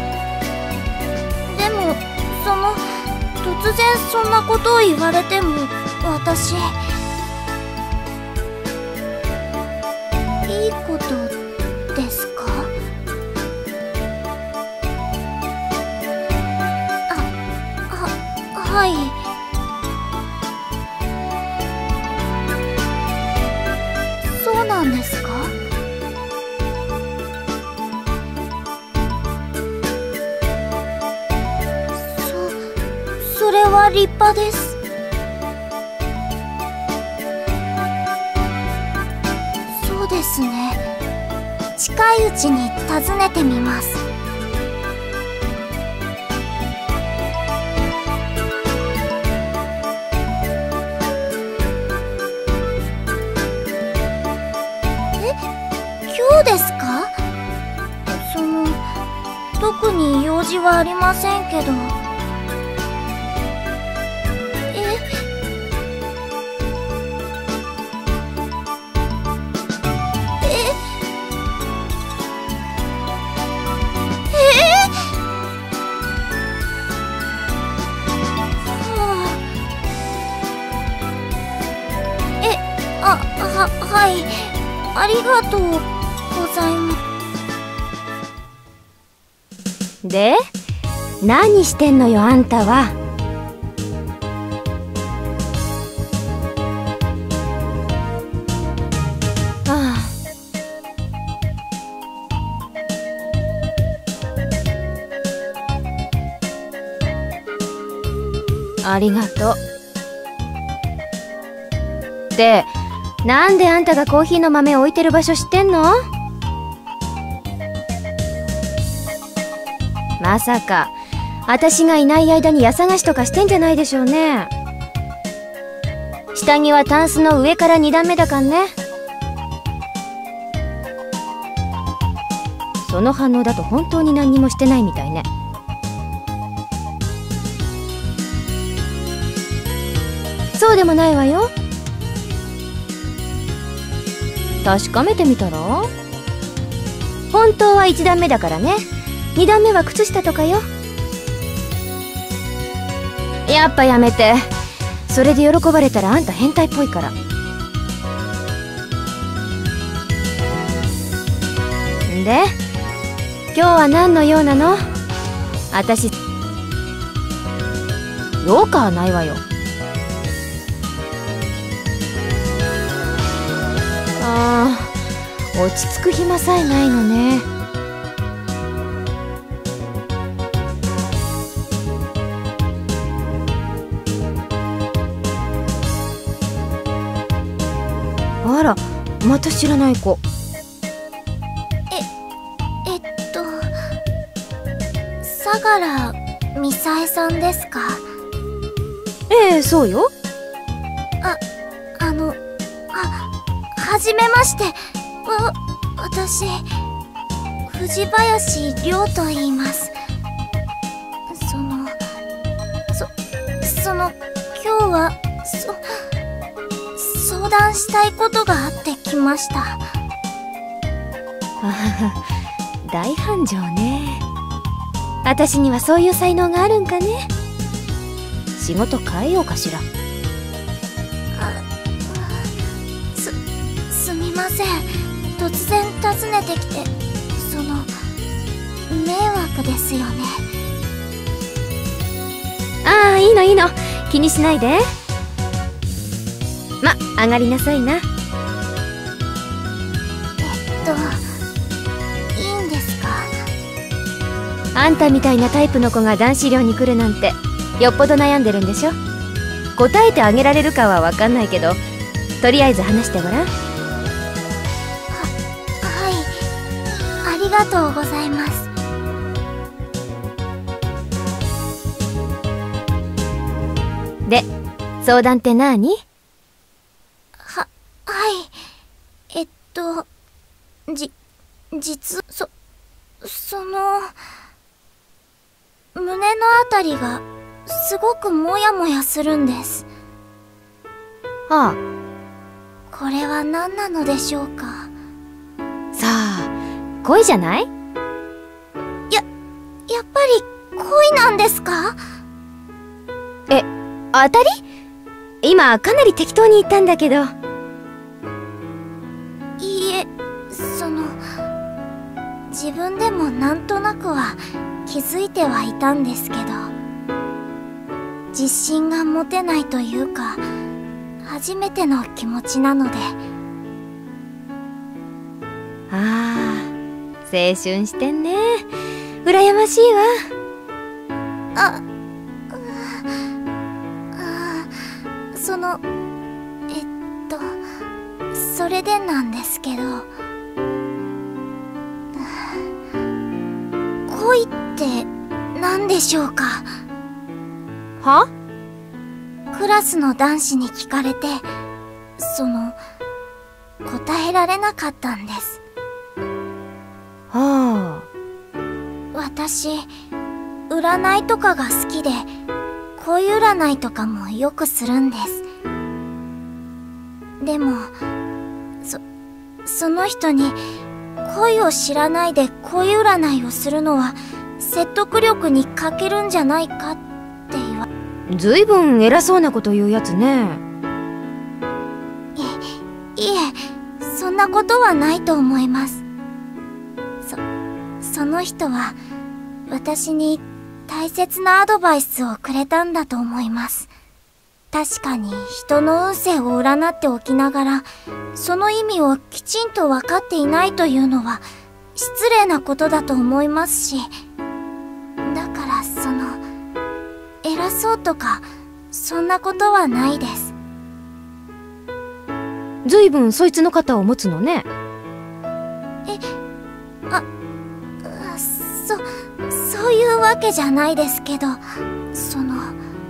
その、突然そんなことを言われても、私、いいことですか？あ、は、はい。そうなんですか？それは立派です。そうですね。近いうちに訪ねてみます。え、今日ですか？その、特に用事はありませんけど。はい、ありがとうございます。 で、何してんのよあんたは。ああ、ありがとう。で、なんであんたがコーヒーの豆を置いてる場所知ってんの？まさか私がいない間に家探しとかしてんじゃないでしょうね。下着はタンスの上からに段目だかんね。その反応だと本当に何にもしてないみたいね。そうでもないわよ。確かめてみたら？本当はいち段目だからね。に段目は靴下とかよ。やっぱやめて。それで喜ばれたらあんた変態っぽいから。んで今日は何の用なの？あたし用かはないわよ。ああ、落ち着く暇さえないのね。あら、また知らない子。 え、えっと相良ミサエさんですか？ ええ、そうよ。 あ、あの、あ、はじめまして。わ、私藤林涼と言います。そのそその今日はそ相談したいことがあって来ました。 あは大繁盛ね。私にはそういう才能があるんかね。仕事変えようかしら。 すすみません、突然訪ねてきて。その迷惑ですよね。 ああ、いいのいいの、気にしないで。ま、上がりなさいな。 えっといいんですか？ あんたみたいなタイプの子が男子寮に来るなんてよっぽど悩んでるんでしょ。答えてあげられるかは分かんないけど、とりあえず話してごらん。は、 はい、ありがとうございます。 で、相談ってなーに？ は、はい。えっと、じ、実、そ、その、胸のあたりがすごくモヤモヤするんです。 ああ。 これは何なのでしょうか？ さあ、恋じゃない？ や、やっぱり恋なんですか？ え、当たり？今かなり適当に言ったんだけど。 いいえ、その自分でもなんとなくは気づいてはいたんですけど、自信が持てないというか、初めての気持ちなので。 ああ、青春してんね。羨ましいわ。 あ、あ、そのえっとそれでなんですけど、恋って何でしょうか？ は？ クラスの男子に聞かれて、その答えられなかったんです。 はあ。 私、占いとかが好きで、恋占いとかもよくするんです。でも、そ、その人に恋を知らないで恋占いをするのは説得力に欠けるんじゃないかって言わ。 ずいぶん偉そうなこと言うやつね。 い、いえ、そんなことはないと思います。そ、その人は私に大切なアドバイスをくれたんだと思います。確かに人の運勢を占っておきながら、その意味をきちんと分かっていないというのは失礼なことだと思いますし、だからその偉そうとかそんなことはないです。 ずいぶんそいつの肩を持つのね。 え、あ、そ、そういういうわけじゃないですけど、その。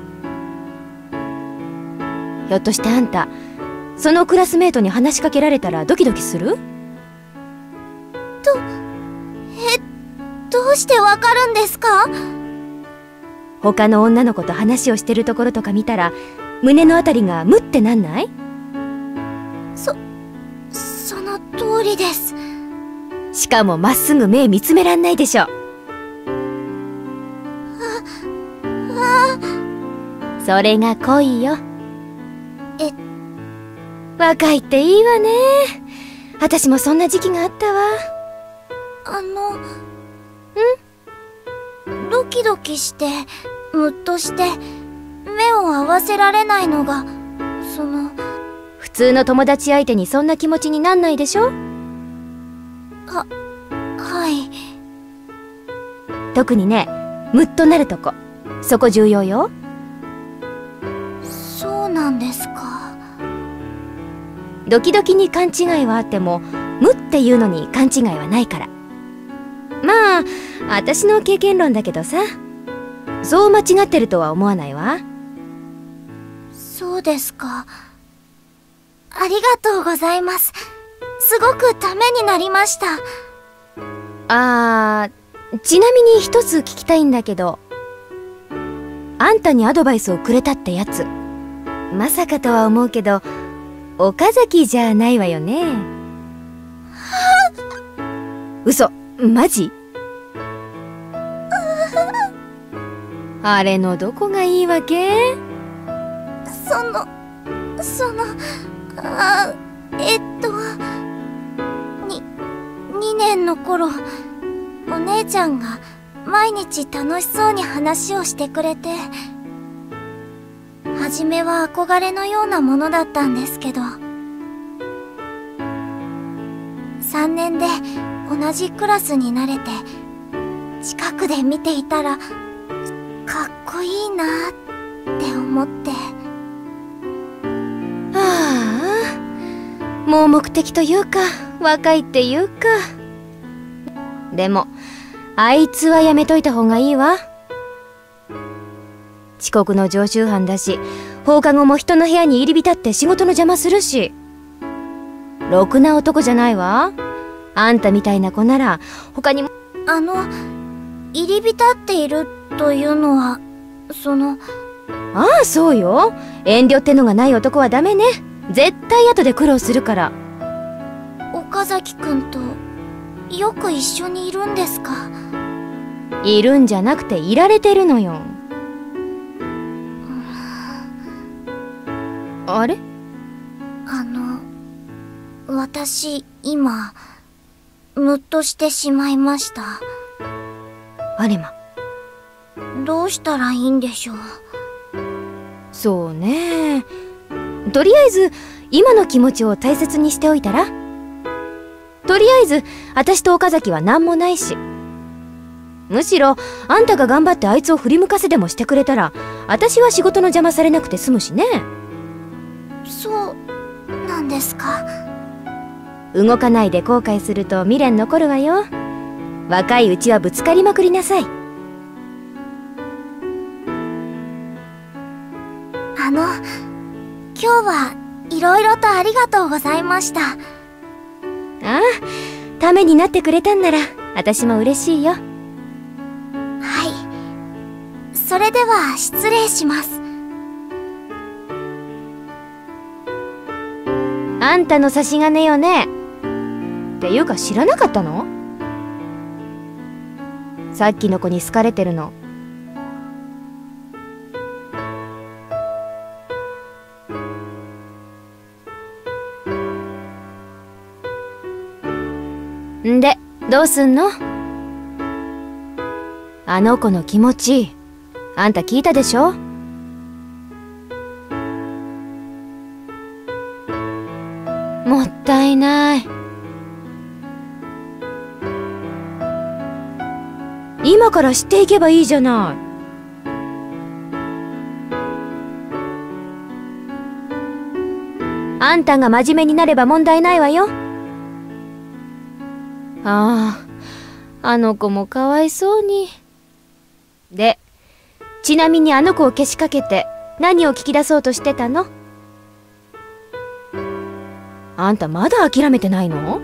ひょっとしてあんた、そのクラスメートに話しかけられたらドキドキする？ ど、え、どうしてわかるんですか？ 他の女の子と話をしてるところとか見たら、胸のあたりがムってなんない？ そ、その通りです。 しかもまっすぐ目見つめらんないでしょ。 あ、あ、 それが恋よ。 え、 若いっていいわね。私もそんな時期があったわ。 あの、ん？ドキドキして、ムッとして、目を合わせられないのが、その。 普通の友達相手にそんな気持ちになんないでしょ？ は、はい。 特にね、ムッとなるとこ。そこ重要よ。 そうなんですか。 ドキドキに勘違いはあっても、ムっていうのに勘違いはないから。まあ、私の経験論だけどさ。そう間違ってるとは思わないわ。 そうですか。ありがとうございます。すごくためになりました。 あー、ちなみに一つ聞きたいんだけど、あんたにアドバイスをくれたってやつ、まさかとは思うけど、岡崎じゃないわよね。嘘、マジ？あれのどこがいいわけ？ その、その、あ、えっと、に、にねんの頃、お姉ちゃんが毎日楽しそうに話をしてくれて、はじめは憧れのようなものだったんですけど、さんねんで同じクラスになれて、近くで見ていたら、かっこいいなって思って。 はあ、盲目的というか、若いっていうか。でも、あいつはやめといた方がいいわ。遅刻の常習犯だし、放課後も人の部屋に入り浸って仕事の邪魔するし。ろくな男じゃないわ。あんたみたいな子なら、他にも。 あの、入り浸っているというのは、その。 ああ、そうよ。遠慮ってのがない男はダメね。絶対後で苦労するから。 岡崎くんと、よく一緒にいるんですか？ いるんじゃなくていられてるのよ。あれ？ あの、私、今、ムッとしてしまいました。 あれま。 どうしたらいいんでしょう。 そうね。とりあえず、今の気持ちを大切にしておいたら？とりあえず、私と岡崎は何もないし。むしろ、あんたが頑張ってあいつを振り向かせでもしてくれたら、私は仕事の邪魔されなくて済むしね。 そう、なんですか。 動かないで後悔すると未練残るわよ。若いうちはぶつかりまくりなさい。 あの、今日はいろいろとありがとうございました。 ああ、ためになってくれたんなら、私も嬉しいよ。 はい。それでは失礼します。 あんたの差し金よね。っていうか知らなかったの？さっきの子に好かれてるの。んで、どうすんの？あの子の気持ち、あんた聞いたでしょ？もったいない。今から知っていけばいいじゃない。あんたが真面目になれば問題ないわよ。ああ、あの子もかわいそうに。 で、ちなみにあの子をけしかけて何を聞き出そうとしてたの？あんたまだ諦めてないの？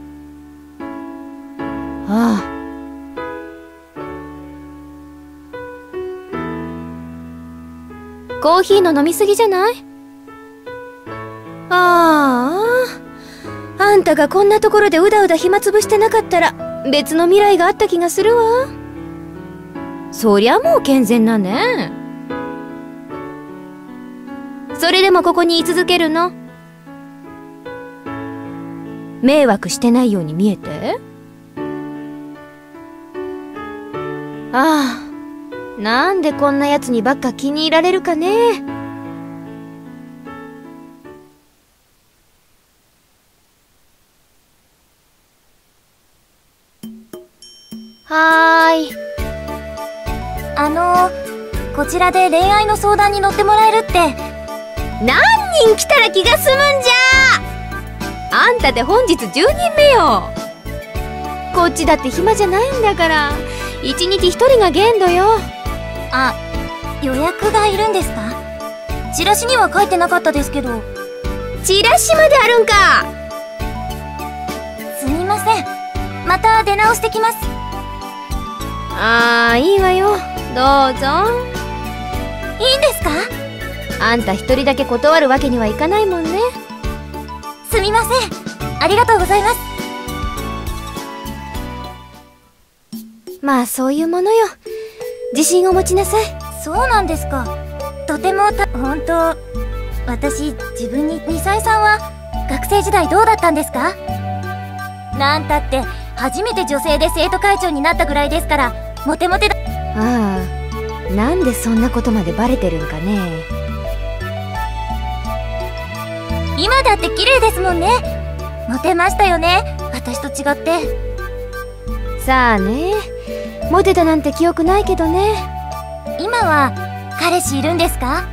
ああ。コーヒーの飲みすぎじゃない？ああ。あんたがこんなところでうだうだ暇つぶしてなかったら別の未来があった気がするわ。そりゃもう健全なね。それでもここに居続けるの？迷惑してないように見えて？ああ、なんでこんなやつにばっか気に入られるかね。 はーい。あのー、こちらで恋愛の相談に乗ってもらえるって何人来たら気が済むんじゃ。あんたで本日じゅうにんめよ。こっちだって暇じゃないんだからいちにちひとりが限度よ。 あ、予約がいるんですか？チラシには書いてなかったですけど。 チラシまであるんか。 すみません、また出直してきます。 あー、いいわよ、どうぞ。 いいんですか？ あんた一人だけ断るわけにはいかないもんね。 すみません、ありがとうございます。 まあそういうものよ。自信を持ちなさい。 そうなんですか。とてもた本当、私自分にミサエさんは学生時代どうだったんですか？なんたって初めて女性で生徒会長になったぐらいですからモテモテだ。 ああ、なんでそんなことまでバレてるんかね。 今だって綺麗ですもんね。モテましたよね、私と違って。 さあね、モテたなんて記憶ないけどね。 今は彼氏いるんですか？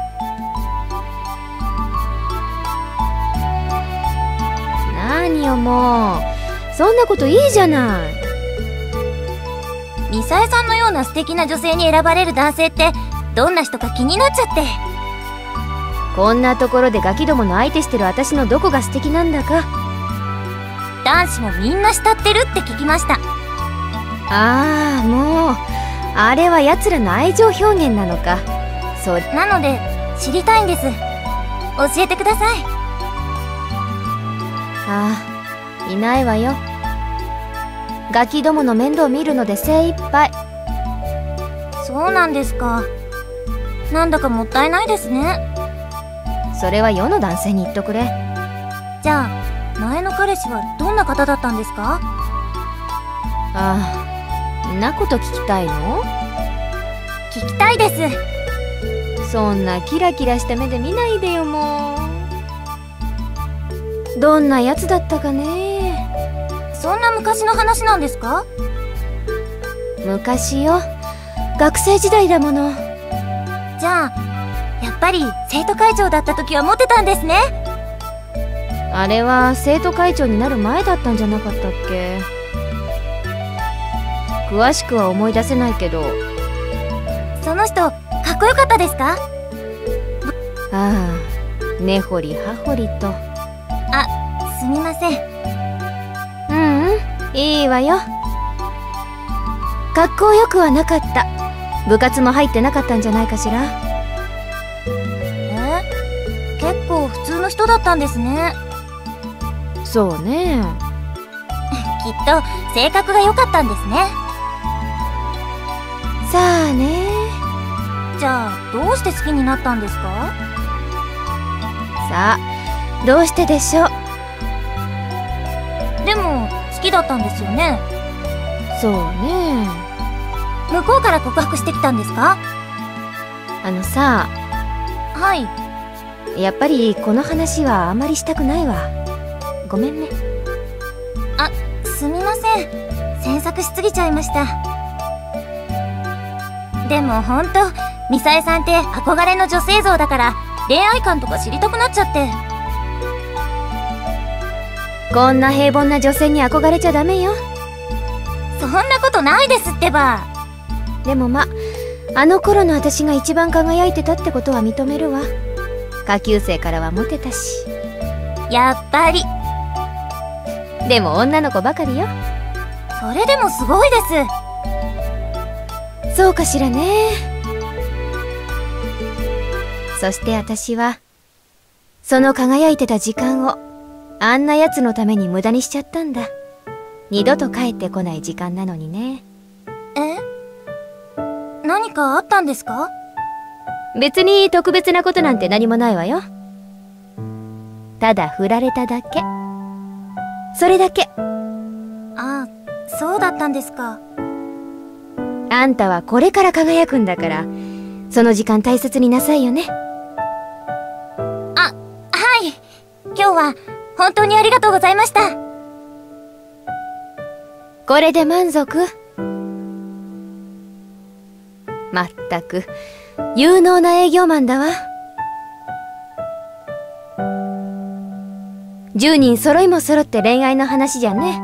何よもう、そんなこといいじゃない。 ミサエさんのような素敵な女性に選ばれる男性ってどんな人か気になっちゃって。 こんなところでガキどもの相手してる私のどこが素敵なんだか。 男子もみんな慕ってるって聞きました。 ああ、もうあれは奴らの愛情表現なのか。それなので知りたいんです。教えてください。 ああ、いないわよ。ガキどもの面倒見るので精一杯。 そうなんですか。なんだかもったいないですね。 それは世の男性に言っとくれ。 じゃあ前の彼氏はどんな方だったんですか？ ああ、んなこと聞きたいの？ 聞きたいです。 そんなキラキラした目で見ないでよ、もう。どんなやつだったかね。 そんな昔の話なんですか？ 昔よ、学生時代だもの。 じゃあやっぱり生徒会長だった時はモテたんですね。 あれは生徒会長になる前だったんじゃなかったっけ？詳しくは思い出せないけど。 その人かっこよかったですか？ ああ、根掘り葉掘りと。 あ、すみません。 ううん、いいわよ。かっこよくはなかった。部活も入ってなかったんじゃないかしら。 え？結構普通の人だったんですね。 そうね。 きっと性格が良かったんですね。 さあね。 じゃあどうして好きになったんですか？ さあ、どうしてでしょう。 でも好きだったんですよね。 そうね。 向こうから告白してきたんですか？ あのさ。 はい。 やっぱりこの話はあまりしたくないわ。ごめんね。 あ、すみません。詮索しすぎちゃいました。でもほんとミサエさんって憧れの女性像だから恋愛観とか知りたくなっちゃって。 こんな平凡な女性に憧れちゃダメよ。 そんなことないですってば。 でもま、 あの頃の私が一番輝いてたってことは認めるわ。下級生からはモテたし。 やっぱり。 でも女の子ばかりよ。 それでもすごいです。 そうかしらね。そして私はその輝いてた時間をあんな奴のために無駄にしちゃったんだ。二度と帰ってこない時間なのにね。 え？何かあったんですか？ 別に特別なことなんて何もないわよ。ただ振られただけ。それだけ。 ああ、そうだったんですか。 あんたはこれから輝くんだから、その時間大切になさいよね。 あ、はい。今日は本当にありがとうございました。 これで満足？まったく有能な営業マンだわ。十人揃いも揃って恋愛の話じゃね。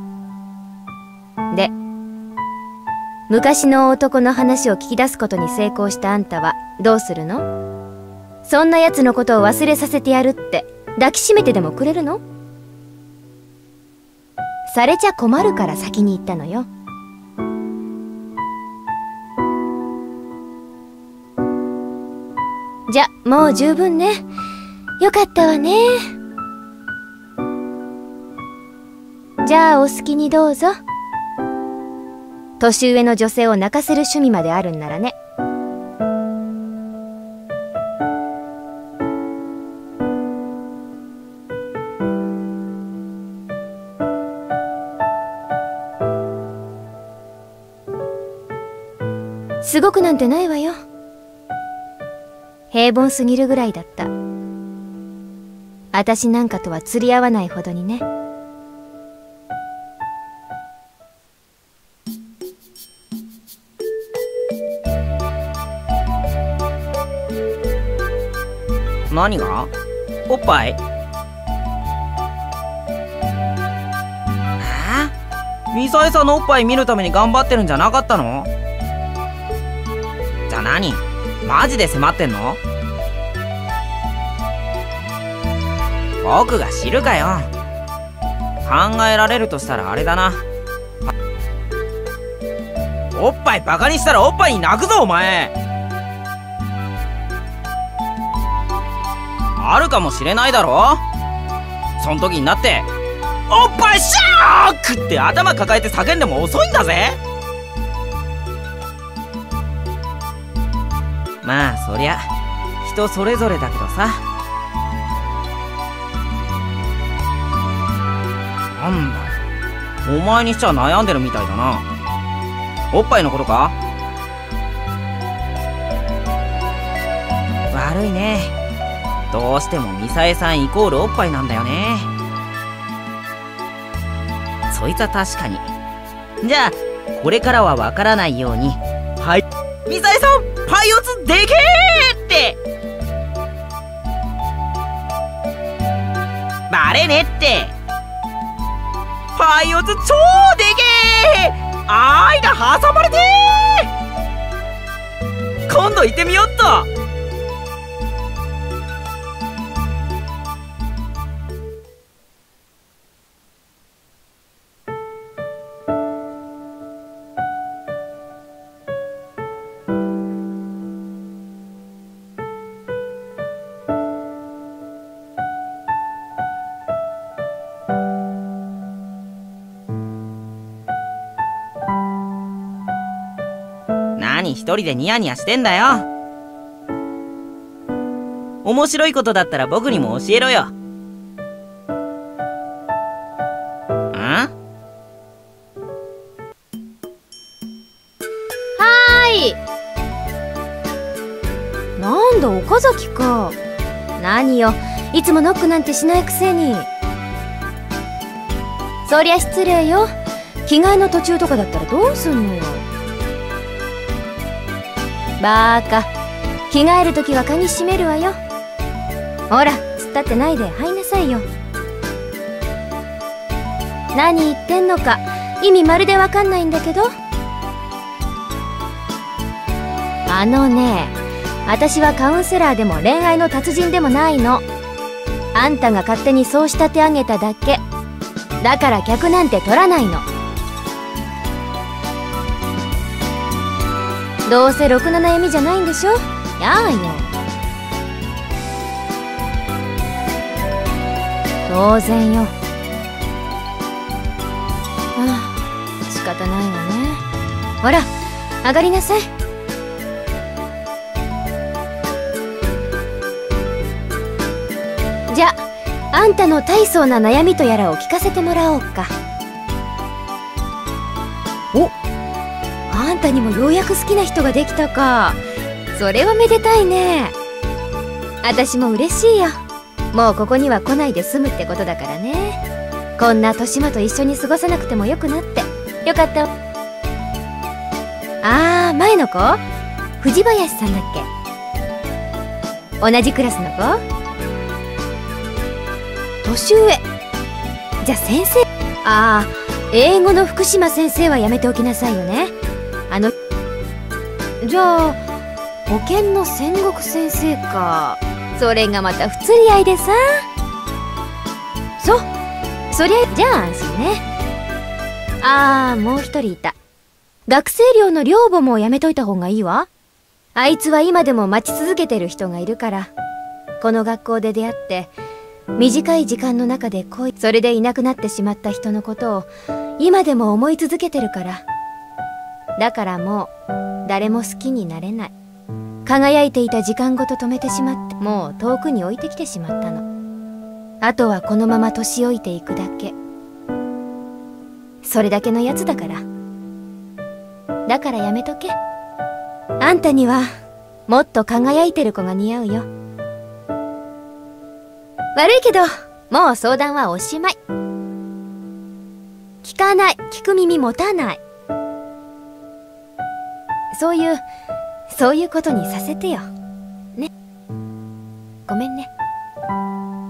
で、昔の男の話を聞き出すことに成功したあんたはどうするの？そんな奴のことを忘れさせてやるって抱きしめてでもくれるの？されちゃ困るから先に言ったのよ。じゃ、もう十分ね。よかったわね。じゃあお好きにどうぞ。年上の女性を泣かせる趣味まであるんならね。すごくなんてないわよ。平凡すぎるぐらいだった。私なんかとは釣り合わないほどにね。 何が？おっぱい？えー、ミサエさんのおっぱい見るために頑張ってるんじゃなかったの？じゃあ何？マジで迫ってんの？僕が知るかよ。考えられるとしたらあれだな。おっぱいバカにしたらおっぱいに泣くぞお前。あるかもしれないだろ。そん時になっておっぱいショックって頭抱えて叫んでも遅いんだぜ。まあそりゃ人それぞれだけどさ。なんだよ、お前にしちゃ悩んでるみたいだな。おっぱいのことか？悪いね。どうしてもミサエさんイコールおっぱいなんだよね。そいつは確かに。じゃあこれからはわからないように、はい、ミサエさんパイオツでけーってバレねって。パイオツ超でけー、間挟まれてー。今度行ってみよっと。一人でニヤニヤしてんだよ。面白いことだったら僕にも教えろよ。ん？ はーい。なんだ岡崎か。何よ、いつもノックなんてしないくせに。そりゃ失礼よ。着替えの途中とかだったらどうすんのよ。バーカ、着替えるときは鍵閉めるわよ。ほら、突っ立ってないで入んなさいよ。何言ってんのか意味まるでわかんないんだけど。 あのね、私はカウンセラーでも恋愛の達人でもないの。あんたが勝手にそう仕立て上げただけだから、客なんて取らないの。どうせろくな悩みじゃないんでしょ。やあよ。当然よ。はあ、仕方ないわね。ほら、上がりなさい。じゃあ、あんたの大層な悩みとやらを聞かせてもらおうか。お、あんたにもようやく好きな人ができたか。それはめでたいね。私も嬉しいよ。もうここには来ないで済むってことだからね。こんな年間と一緒に過ごさなくてもよくなってよかったわ。あー、前の子藤林さんだっけ。同じクラスの子。年上。じゃあ先生。ああ、英語の福島先生はやめておきなさいよね。あのじゃあ保健の戦国先生か。それがまた不釣り合いでさ。そう、そりゃじゃあ安心ね。ああ、もう一人いた。学生寮の寮母もやめといた方がいいわ。あいつは今でも待ち続けてる人がいるから。この学校で出会って短い時間の中で恋、それでいなくなってしまった人のことを今でも思い続けてるから。だからもう誰も好きになれない。輝いていた時間ごと止めてしまって、もう遠くに置いてきてしまったの。あとはこのまま年老いていくだけ。それだけのやつだから。だからやめとけ。あんたにはもっと輝いてる子が似合うよ。悪いけどもう相談はおしまい。聞かない、聞く耳持たない。そういうそういうことにさせてよね。ごめんね。